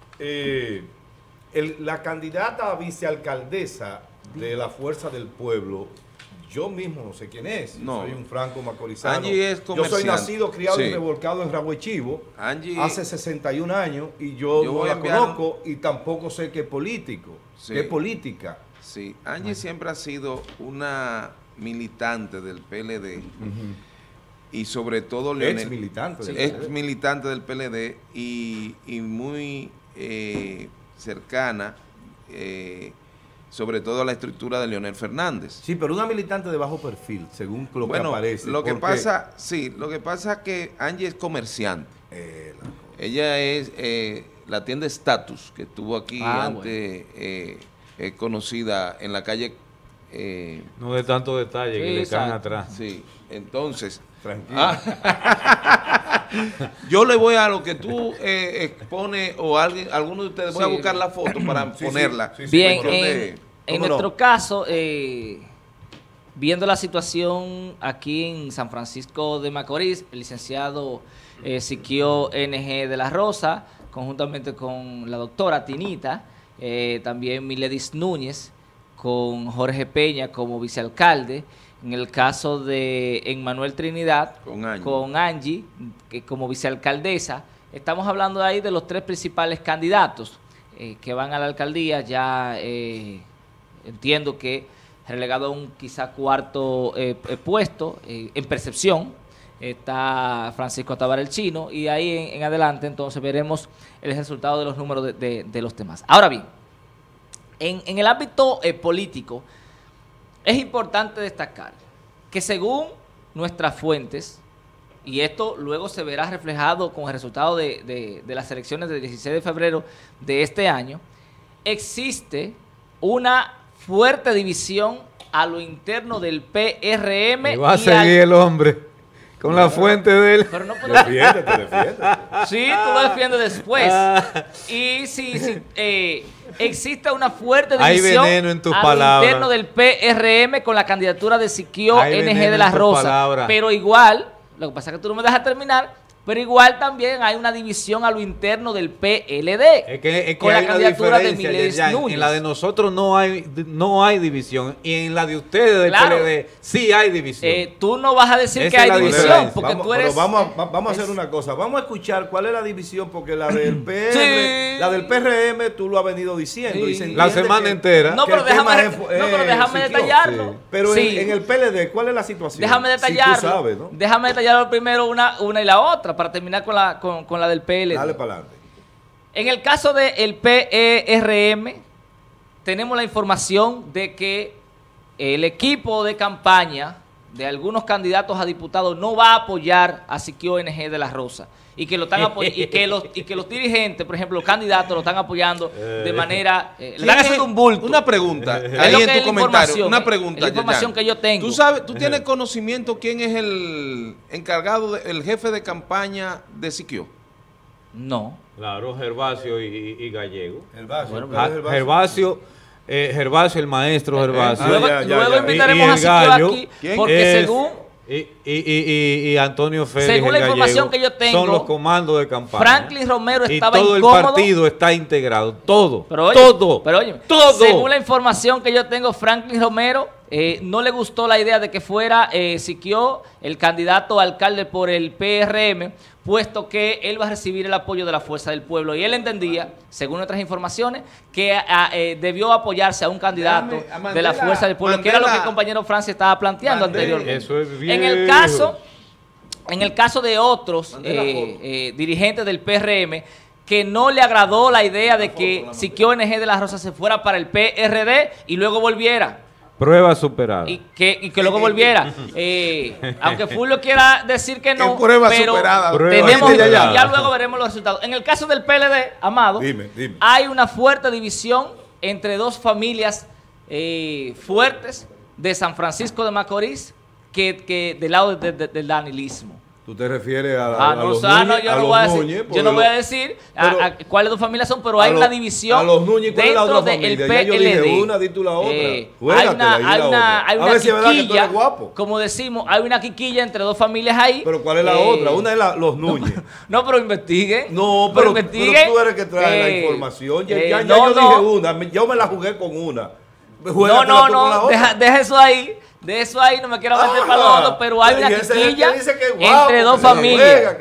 la candidata a vicealcaldesa de la Fuerza del Pueblo, yo mismo no sé quién es. No. Soy un franco macorizano. Angie es yo soy comerciante. nacido, criado y revolcado en Rahuechivo hace 61 años y yo no la conozco y tampoco sé qué político, qué política. Sí, Angie siempre ha sido una militante del PLD y sobre todo ex militante del PLD y muy cercana sobre todo a la estructura de Leonel Fernández. Sí, pero una militante de bajo perfil, según lo que aparece. Lo que pasa es que Angie es comerciante. Ella es la tienda Status, que estuvo aquí antes, es conocida en la calle. No de tanto detalle que le caen atrás. Sí, entonces. Tranquilo. Yo le voy a lo que tú expones o alguno de ustedes, voy a buscar la foto para ponerla. Bien, en nuestro caso, viendo la situación aquí en San Francisco de Macorís, el licenciado Siquio NG de la Rosa, conjuntamente con la doctora Tinita, también Miledis Núñez, con Jorge Peña como vicealcalde. En el caso de Emmanuel Trinidad, con Angie que como vicealcaldesa, estamos hablando ahí de los tres principales candidatos que van a la alcaldía. Ya entiendo que relegado a un quizá cuarto puesto, en percepción, está Francisco Tavares el Chino, y ahí en adelante entonces veremos el resultado de los números de los demás. Ahora bien, en el ámbito político, es importante destacar que según nuestras fuentes, y esto luego se verá reflejado con el resultado de las elecciones del 16 de febrero de este año, existe una fuerte división a lo interno del PRM. Y va a seguir el hombre con la fuente de él. Pero no puedo... Defiéndete. Sí, tú lo defiendes después. Y si existe una fuerte división al interno del PRM con la candidatura de Siquio NG de la Rosa. Pero igual, lo que pasa es que tú no me dejas terminar, pero igual también hay una división a lo interno del PLD. Es que con hay la candidatura de diferencia, Miledis Núñez. En la de nosotros no hay división, y en la de ustedes del PLD sí hay división. Tú no vas a decir que hay división, porque tú eres... Vamos a hacer una cosa, vamos a escuchar cuál es la división, porque la del la del PRM tú lo has venido diciendo. Y se la semana entera. No, pero déjame detallarlo. Sí. Pero en el PLD, ¿cuál es la situación? Déjame detallarlo. Si tú sabes, ¿no? Déjame detallarlo primero una y la otra, para terminar con la del PLD. Dale para adelante. En el caso del PRM, tenemos la información de que el equipo de campaña de algunos candidatos a diputados no va a apoyar a Siquio NG de la Rosa, y que lo están y que los dirigentes, por ejemplo, los candidatos lo están apoyando de manera le están haciendo un bulto. Una pregunta, ahí en tu comentario, una pregunta, la información que yo tengo. ¿Tú tienes conocimiento quién es el encargado, el jefe de campaña de Siquio? No. Claro, Gervasio y Gallego. Gervasio. Gervasio, el maestro Gervasio. Luego invitaremos a Siquio aquí, porque según... Y Antonio Félix, según la información que yo tengo, son los comandos de campaña. Franklin Romero estaba incómodo. Y todo el partido está integrado, todo. Pero oye, todo. Según la información que yo tengo, Franklin Romero no le gustó la idea de que fuera Siquio el candidato a alcalde por el PRM, puesto que él va a recibir el apoyo de la Fuerza del Pueblo. Y él entendía, según nuestras informaciones, que debió apoyarse a un candidato de la Fuerza del Pueblo, que era lo que el compañero Francia estaba planteando anteriormente. Eso es bien. En el caso de otros dirigentes del PRM, que no le agradó la idea de que Siquio NG de la Rosa se fuera para el PRD y luego volviera. Prueba superada. Y que luego volviera. Aunque Fulvio quiera decir que no, pero tenemos, ya luego veremos los resultados. En el caso del PLD, Amado, hay una fuerte división entre dos familias fuertes de San Francisco de Macorís que del lado del danilismo. ¿Tú te refieres a los Núñez? Yo no voy a decir cuáles dos familias son, pero hay una división a los Núñez, dentro del PLD. Yo dije una, di tú la otra. Hay una quiquilla, como decimos, hay una quiquilla entre dos familias ahí. Pero ¿cuál es la otra? Una es los Núñez. No, pero investiguen. No, pero tú eres que trae la información. Yo dije una, yo me la jugué con una. No, deja eso ahí. De eso ahí no me quiero meter para los otros, pero hay una quiquilla entre dos familias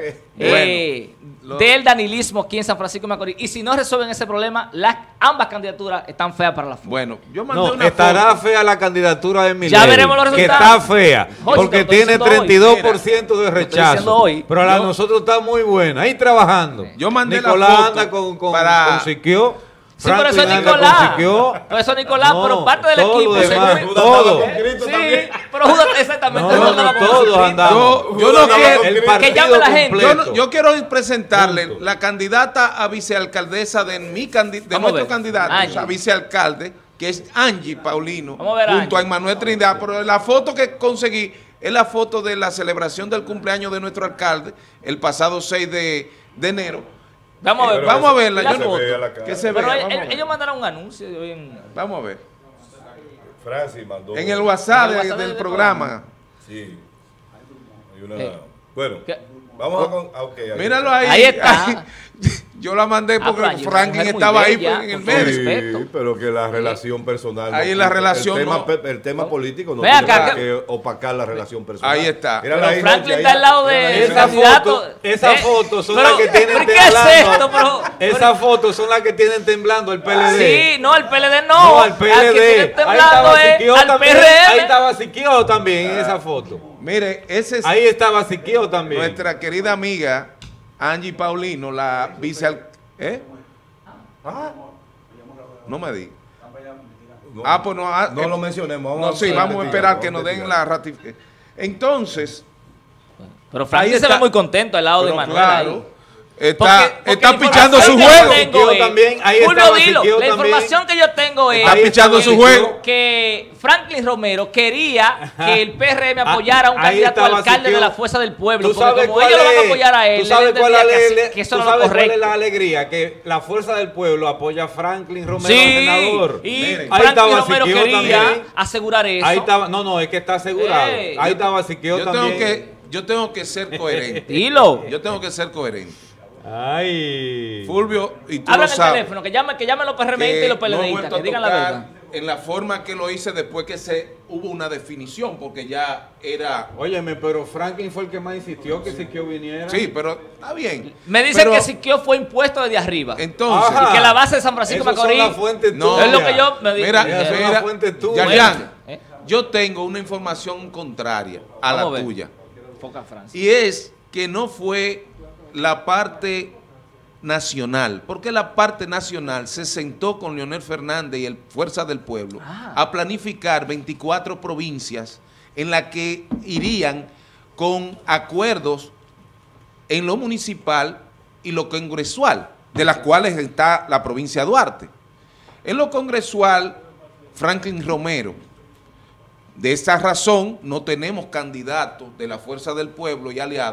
del danilismo aquí en San Francisco de Macorís. Y si no resuelven ese problema, ambas candidaturas están feas para la Fuerza. Bueno, yo mandé una estará fea la candidatura de Milenio. Ya veremos los resultados. Que está fea, porque tiene 32% de rechazo. Pero la de nosotros está muy buena. Ahí trabajando. Yo mandé Nicolás la foto anda con Siquio. Sí, pero eso es Nicolás. Pero parte del equipo. Todo. Sí, pero exactamente. Todos andamos. Yo no quiero que llame la gente. Yo quiero presentarle la candidata a vicealcaldesa de nuestro candidato, a vicealcalde, que es Angie Paulino, junto a Emmanuel Trinidad. Pero la foto que conseguí es la foto de la celebración del cumpleaños de nuestro alcalde, el pasado 6 de enero. Vamos a verla. Que se pero vea. Ellos mandaron un anuncio hoy Vamos a ver. Francis mandó. En el WhatsApp del programa. Sí. Hay una... Bueno, vamos a... Míralo ahí. Ahí está. Yo la mandé porque Franklin estaba ahí en el medio. Sí, pero que la relación personal. Ahí la relación. El tema político no tiene que opacar la relación personal. Ahí está. Pero Franklin está al lado de candidato. Esas fotos son las que tienen temblando. Esas fotos son las que tienen temblando el PLD. Sí, no, el PLD no. No, al PLD. Ahí estaba Siquio también en esa foto. Mire, ahí estaba Siquio también. Nuestra querida amiga Angie Paulino, la vicealcaldesa. No me di. Pues no lo mencionemos. Vamos a esperar que nos den la ratificación. Entonces. Pero Franklin se ve muy contento al lado de Manuel. Claro. Está pichando su juego. La información que yo tengo es que Franklin Romero quería que el PRM apoyara a un candidato a alcalde de la Fuerza del Pueblo. Porque como ellos lo van a apoyar a él, que eso no es correcto. ¿Cuál es la alegría? Que la Fuerza del Pueblo apoya a Franklin Romero, senador. Y Franklin Romero quería asegurar eso. Ahí estaba, es que está asegurado. Ahí estaba Siquio también. Yo tengo que ser coherente. Dilo. Yo tengo que ser coherente. Ay. Fulvio, y tú habla lo sabes. En el teléfono, que llamen los PRMistas y los PLDistas, que digan la verdad. En la forma que lo hice después que hubo una definición, porque ya era... Óyeme, pero Franklin fue el que más insistió que Siquio viniera. Sí, pero está bien. Me dicen que Siquio fue impuesto desde arriba. Entonces... Y que la base de San Francisco de Macorís... No, es lo que yo me digo. Mira, yo tengo una información contraria a la tuya. Y es que no fue la parte nacional, porque la parte nacional se sentó con Leonel Fernández y el Fuerza del Pueblo a planificar 24 provincias en las que irían con acuerdos en lo municipal y lo congresual, de las cuales está la provincia de Duarte. En lo congresual, Franklin Romero. De esa razón no tenemos candidatos de la Fuerza del Pueblo y aliados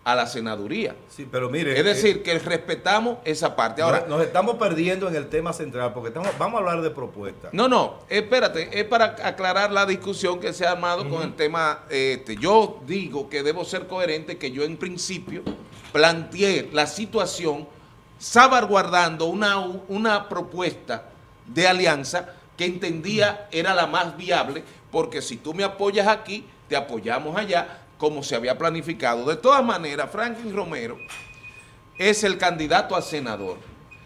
a la senaduría. Sí, pero mire, es decir, que respetamos esa parte. Ahora, nos estamos perdiendo en el tema central, porque vamos a hablar de propuestas. No, espérate, es para aclarar la discusión que se ha armado con el tema. Yo digo que debo ser coherente, que yo en principio planteé la situación salvaguardando una propuesta de alianza que entendía era la más viable, porque si tú me apoyas aquí, te apoyamos allá, como se había planificado. De todas maneras, Franklin Romero es el candidato a senador.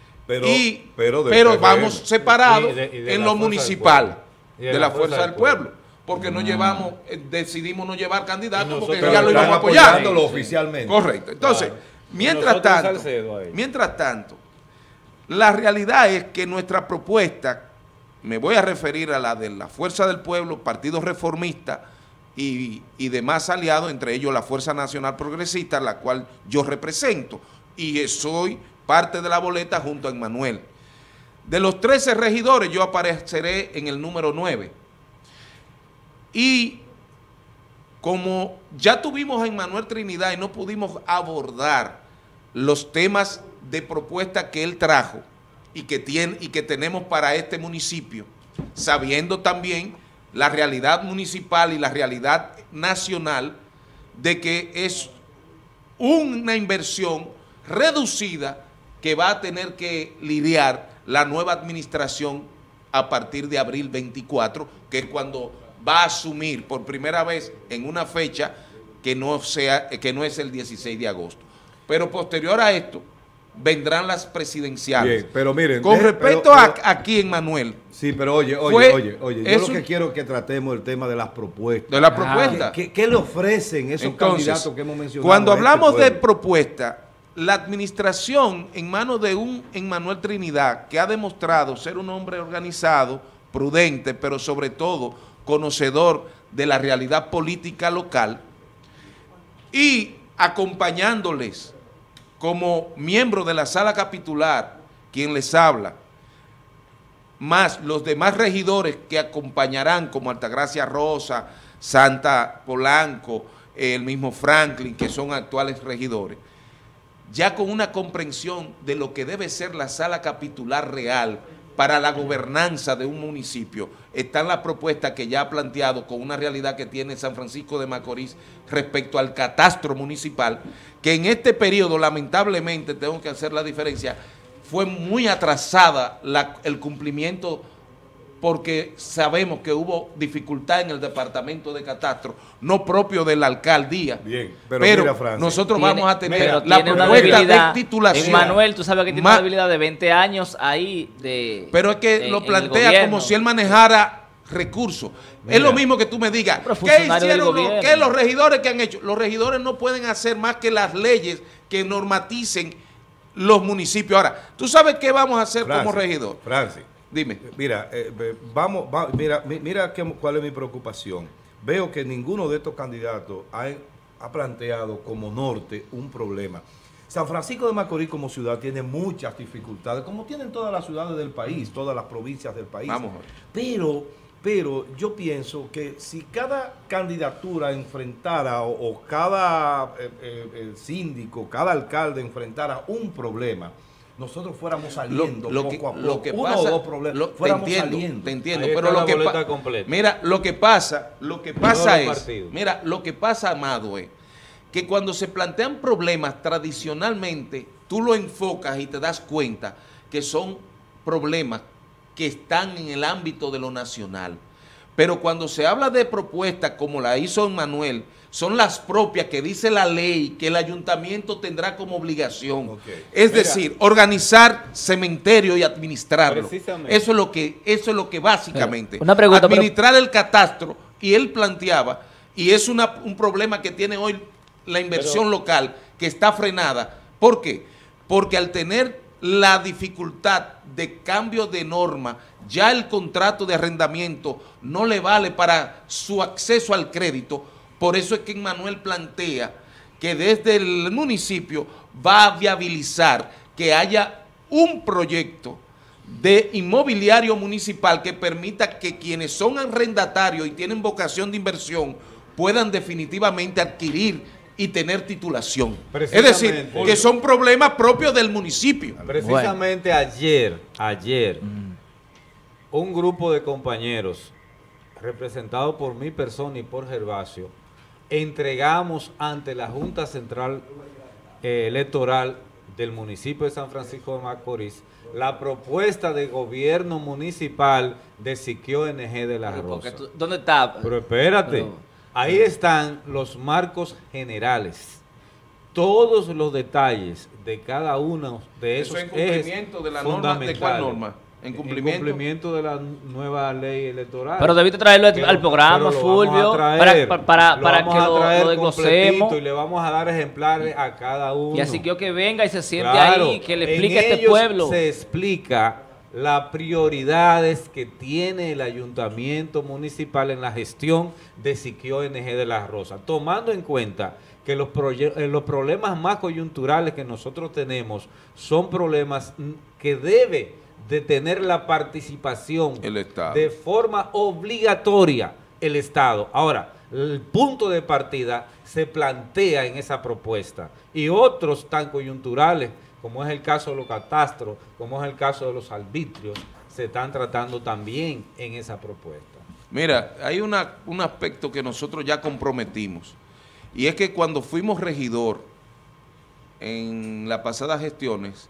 Pero vamos separados en lo municipal, de la Fuerza del Pueblo. Porque no llevamos, decidimos no llevar candidatos porque ya lo íbamos a apoyar. Oficialmente. Correcto. Entonces, mientras tanto, la realidad es que nuestra propuesta, me voy a referir a la de la Fuerza del Pueblo, Partido Reformista y demás aliados, entre ellos la Fuerza Nacional Progresista, la cual yo represento, y soy parte de la boleta junto a Emmanuel. De los 13 regidores, yo apareceré en el número 9. Y como ya tuvimos a Emmanuel Trinidad y no pudimos abordar los temas de propuesta que él trajo y que tenemos para este municipio, sabiendo también la realidad municipal y la realidad nacional de que es una inversión reducida que va a tener que lidiar la nueva administración a partir de abril 24, que es cuando va a asumir por primera vez en una fecha que no es el 16 de agosto. Pero posterior a esto vendrán las presidenciales. Bien, pero miren, con respecto a aquí en Manuel. Sí, pero oye, yo lo que quiero que tratemos el tema de las propuestas. De las propuestas. ¿Qué le ofrecen esos candidatos que hemos mencionado? Cuando hablamos de propuesta, la administración en manos de un Emmanuel Trinidad, que ha demostrado ser un hombre organizado, prudente, pero sobre todo conocedor de la realidad política local, y acompañándoles como miembro de la sala capitular, quien les habla, más los demás regidores que acompañarán, como Altagracia Rosa, Santa Polanco, el mismo Franklin, que son actuales regidores, ya con una comprensión de lo que debe ser la sala capitular real para la gobernanza de un municipio, están las propuestas que ya ha planteado con una realidad que tiene San Francisco de Macorís respecto al catastro municipal, que en este periodo, lamentablemente, tengo que hacer la diferencia, fue muy atrasada el cumplimiento, porque sabemos que hubo dificultad en el departamento de catastro, no propio de la alcaldía. Bien, pero mira, Francia, nosotros vamos a tener la propuesta de titulación. Manuel, tú sabes que tiene una debilidad de 20 años ahí. Pero es que lo plantea como si él manejara recursos. Mira, es lo mismo que tú me digas, ¿qué hicieron los regidores que han hecho? Los regidores no pueden hacer más que las leyes que normaticen los municipios. Ahora, ¿tú sabes qué vamos a hacer como regidor? Francis, dime. Mira, mira cuál es mi preocupación. Veo que ninguno de estos candidatos ha planteado como norte un problema. San Francisco de Macorís como ciudad tiene muchas dificultades, como tienen todas las ciudades del país, todas las provincias del país. Vamos. Pero yo pienso que si cada candidatura enfrentara o cada síndico, cada alcalde enfrentara un problema, nosotros fuéramos saliendo poco a poco, lo que uno pasa, o dos problemas, fuéramos saliendo. Te entiendo, pero lo que pasa Amado, es que cuando se plantean problemas tradicionalmente, tú lo enfocas y te das cuenta que son problemas que están en el ámbito de lo nacional. Pero cuando se habla de propuestas como la hizo Emmanuel, son las propias que dice la ley que el ayuntamiento tendrá como obligación. Es decir, organizar cementerio y administrarlo. Eso es lo que básicamente. Una pregunta, administrar el catastro, y él planteaba, y es un problema que tiene hoy la inversión local, que está frenada. ¿Por qué? Porque al tener la dificultad de cambio de norma, ya el contrato de arrendamiento no le vale para su acceso al crédito. Por eso es que Emmanuel plantea que desde el municipio va a viabilizar que haya un proyecto de inmobiliario municipal que permita que quienes son arrendatarios y tienen vocación de inversión puedan definitivamente adquirir y tener titulación. Es decir, que son problemas propios del municipio. Precisamente ayer, un grupo de compañeros representado por mi persona y por Gervasio, entregamos ante la Junta Central Electoral del municipio de San Francisco de Macorís la propuesta de gobierno municipal de Siquio NG de la Rosa. ¿Dónde está? Pero espérate, ahí están los marcos generales, todos los detalles de cada uno de esos ejes fundamentales. ¿Eso en cumplimiento de la norma? ¿De cuál norma? En cumplimiento de la nueva ley electoral. Pero debiste traerlo al programa, Fulvio, para que lo desglosemos. Y le vamos a dar ejemplares a cada uno. Y así que venga y se siente ahí, que le explique a este pueblo. Se explica las prioridades que tiene el ayuntamiento municipal en la gestión de Siquio NG de la Rosa, tomando en cuenta que los problemas más coyunturales que nosotros tenemos son problemas que debe de tener la participación el Estado de forma obligatoria el Estado. Ahora, el punto de partida se plantea en esa propuesta y otros tan coyunturales, como es el caso de los catastros, como es el caso de los arbitrios, se están tratando también en esa propuesta. Mira, hay un aspecto que nosotros ya comprometimos, y es que cuando fuimos regidor en las pasadas gestiones,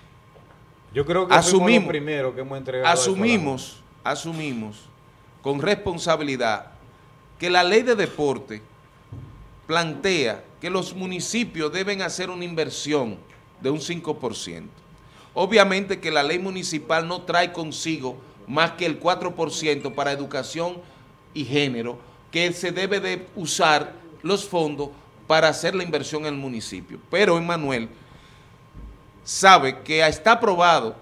yo creo que fuimos lo primero que hemos entregado. Asumimos con responsabilidad que la ley de deporte plantea que los municipios deben hacer una inversión de un 5%. Obviamente que la ley municipal no trae consigo más que el 4% para educación y género, que se debe de usar los fondos para hacer la inversión en el municipio. Pero Emmanuel sabe que está aprobado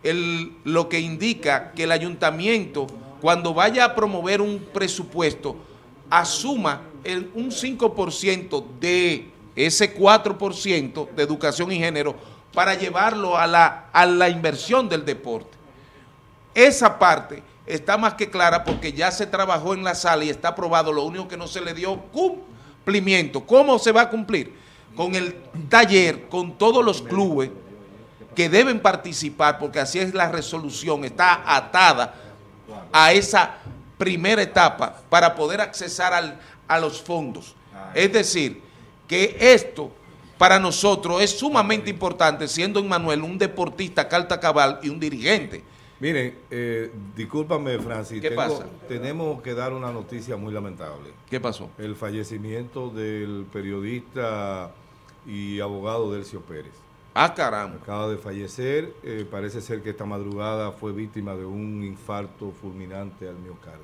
lo que indica que el ayuntamiento, cuando vaya a promover un presupuesto, asuma un 5% de ese 4% de educación y género para llevarlo a la inversión del deporte. Esa parte está más que clara porque ya se trabajó en la sala y está aprobado, lo único que no se le dio cumplimiento. ¿Cómo se va a cumplir? Con el taller, con todos los clubes que deben participar, porque así es la resolución, está atada a esa primera etapa para poder accesar a los fondos. Es decir, que esto para nosotros es sumamente importante, siendo Emmanuel un deportista carta cabal y un dirigente. Miren, discúlpame, Francis. ¿Qué pasa? Tenemos que dar una noticia muy lamentable. ¿Qué pasó? El fallecimiento del periodista y abogado Delcio Pérez. Ah, caramba. Acaba de fallecer. Parece ser que esta madrugada fue víctima de un infarto fulminante al miocardio.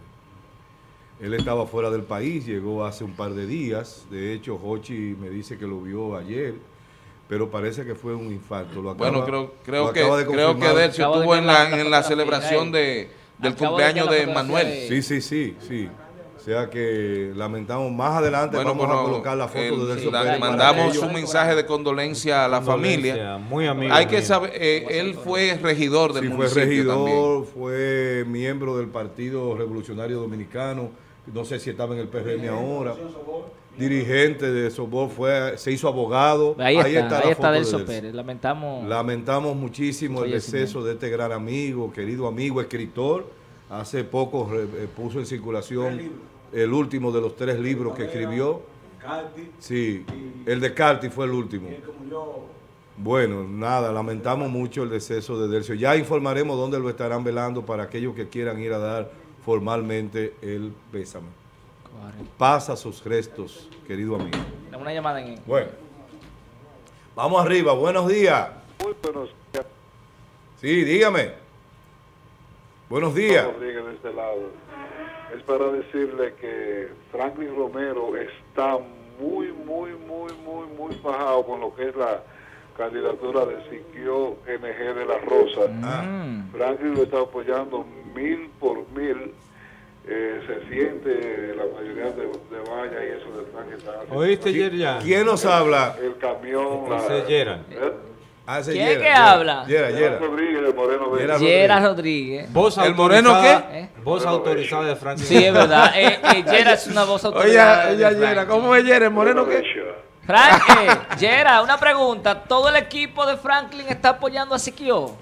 Él estaba fuera del país, llegó hace un par de días. De hecho, Jochi me dice que lo vio ayer, pero parece que fue un infarto. Creo que Delcio estuvo en la celebración del cumpleaños de Manuel. Sí. O sea que lamentamos, más adelante vamos a colocar la foto de Delcio Pérez. Mandamos un mensaje de condolencia a la familia. Muy amigo. Hay que saber, él fue regidor del municipio. Fue regidor, también. fue miembro del Partido Revolucionario Dominicano, no sé si estaba en el PRM ahora. Dirigente de Sobor, se hizo abogado. Ahí está Delcio Pérez. Lamentamos muchísimo el deceso de este gran amigo, querido amigo, escritor. Hace poco puso en circulación el último de los 3 libros que escribió. Sí, el de Carti fue el último. Bueno, nada, lamentamos mucho el deceso de Delcio. Ya informaremos dónde lo estarán velando para aquellos que quieran ir a dar formalmente el pésame. Paz a sus restos, querido amigo. Dame una llamada en... Bueno, vamos arriba, buenos días. Muy buenos días. Sí, dígame. Buenos días. Rodríguez de este lado. Es para decirle que Franklin Romero está muy fajado con lo que es la candidatura de Siquio NG de la Rosa. Franklin lo está apoyando 1000 por 1000. Se siente la mayoría de vallas y eso de Franklin. ¿Oíste, Yerjan? ¿Quién nos habla? El camión. ¿Quién es que habla? Yera Rodríguez, el Moreno Verde. Yera Rodríguez. ¿Voz ¿El Moreno qué? Voz autorizada de Franklin. Sí, es verdad. Yera es una voz autorizada. Oye, Yera, ¿cómo es Yera? ¿El Moreno qué? Yera, una pregunta. ¿Todo el equipo de Franklin está apoyando a Siquio?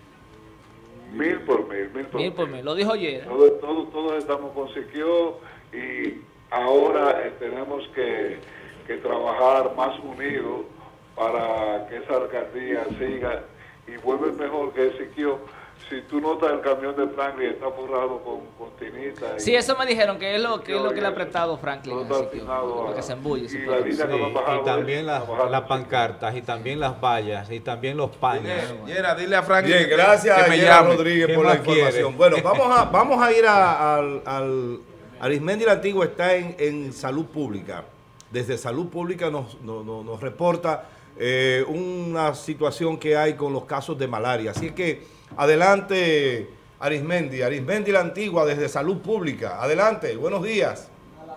1000 por 1000, 1000 por 1000. Lo dijo Yera. Todos estamos con Siquio y ahora tenemos que trabajar más unidos para que esa alcaldía siga y vuelve mejor que Siquio. Si tú notas, el camión de Franklin está forrado con tinita. Sí, eso me dijeron, que es lo que le ha prestado Franklin a Siquio, para que se embulle. Y también las pancartas, y también las vallas, y también los paños. Yera, dile a Franklin. Bien, gracias que me Yera llame. Rodríguez por la información. Bueno, vamos a ir al Arismendi la Antigua está en Salud Pública. Desde Salud Pública nos reporta una situación que hay con los casos de malaria. Así que adelante, Arismendi la Antigua desde Salud Pública. Adelante, buenos días.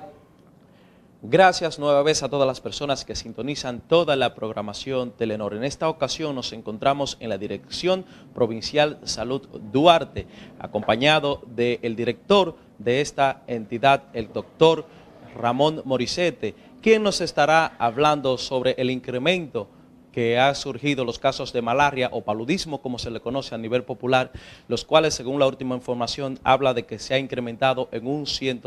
Gracias nueva vez a todas las personas que sintonizan toda la programación Telenor. En esta ocasión nos encontramos en la Dirección Provincial Salud Duarte, acompañado del director de esta entidad, el doctor Ramón Morissette, quien nos estará hablando sobre el incremento que ha surgido los casos de malaria o paludismo, como se le conoce a nivel popular, los cuales, según la última información, habla de que se ha incrementado en un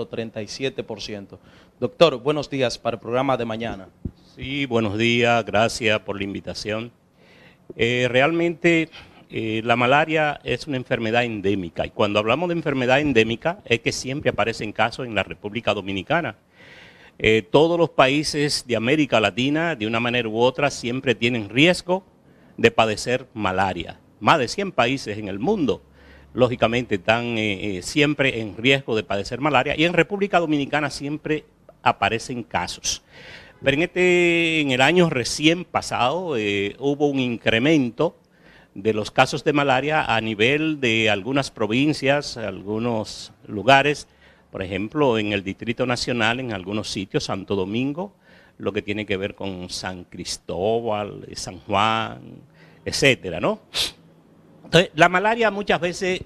137%. Doctor, buenos días para el programa de mañana. Sí, buenos días, gracias por la invitación. Realmente la malaria es una enfermedad endémica, y cuando hablamos de enfermedad endémica es que siempre aparecen casos en la República Dominicana. Todos los países de América Latina, de una manera u otra, siempre tienen riesgo de padecer malaria. Más de 100 países en el mundo, lógicamente, están siempre en riesgo de padecer malaria, y en República Dominicana siempre aparecen casos. Pero en el año recién pasado hubo un incremento de los casos de malaria a nivel de algunas provincias, algunos lugares. Por ejemplo, en el Distrito Nacional, en algunos sitios, Santo Domingo, lo que tiene que ver con San Cristóbal, San Juan, etcétera, ¿no? Entonces, la malaria muchas veces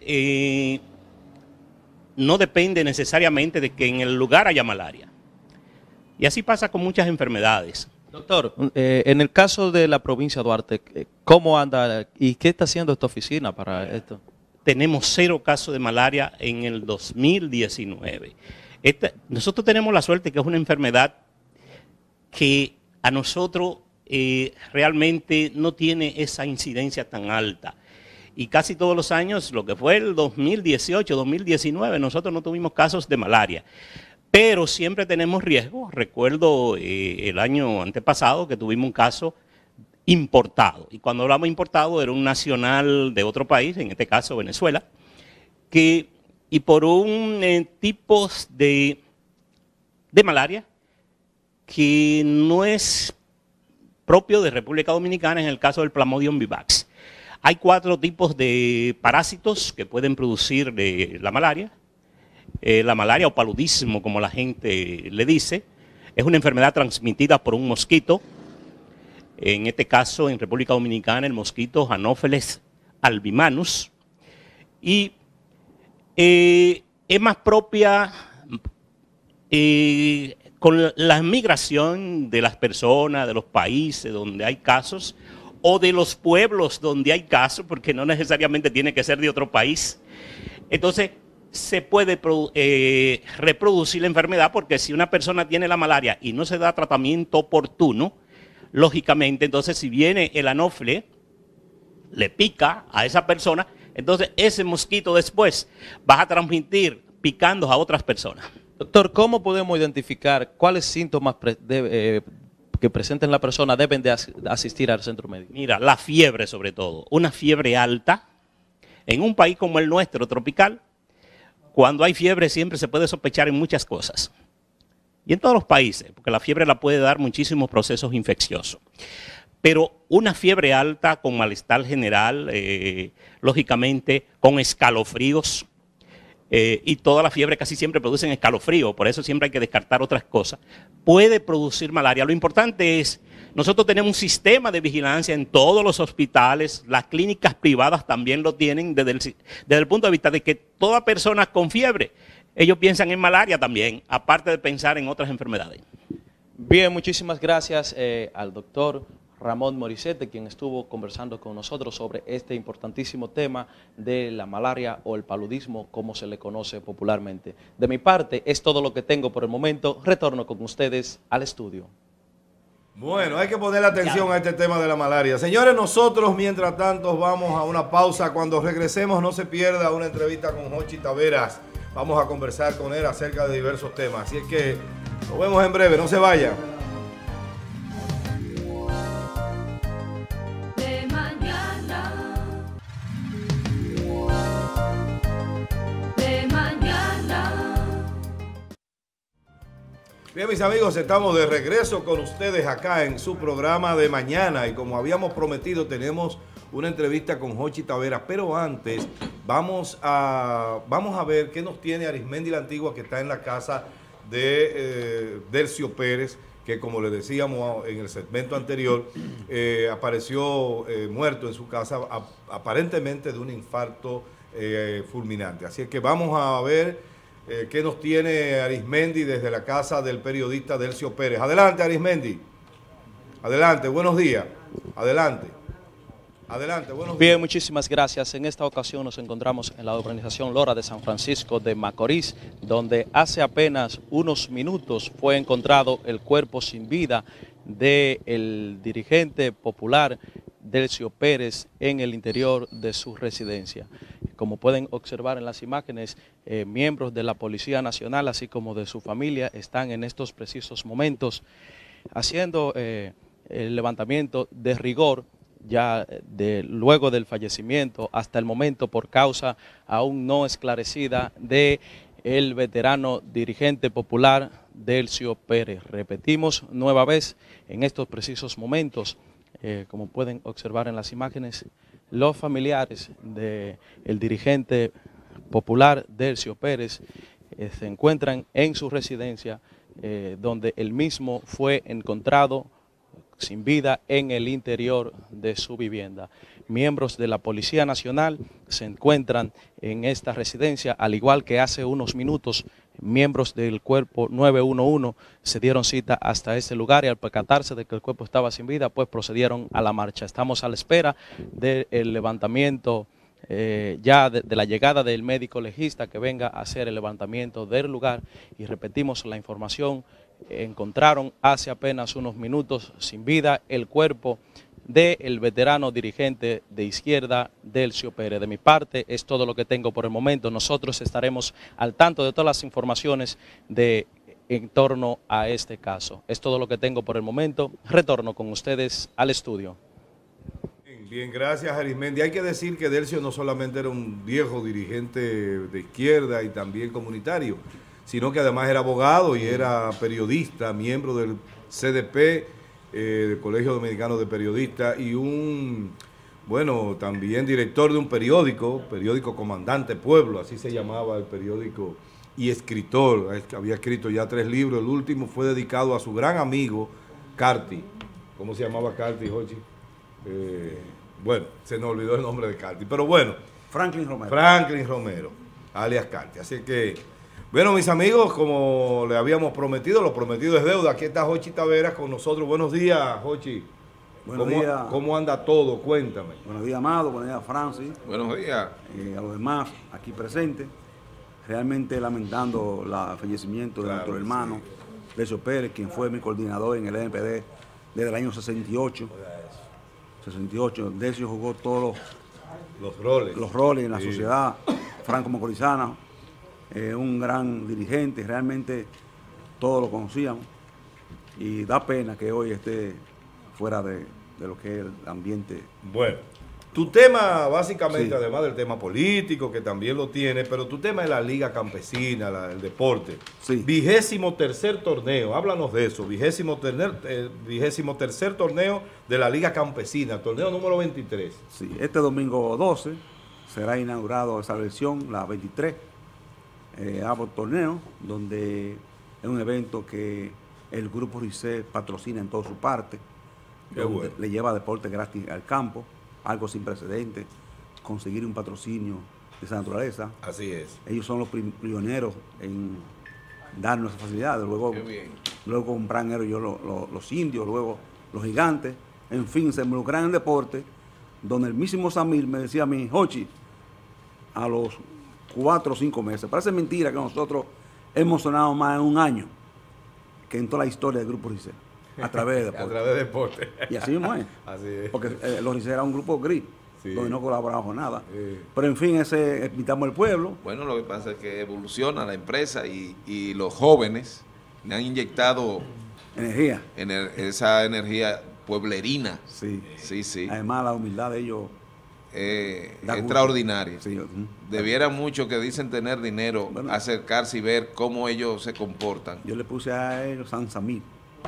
no depende necesariamente de que en el lugar haya malaria. Y así pasa con muchas enfermedades. Doctor, en el caso de la provincia de Duarte, ¿cómo anda y qué está haciendo esta oficina para esto? Tenemos 0 casos de malaria en el 2019. Nosotros tenemos la suerte que es una enfermedad que a nosotros realmente no tiene esa incidencia tan alta. Y casi todos los años, lo que fue el 2018, 2019, nosotros no tuvimos casos de malaria. Pero siempre tenemos riesgo. Recuerdo el año antepasado que tuvimos un caso importado, y cuando hablamos importado era un nacional de otro país, en este caso Venezuela, y por un tipo de malaria que no es propio de República Dominicana, en el caso del Plasmodium vivax. Hay 4 tipos de parásitos que pueden producir la malaria o paludismo, como la gente le dice. Es una enfermedad transmitida por un mosquito. En este caso, en República Dominicana, el mosquito Anopheles albimanus. Y es más propia con la migración de las personas, de los países donde hay casos, o de los pueblos donde hay casos, porque no necesariamente tiene que ser de otro país. Entonces, se puede reproducir la enfermedad, porque si una persona tiene la malaria y no se da tratamiento oportuno, lógicamente, entonces si viene el anófele, le pica a esa persona, entonces ese mosquito después va a transmitir picando a otras personas. Doctor, ¿cómo podemos identificar cuáles síntomas que presenten la persona deben de asistir al centro médico? Mira, la fiebre sobre todo, una fiebre alta. En un país como el nuestro, tropical, cuando hay fiebre siempre se puede sospechar en muchas cosas. Y en todos los países, porque la fiebre la puede dar muchísimos procesos infecciosos. Pero una fiebre alta con malestar general, lógicamente con escalofríos, y toda la fiebre casi siempre producen escalofrío, por eso siempre hay que descartar otras cosas, puede producir malaria. Lo importante es, nosotros tenemos un sistema de vigilancia en todos los hospitales, las clínicas privadas también lo tienen, desde el punto de vista de que toda persona con fiebre, ellos piensan en malaria también, aparte de pensar en otras enfermedades. Bien, muchísimas gracias al doctor Ramón Morissette, quien estuvo conversando con nosotros sobre este importantísimo tema de la malaria o el paludismo, como se le conoce popularmente. De mi parte, es todo lo que tengo por el momento. Retorno con ustedes al estudio. Bueno, hay que poner atención a este tema de la malaria. Señores, nosotros mientras tanto vamos a una pausa. Cuando regresemos no se pierda una entrevista con Jochi Taveras. Vamos a conversar con él acerca de diversos temas. Así es que nos vemos en breve, no se vayan. De mañana. De mañana. Bien, mis amigos, estamos de regreso con ustedes acá en su programa de mañana y como habíamos prometido tenemos una entrevista con Jochi Taveras, pero antes vamos a ver qué nos tiene Arismendi la Antigua, que está en la casa de Delcio Pérez, que como le decíamos en el segmento anterior, apareció muerto en su casa aparentemente de un infarto fulminante. Así es que vamos a ver qué nos tiene Arismendi desde la casa del periodista Delcio Pérez. Adelante, Arismendi. Adelante, buenos días. Adelante. Adelante, buenos días. Bien, muchísimas gracias. En esta ocasión nos encontramos en la urbanización Lora de San Francisco de Macorís, donde hace apenas unos minutos fue encontrado el cuerpo sin vida del dirigente popular Delcio Pérez en el interior de su residencia. Como pueden observar en las imágenes, miembros de la Policía Nacional, así como de su familia, están en estos precisos momentos haciendo el levantamiento de rigor ya luego del fallecimiento hasta el momento por causa aún no esclarecida de el veterano dirigente popular Delcio Pérez. Repetimos nueva vez, en estos precisos momentos, como pueden observar en las imágenes, los familiares del dirigente popular Delcio Pérez se encuentran en su residencia, donde el mismo fue encontrado sin vida en el interior de su vivienda. Miembros de la Policía Nacional se encuentran en esta residencia, al igual que hace unos minutos, miembros del cuerpo 911 se dieron cita hasta este lugar y al percatarse de que el cuerpo estaba sin vida, pues procedieron a la marcha. Estamos a la espera del levantamiento, ya de la llegada del médico legista que venga a hacer el levantamiento del lugar y repetimos la información. Encontraron hace apenas unos minutos sin vida el cuerpo del veterano dirigente de izquierda Delcio Pérez. De mi parte es todo lo que tengo por el momento. Nosotros estaremos al tanto de todas las informaciones en torno a este caso. Es todo lo que tengo por el momento. Retorno con ustedes al estudio. Bien, gracias Arismendi. Hay que decir que Delcio no solamente era un viejo dirigente de izquierda y también comunitario, sino que además era abogado y era periodista, miembro del CDP, del Colegio Dominicano de Periodistas, y también director de un periódico Comandante Pueblo, así se llamaba el periódico, y escritor, había escrito ya 3 libros, el último fue dedicado a su gran amigo, Carti. ¿Cómo se llamaba Carti, Jochi? Se nos olvidó el nombre de Carti, pero bueno. Franklin Romero, alias Carti, así que... Bueno, mis amigos, como le habíamos prometido, lo prometido es deuda. Aquí está Jochi Taveras con nosotros. Buenos días, Jochi. Buenos días. ¿Cómo anda todo? Cuéntame. Buenos días, Amado. Buenos días, Francis. Buenos días. A los demás aquí presentes. Realmente lamentando el fallecimiento de nuestro hermano, Delcio Pérez, quien fue mi coordinador en el NPD desde el año 68. Delcio jugó todos los roles en la sociedad franco-macorizana. Un gran dirigente, realmente todos lo conocíamos y da pena que hoy esté fuera de lo que es el ambiente. Bueno, tu tema básicamente, además del tema político, que también lo tiene, pero tu tema es la Liga Campesina, el deporte. 23º torneo, háblanos de eso, 23º torneo de la Liga Campesina, torneo número 23. Sí, este domingo 12 será inaugurado esa versión, la 23. Torneo, donde es un evento que el Grupo RICE patrocina en toda su parte, bueno. Le lleva deporte gratis al campo, algo sin precedentes, conseguir un patrocinio de esa naturaleza. Así es. Ellos son los pioneros en darnos esa facilidad. Luego luego compraron ellos los indios, luego los gigantes, en fin, se involucraron en el deporte, donde el mismo Samir me decía a mí, Jochi, a los 4 o 5 meses, parece mentira que nosotros hemos sonado más en un año que en toda la historia del Grupo Ricé, a través de deporte. A través de deporte. Y así mismo es. Así es. Porque los Ricé era un grupo gris, Sí. donde no colaboramos con nada. Sí. Pero en fin, ese invitamos al pueblo. Bueno, lo que pasa es que evoluciona la empresa y los jóvenes le han inyectado energía. Esa energía pueblerina. Sí. Sí, sí. Además, la humildad de ellos extraordinaria. Sí. Debiera mucho que dicen tener dinero, acercarse y ver cómo ellos se comportan. Yo le puse a ellos San Samir.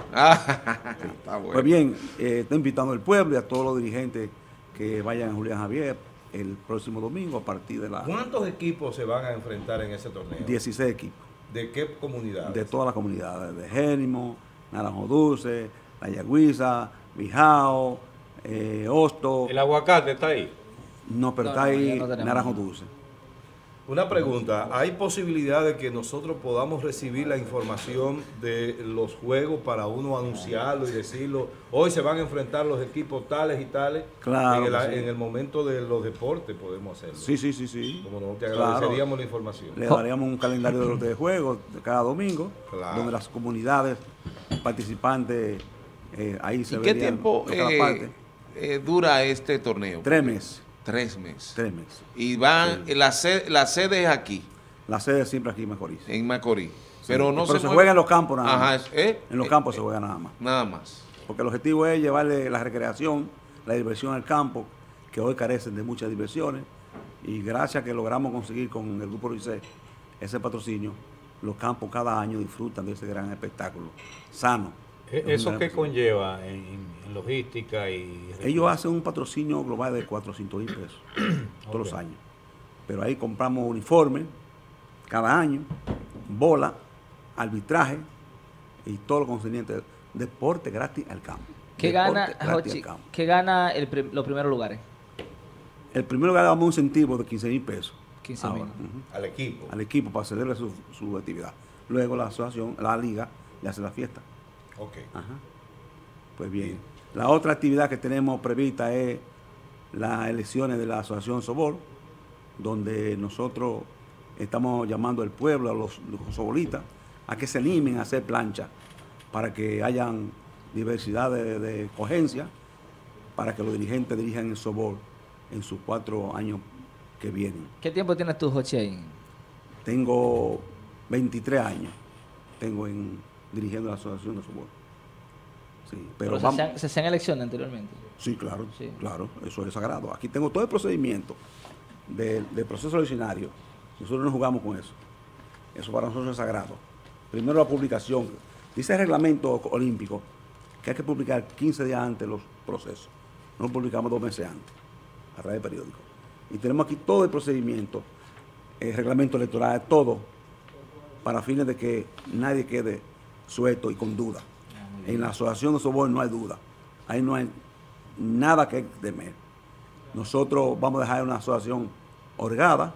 Está bueno. Pues bien, estoy invitando al pueblo y a todos los dirigentes que vayan a Julián Javier el próximo domingo a partir de la... ¿Cuántos equipos se van a enfrentar en ese torneo? 16 equipos. ¿De qué comunidades? De todas las comunidades, de Génimo, Naranjo Dulce, La Yagüiza, Bijao, Hosto. ¿El aguacate está ahí? No, pero está ahí Naranjo Dulce. Una pregunta, ¿hay posibilidad de que nosotros podamos recibir la información de los juegos para uno anunciarlo y decirlo? Hoy se van a enfrentar los equipos tales y tales. Claro. En el momento de los deportes podemos hacerlo. Sí. Como no, te agradeceríamos la información. Le daríamos un calendario de juegos de cada domingo, donde las comunidades participantes ahí se verían. ¿Qué tiempo dura este torneo? 3 meses. 3 meses. 3 meses. Y van, la sede es aquí. La sede es siempre aquí en Macorís. En Macorís. Sí. Pero no se juega en los campos nada más. En los campos se juega nada más. Nada más. Porque el objetivo es llevarle la recreación, la diversión al campo, que hoy carecen de muchas diversiones. Y gracias a que logramos conseguir con el Grupo Ricé ese patrocinio, los campos cada año disfrutan de ese gran espectáculo sano. ¿Eso qué conlleva en logística? Ellos hacen un patrocinio global de 400,000 pesos todos los años. Pero ahí compramos uniformes cada año, bola, arbitraje y todo lo concerniente. Deporte gratis al campo. ¿Qué gana, Jochi, ¿qué gana los primeros lugares? El primer lugar le damos un incentivo de 15,000 pesos. 15,000. Al equipo. Al equipo para celebrar su actividad. Luego la asociación, la liga, le hace la fiesta. Ok. Ajá. Pues bien. La otra actividad que tenemos prevista es las elecciones de la Asociación Sobol, donde nosotros estamos llamando al pueblo, a los sobolistas, a que se animen a hacer plancha para que hayan diversidad de cogencia, para que los dirigentes dirijan el Sobol en sus 4 años que vienen. ¿Qué tiempo tienes tú, Jochi, ahí? Tengo 23 años. Dirigiendo la Asociación de Sobol. Sí, pero ¿se hacían elecciones anteriormente? Sí, claro, claro, eso es sagrado. Aquí tengo todo el procedimiento del proceso eleccionario. Nosotros no jugamos con eso. Eso para nosotros es sagrado. Primero la publicación. Dice el reglamento olímpico que hay que publicar 15 días antes los procesos. No lo publicamos 2 meses antes, a través del periódico. Y tenemos aquí todo el procedimiento, el reglamento electoral, todo, para fines de que nadie quede suelto y con duda. En la Asociación de Sobol no hay duda. Ahí no hay nada que temer. Nosotros vamos a dejar una asociación orgada,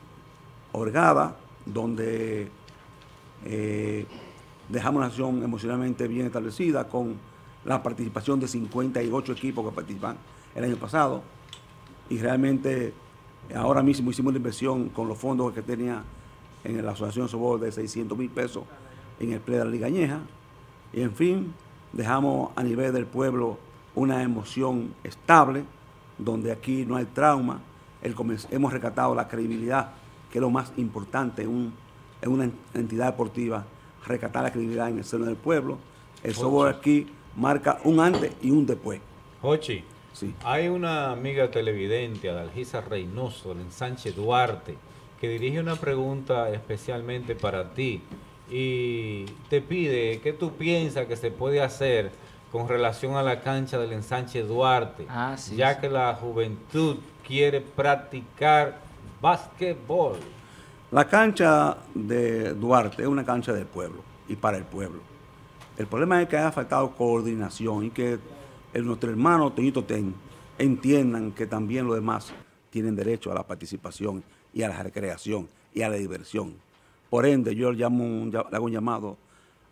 donde dejamos una asociación emocionalmente bien establecida con la participación de 58 equipos que participan el año pasado. Y realmente ahora mismo hicimos la inversión con los fondos que tenía en la Asociación Sobol de 600,000 pesos en el play de la Liga Añeja. Y en fin, dejamos a nivel del pueblo una emoción estable, donde aquí no hay trauma. Hemos rescatado la credibilidad, que es lo más importante en una entidad deportiva, rescatar la credibilidad en el seno del pueblo. El Sobol aquí marca un antes y un después. Jochi, sí. Hay una amiga televidente, Adalgisa Reynoso, del Ensanche Duarte, que dirige una pregunta especialmente para ti. Y te pide qué tú piensas que se puede hacer con relación a la cancha del Ensanche Duarte, ya que la juventud quiere practicar básquetbol. La cancha de Duarte es una cancha del pueblo y para el pueblo. El problema es que ha faltado coordinación y que nuestros hermanos Toñito Ten entiendan que también los demás tienen derecho a la participación y a la recreación y a la diversión. Por ende, yo le hago un llamado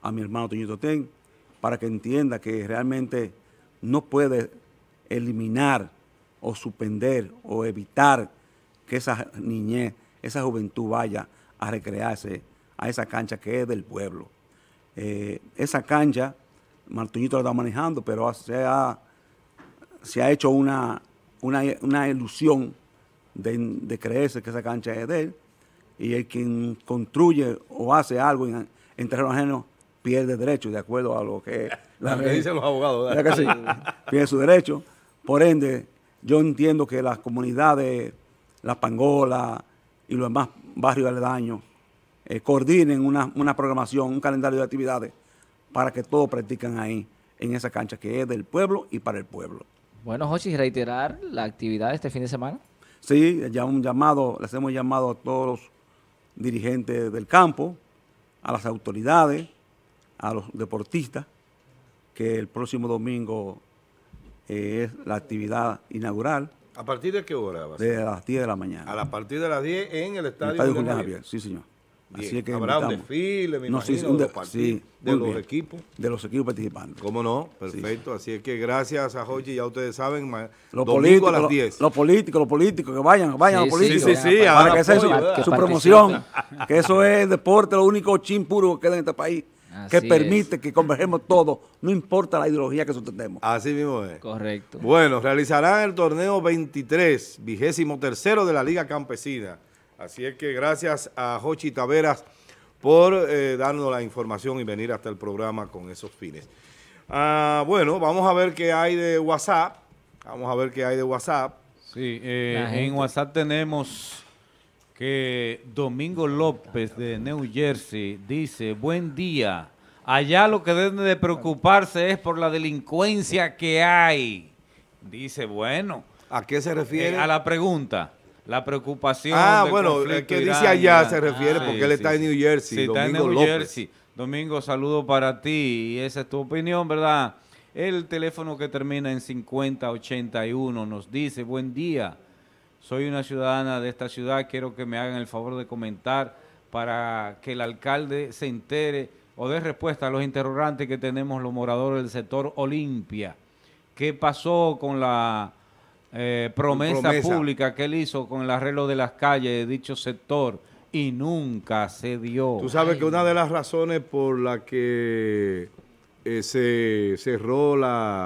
a mi hermano Toñito Ten, para que entienda que realmente no puede eliminar o suspender o evitar que esa niñez, esa juventud vaya a recrearse a esa cancha que es del pueblo. Esa cancha, Martoñito la está manejando, pero se ha hecho una ilusión de creerse que esa cancha es de él, y el quien construye o hace algo en terreno ajeno pierde derecho, de acuerdo a lo que dicen los abogados. ¿verdad que sí? Pierde su derecho. Por ende, yo entiendo que las comunidades, La Pangola y los demás barrios aledaños coordinen una programación, un calendario de actividades para que todos practiquen ahí, en esa cancha que es del pueblo y para el pueblo. Bueno, Jochi, reiterar la actividad de este fin de semana. Sí, ya les hemos llamado a todos los dirigentes del campo, a las autoridades, a los deportistas, que el próximo domingo es la actividad inaugural. ¿A partir de qué hora va a ser? De las 10 de la mañana. A partir de las 10 en el estadio Julián Javier. Sí, señor. Así que habrá un desfile, me imagino, de los equipos. De los equipos participantes. ¿Cómo no? Perfecto. Sí. Así es que gracias a Jochi, ya ustedes saben, domingo a las 10. Los políticos, que vayan los políticos. Sí, para que sea su promoción, que eso es deporte, lo único chin puro que queda en este país. Que permite que convergemos todos, no importa la ideología que sustentemos. Así mismo es. Correcto. Bueno, realizarán el torneo 23, 23º de la Liga Campesina. Así es que gracias a Jochi Taveras por darnos la información y venir hasta el programa con esos fines. Bueno, vamos a ver qué hay de WhatsApp. Sí, en WhatsApp tenemos que Domingo López de New Jersey dice: buen día, allá lo que deben de preocuparse es por la delincuencia que hay. Dice, bueno. ¿A qué se refiere? A la pregunta. La preocupación del bueno, el que dice allá se refiere porque él está en New Jersey. Sí, está en New Jersey. Domingo, saludo para ti y esa es tu opinión, ¿verdad? El teléfono que termina en 5081 nos dice: buen día, soy una ciudadana de esta ciudad, quiero que me hagan el favor de comentar para que el alcalde se entere o dé respuesta a los interrogantes que tenemos los moradores del sector Olimpia. ¿Qué pasó con la promesa pública que él hizo con el arreglo de las calles de dicho sector y nunca se dio? Tú sabes que una de las razones por la que se cerró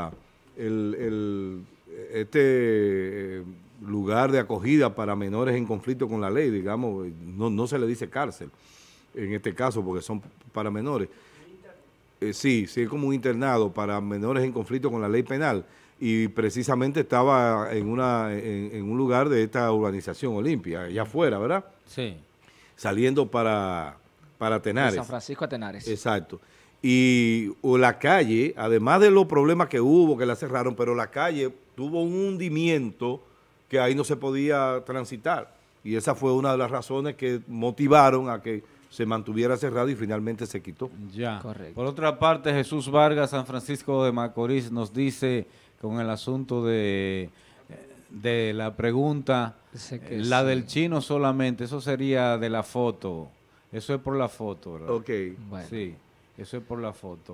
este lugar de acogida para menores en conflicto con la ley, digamos, no se le dice cárcel en este caso porque son para menores. Sí, es como un internado para menores en conflicto con la ley penal. Y precisamente estaba en un lugar de esta urbanización Olimpia, allá afuera, ¿verdad? Sí. Saliendo para Tenares. De San Francisco a Tenares. Exacto. Y la calle, además de los problemas que hubo, que la cerraron, pero la calle tuvo un hundimiento que ahí no se podía transitar. Y esa fue una de las razones que motivaron a que se mantuviera cerrado y finalmente se quitó. Ya. Correcto. Por otra parte, Jesús Vargas, San Francisco de Macorís, nos dice con el asunto de la pregunta, la del chino solamente, eso sería de la foto, eso es por la foto, ¿verdad? Ok. Bueno. Sí, eso es por la foto.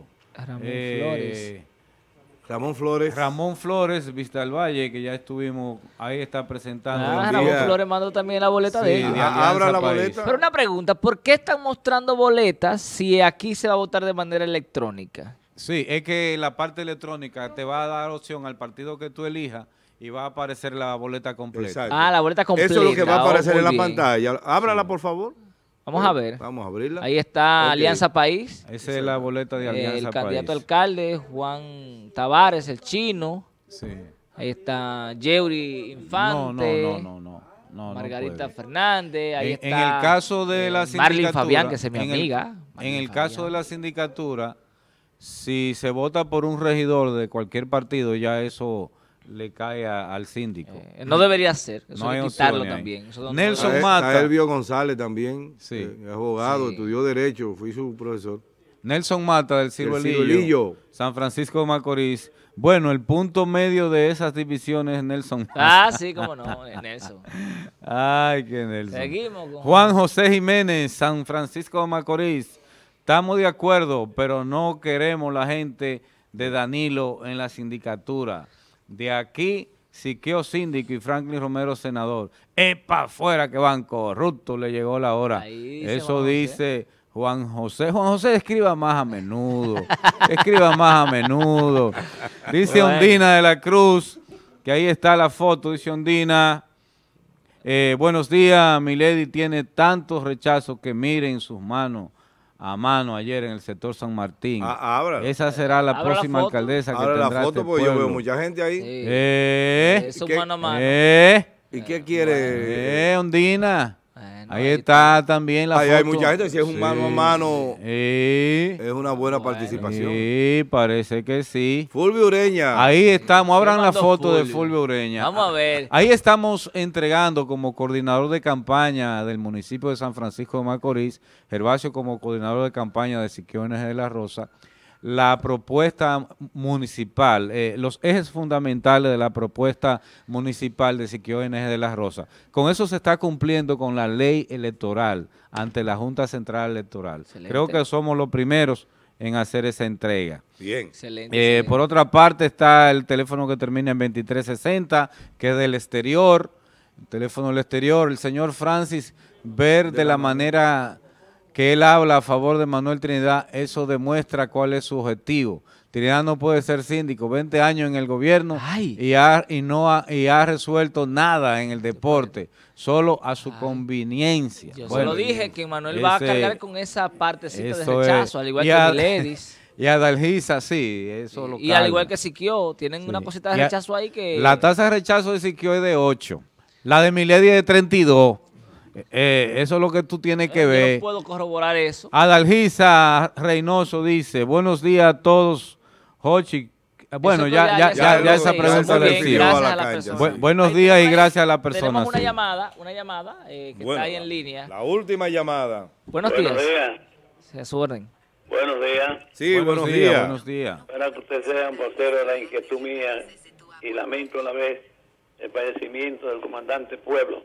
Ramón Flores, Vista del Valle, que ya estuvimos, ahí está presentando. Ramón Flores mandó también la boleta de él. Abra la boleta. Pero una pregunta, ¿por qué están mostrando boletas si aquí se va a votar de manera electrónica? Sí, es que la parte electrónica te va a dar opción al partido que tú elijas y va a aparecer la boleta completa. Exacto. La boleta completa. Eso es lo que va a aparecer en la pantalla. Ábrala, por favor. Vamos a ver. Vamos a abrirla. Ahí está Alianza País. Esa es la boleta de Alianza País. El candidato alcalde, Juan Tavares, el chino. Sí. Ahí está Yeuri Infante. No, Margarita Fernández. Ahí está. En el caso de la sindicatura. Marlene Fabián, que es mi amiga. En el caso de la sindicatura, si se vota por un regidor de cualquier partido, ya eso le cae al síndico. No debería ser. Eso no hay que quitarlo ahí. también. Eso Nelson Mata. Elvio González también, sí. Es abogado, estudió Derecho, fui su profesor. Nelson Mata del Ciruelillo, San Francisco de Macorís. Bueno, el punto medio de esas divisiones es Nelson Mata. Sí, cómo no, Nelson. Ay, qué Nelson. Seguimos con Juan José Jiménez, San Francisco de Macorís. estamos de acuerdo, pero no queremos la gente de Danilo en la sindicatura. De aquí, Siquio síndico y Franklin Romero senador. Es para afuera que van corruptos, le llegó la hora. Eso dice Juan José. Juan José, escriba más a menudo. Escriba más a menudo. Dice Ondina de la Cruz, que ahí está la foto, dice Ondina. Buenos días, Milady tiene tantos rechazos que miren sus manos a mano ayer en el sector San Martín. Esa será la próxima alcaldesa que tendrá la foto, porque yo veo mucha gente ahí. Eso mano a mano. ¿Y qué quiere? Ondina. Ahí está también la foto. Hay mucha gente, si es un mano a mano, es una buena participación. Sí, parece que sí. Fulvio Ureña. Ahí estamos, abran la foto de Fulvio Ureña. Vamos a ver. Ahí estamos entregando como coordinador de campaña del municipio de San Francisco de Macorís, Gervasio como coordinador de campaña de Siquio NG de la Rosa, la propuesta municipal, los ejes fundamentales de la propuesta municipal de Siquio NG de la Rosa. Con eso se está cumpliendo con la ley electoral ante la Junta Central Electoral. Excelente. Creo que somos los primeros en hacer esa entrega. Bien. Excelente. Por otra parte está el teléfono que termina en 2360, que es del exterior, el teléfono del exterior, el señor Francis, ver de la manera que él habla a favor de Manuel Trinidad, eso demuestra cuál es su objetivo. Trinidad no puede ser síndico, 20 años en el gobierno y ha resuelto nada en el deporte, solo a su conveniencia. Yo solo dije que Manuel va a cargar con esa partecita de rechazo, al igual que Miledis. Y a Dalgisa, sí, eso lo y al igual que Siquio, tienen una cosita de rechazo ahí que... La tasa de rechazo de Siquio es de 8, la de Miledis es de 32. Eso es lo que tú tienes que ver. Yo no puedo corroborar eso. Adalgisa Reynoso dice, buenos días a todos, Jochi. Bueno, ya esa pregunta la hicimos. Buenos días y gracias a la persona. Tenemos una llamada que está ahí en línea. La última llamada. Buenos días. Se su orden. Buenos días. Sí, buenos días. Buenos días. Para que ustedes sean voceros de la inquietud mía y lamento a la vez el fallecimiento del comandante Pueblo.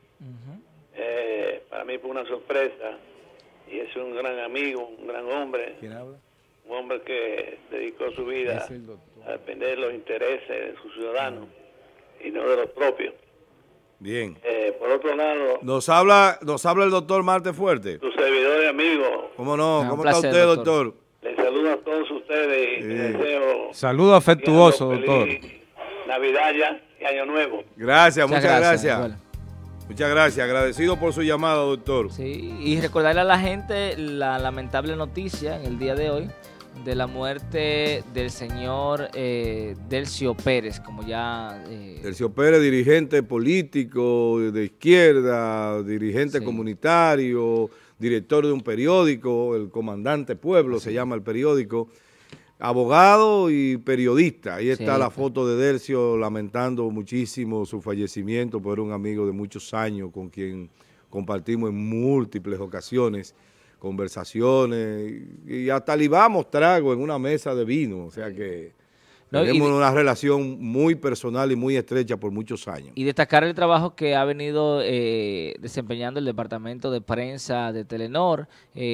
Para mí fue una sorpresa y es un gran amigo, un gran hombre. ¿Quién habla? Un hombre que dedicó su vida a defender los intereses de sus ciudadanos y no de los propios. Bien. Por otro lado, nos habla el doctor Marte Fuerte. Su servidor y amigo. ¿Cómo no? ¿Cómo está usted, doctor? Les saludo a todos ustedes y les deseo saludo afectuoso, doctor. Navidad ya y Año Nuevo. Gracias, muchas gracias. Bueno. Muchas gracias, agradecido por su llamada, doctor. Sí, y recordarle a la gente la lamentable noticia en el día de hoy de la muerte del señor Delcio Pérez, como ya... Delcio Pérez, dirigente político de izquierda, dirigente comunitario, director de un periódico, el Comandante Pueblo se llama el periódico, abogado y periodista. Ahí está la foto de Delcio lamentando muchísimo su fallecimiento, por un amigo de muchos años con quien compartimos en múltiples ocasiones conversaciones y hasta libamos trago en una mesa de vino, o sea que tenemos una relación muy personal y muy estrecha por muchos años. Y destacar el trabajo que ha venido desempeñando el departamento de prensa de Telenor.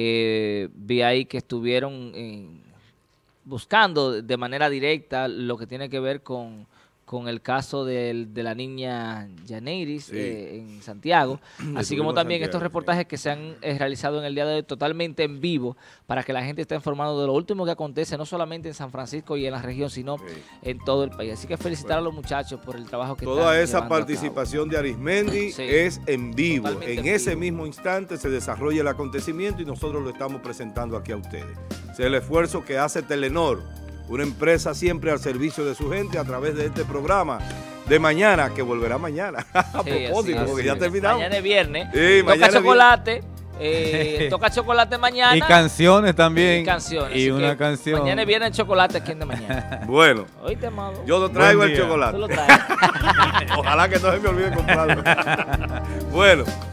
Vi ahí que estuvieron buscando de manera directa lo que tiene que ver con el caso de la niña Yaneiris en Santiago, así como también estos reportajes que se han realizado en el día de hoy totalmente en vivo para que la gente esté informado de lo último que acontece, no solamente en San Francisco y en la región, sino en todo el país. Así que felicitar a los muchachos por el trabajo que toda esa participación de Arismendi es en vivo. En ese mismo instante se desarrolla el acontecimiento y nosotros lo estamos presentando aquí a ustedes. Es el esfuerzo que hace Telenor, una empresa siempre al servicio de su gente a través de este programa de mañana, que volverá mañana. A propósito, porque ya terminamos. Mañana es viernes. Sí, toca chocolate. Toca chocolate mañana. Y canciones también. Y canciones. Y una canción. Mañana viene el chocolate aquí en de mañana. Bueno. Oíste, amado. Yo lo traigo el chocolate. Tú lo traes. Ojalá que no se me olvide comprarlo. Bueno.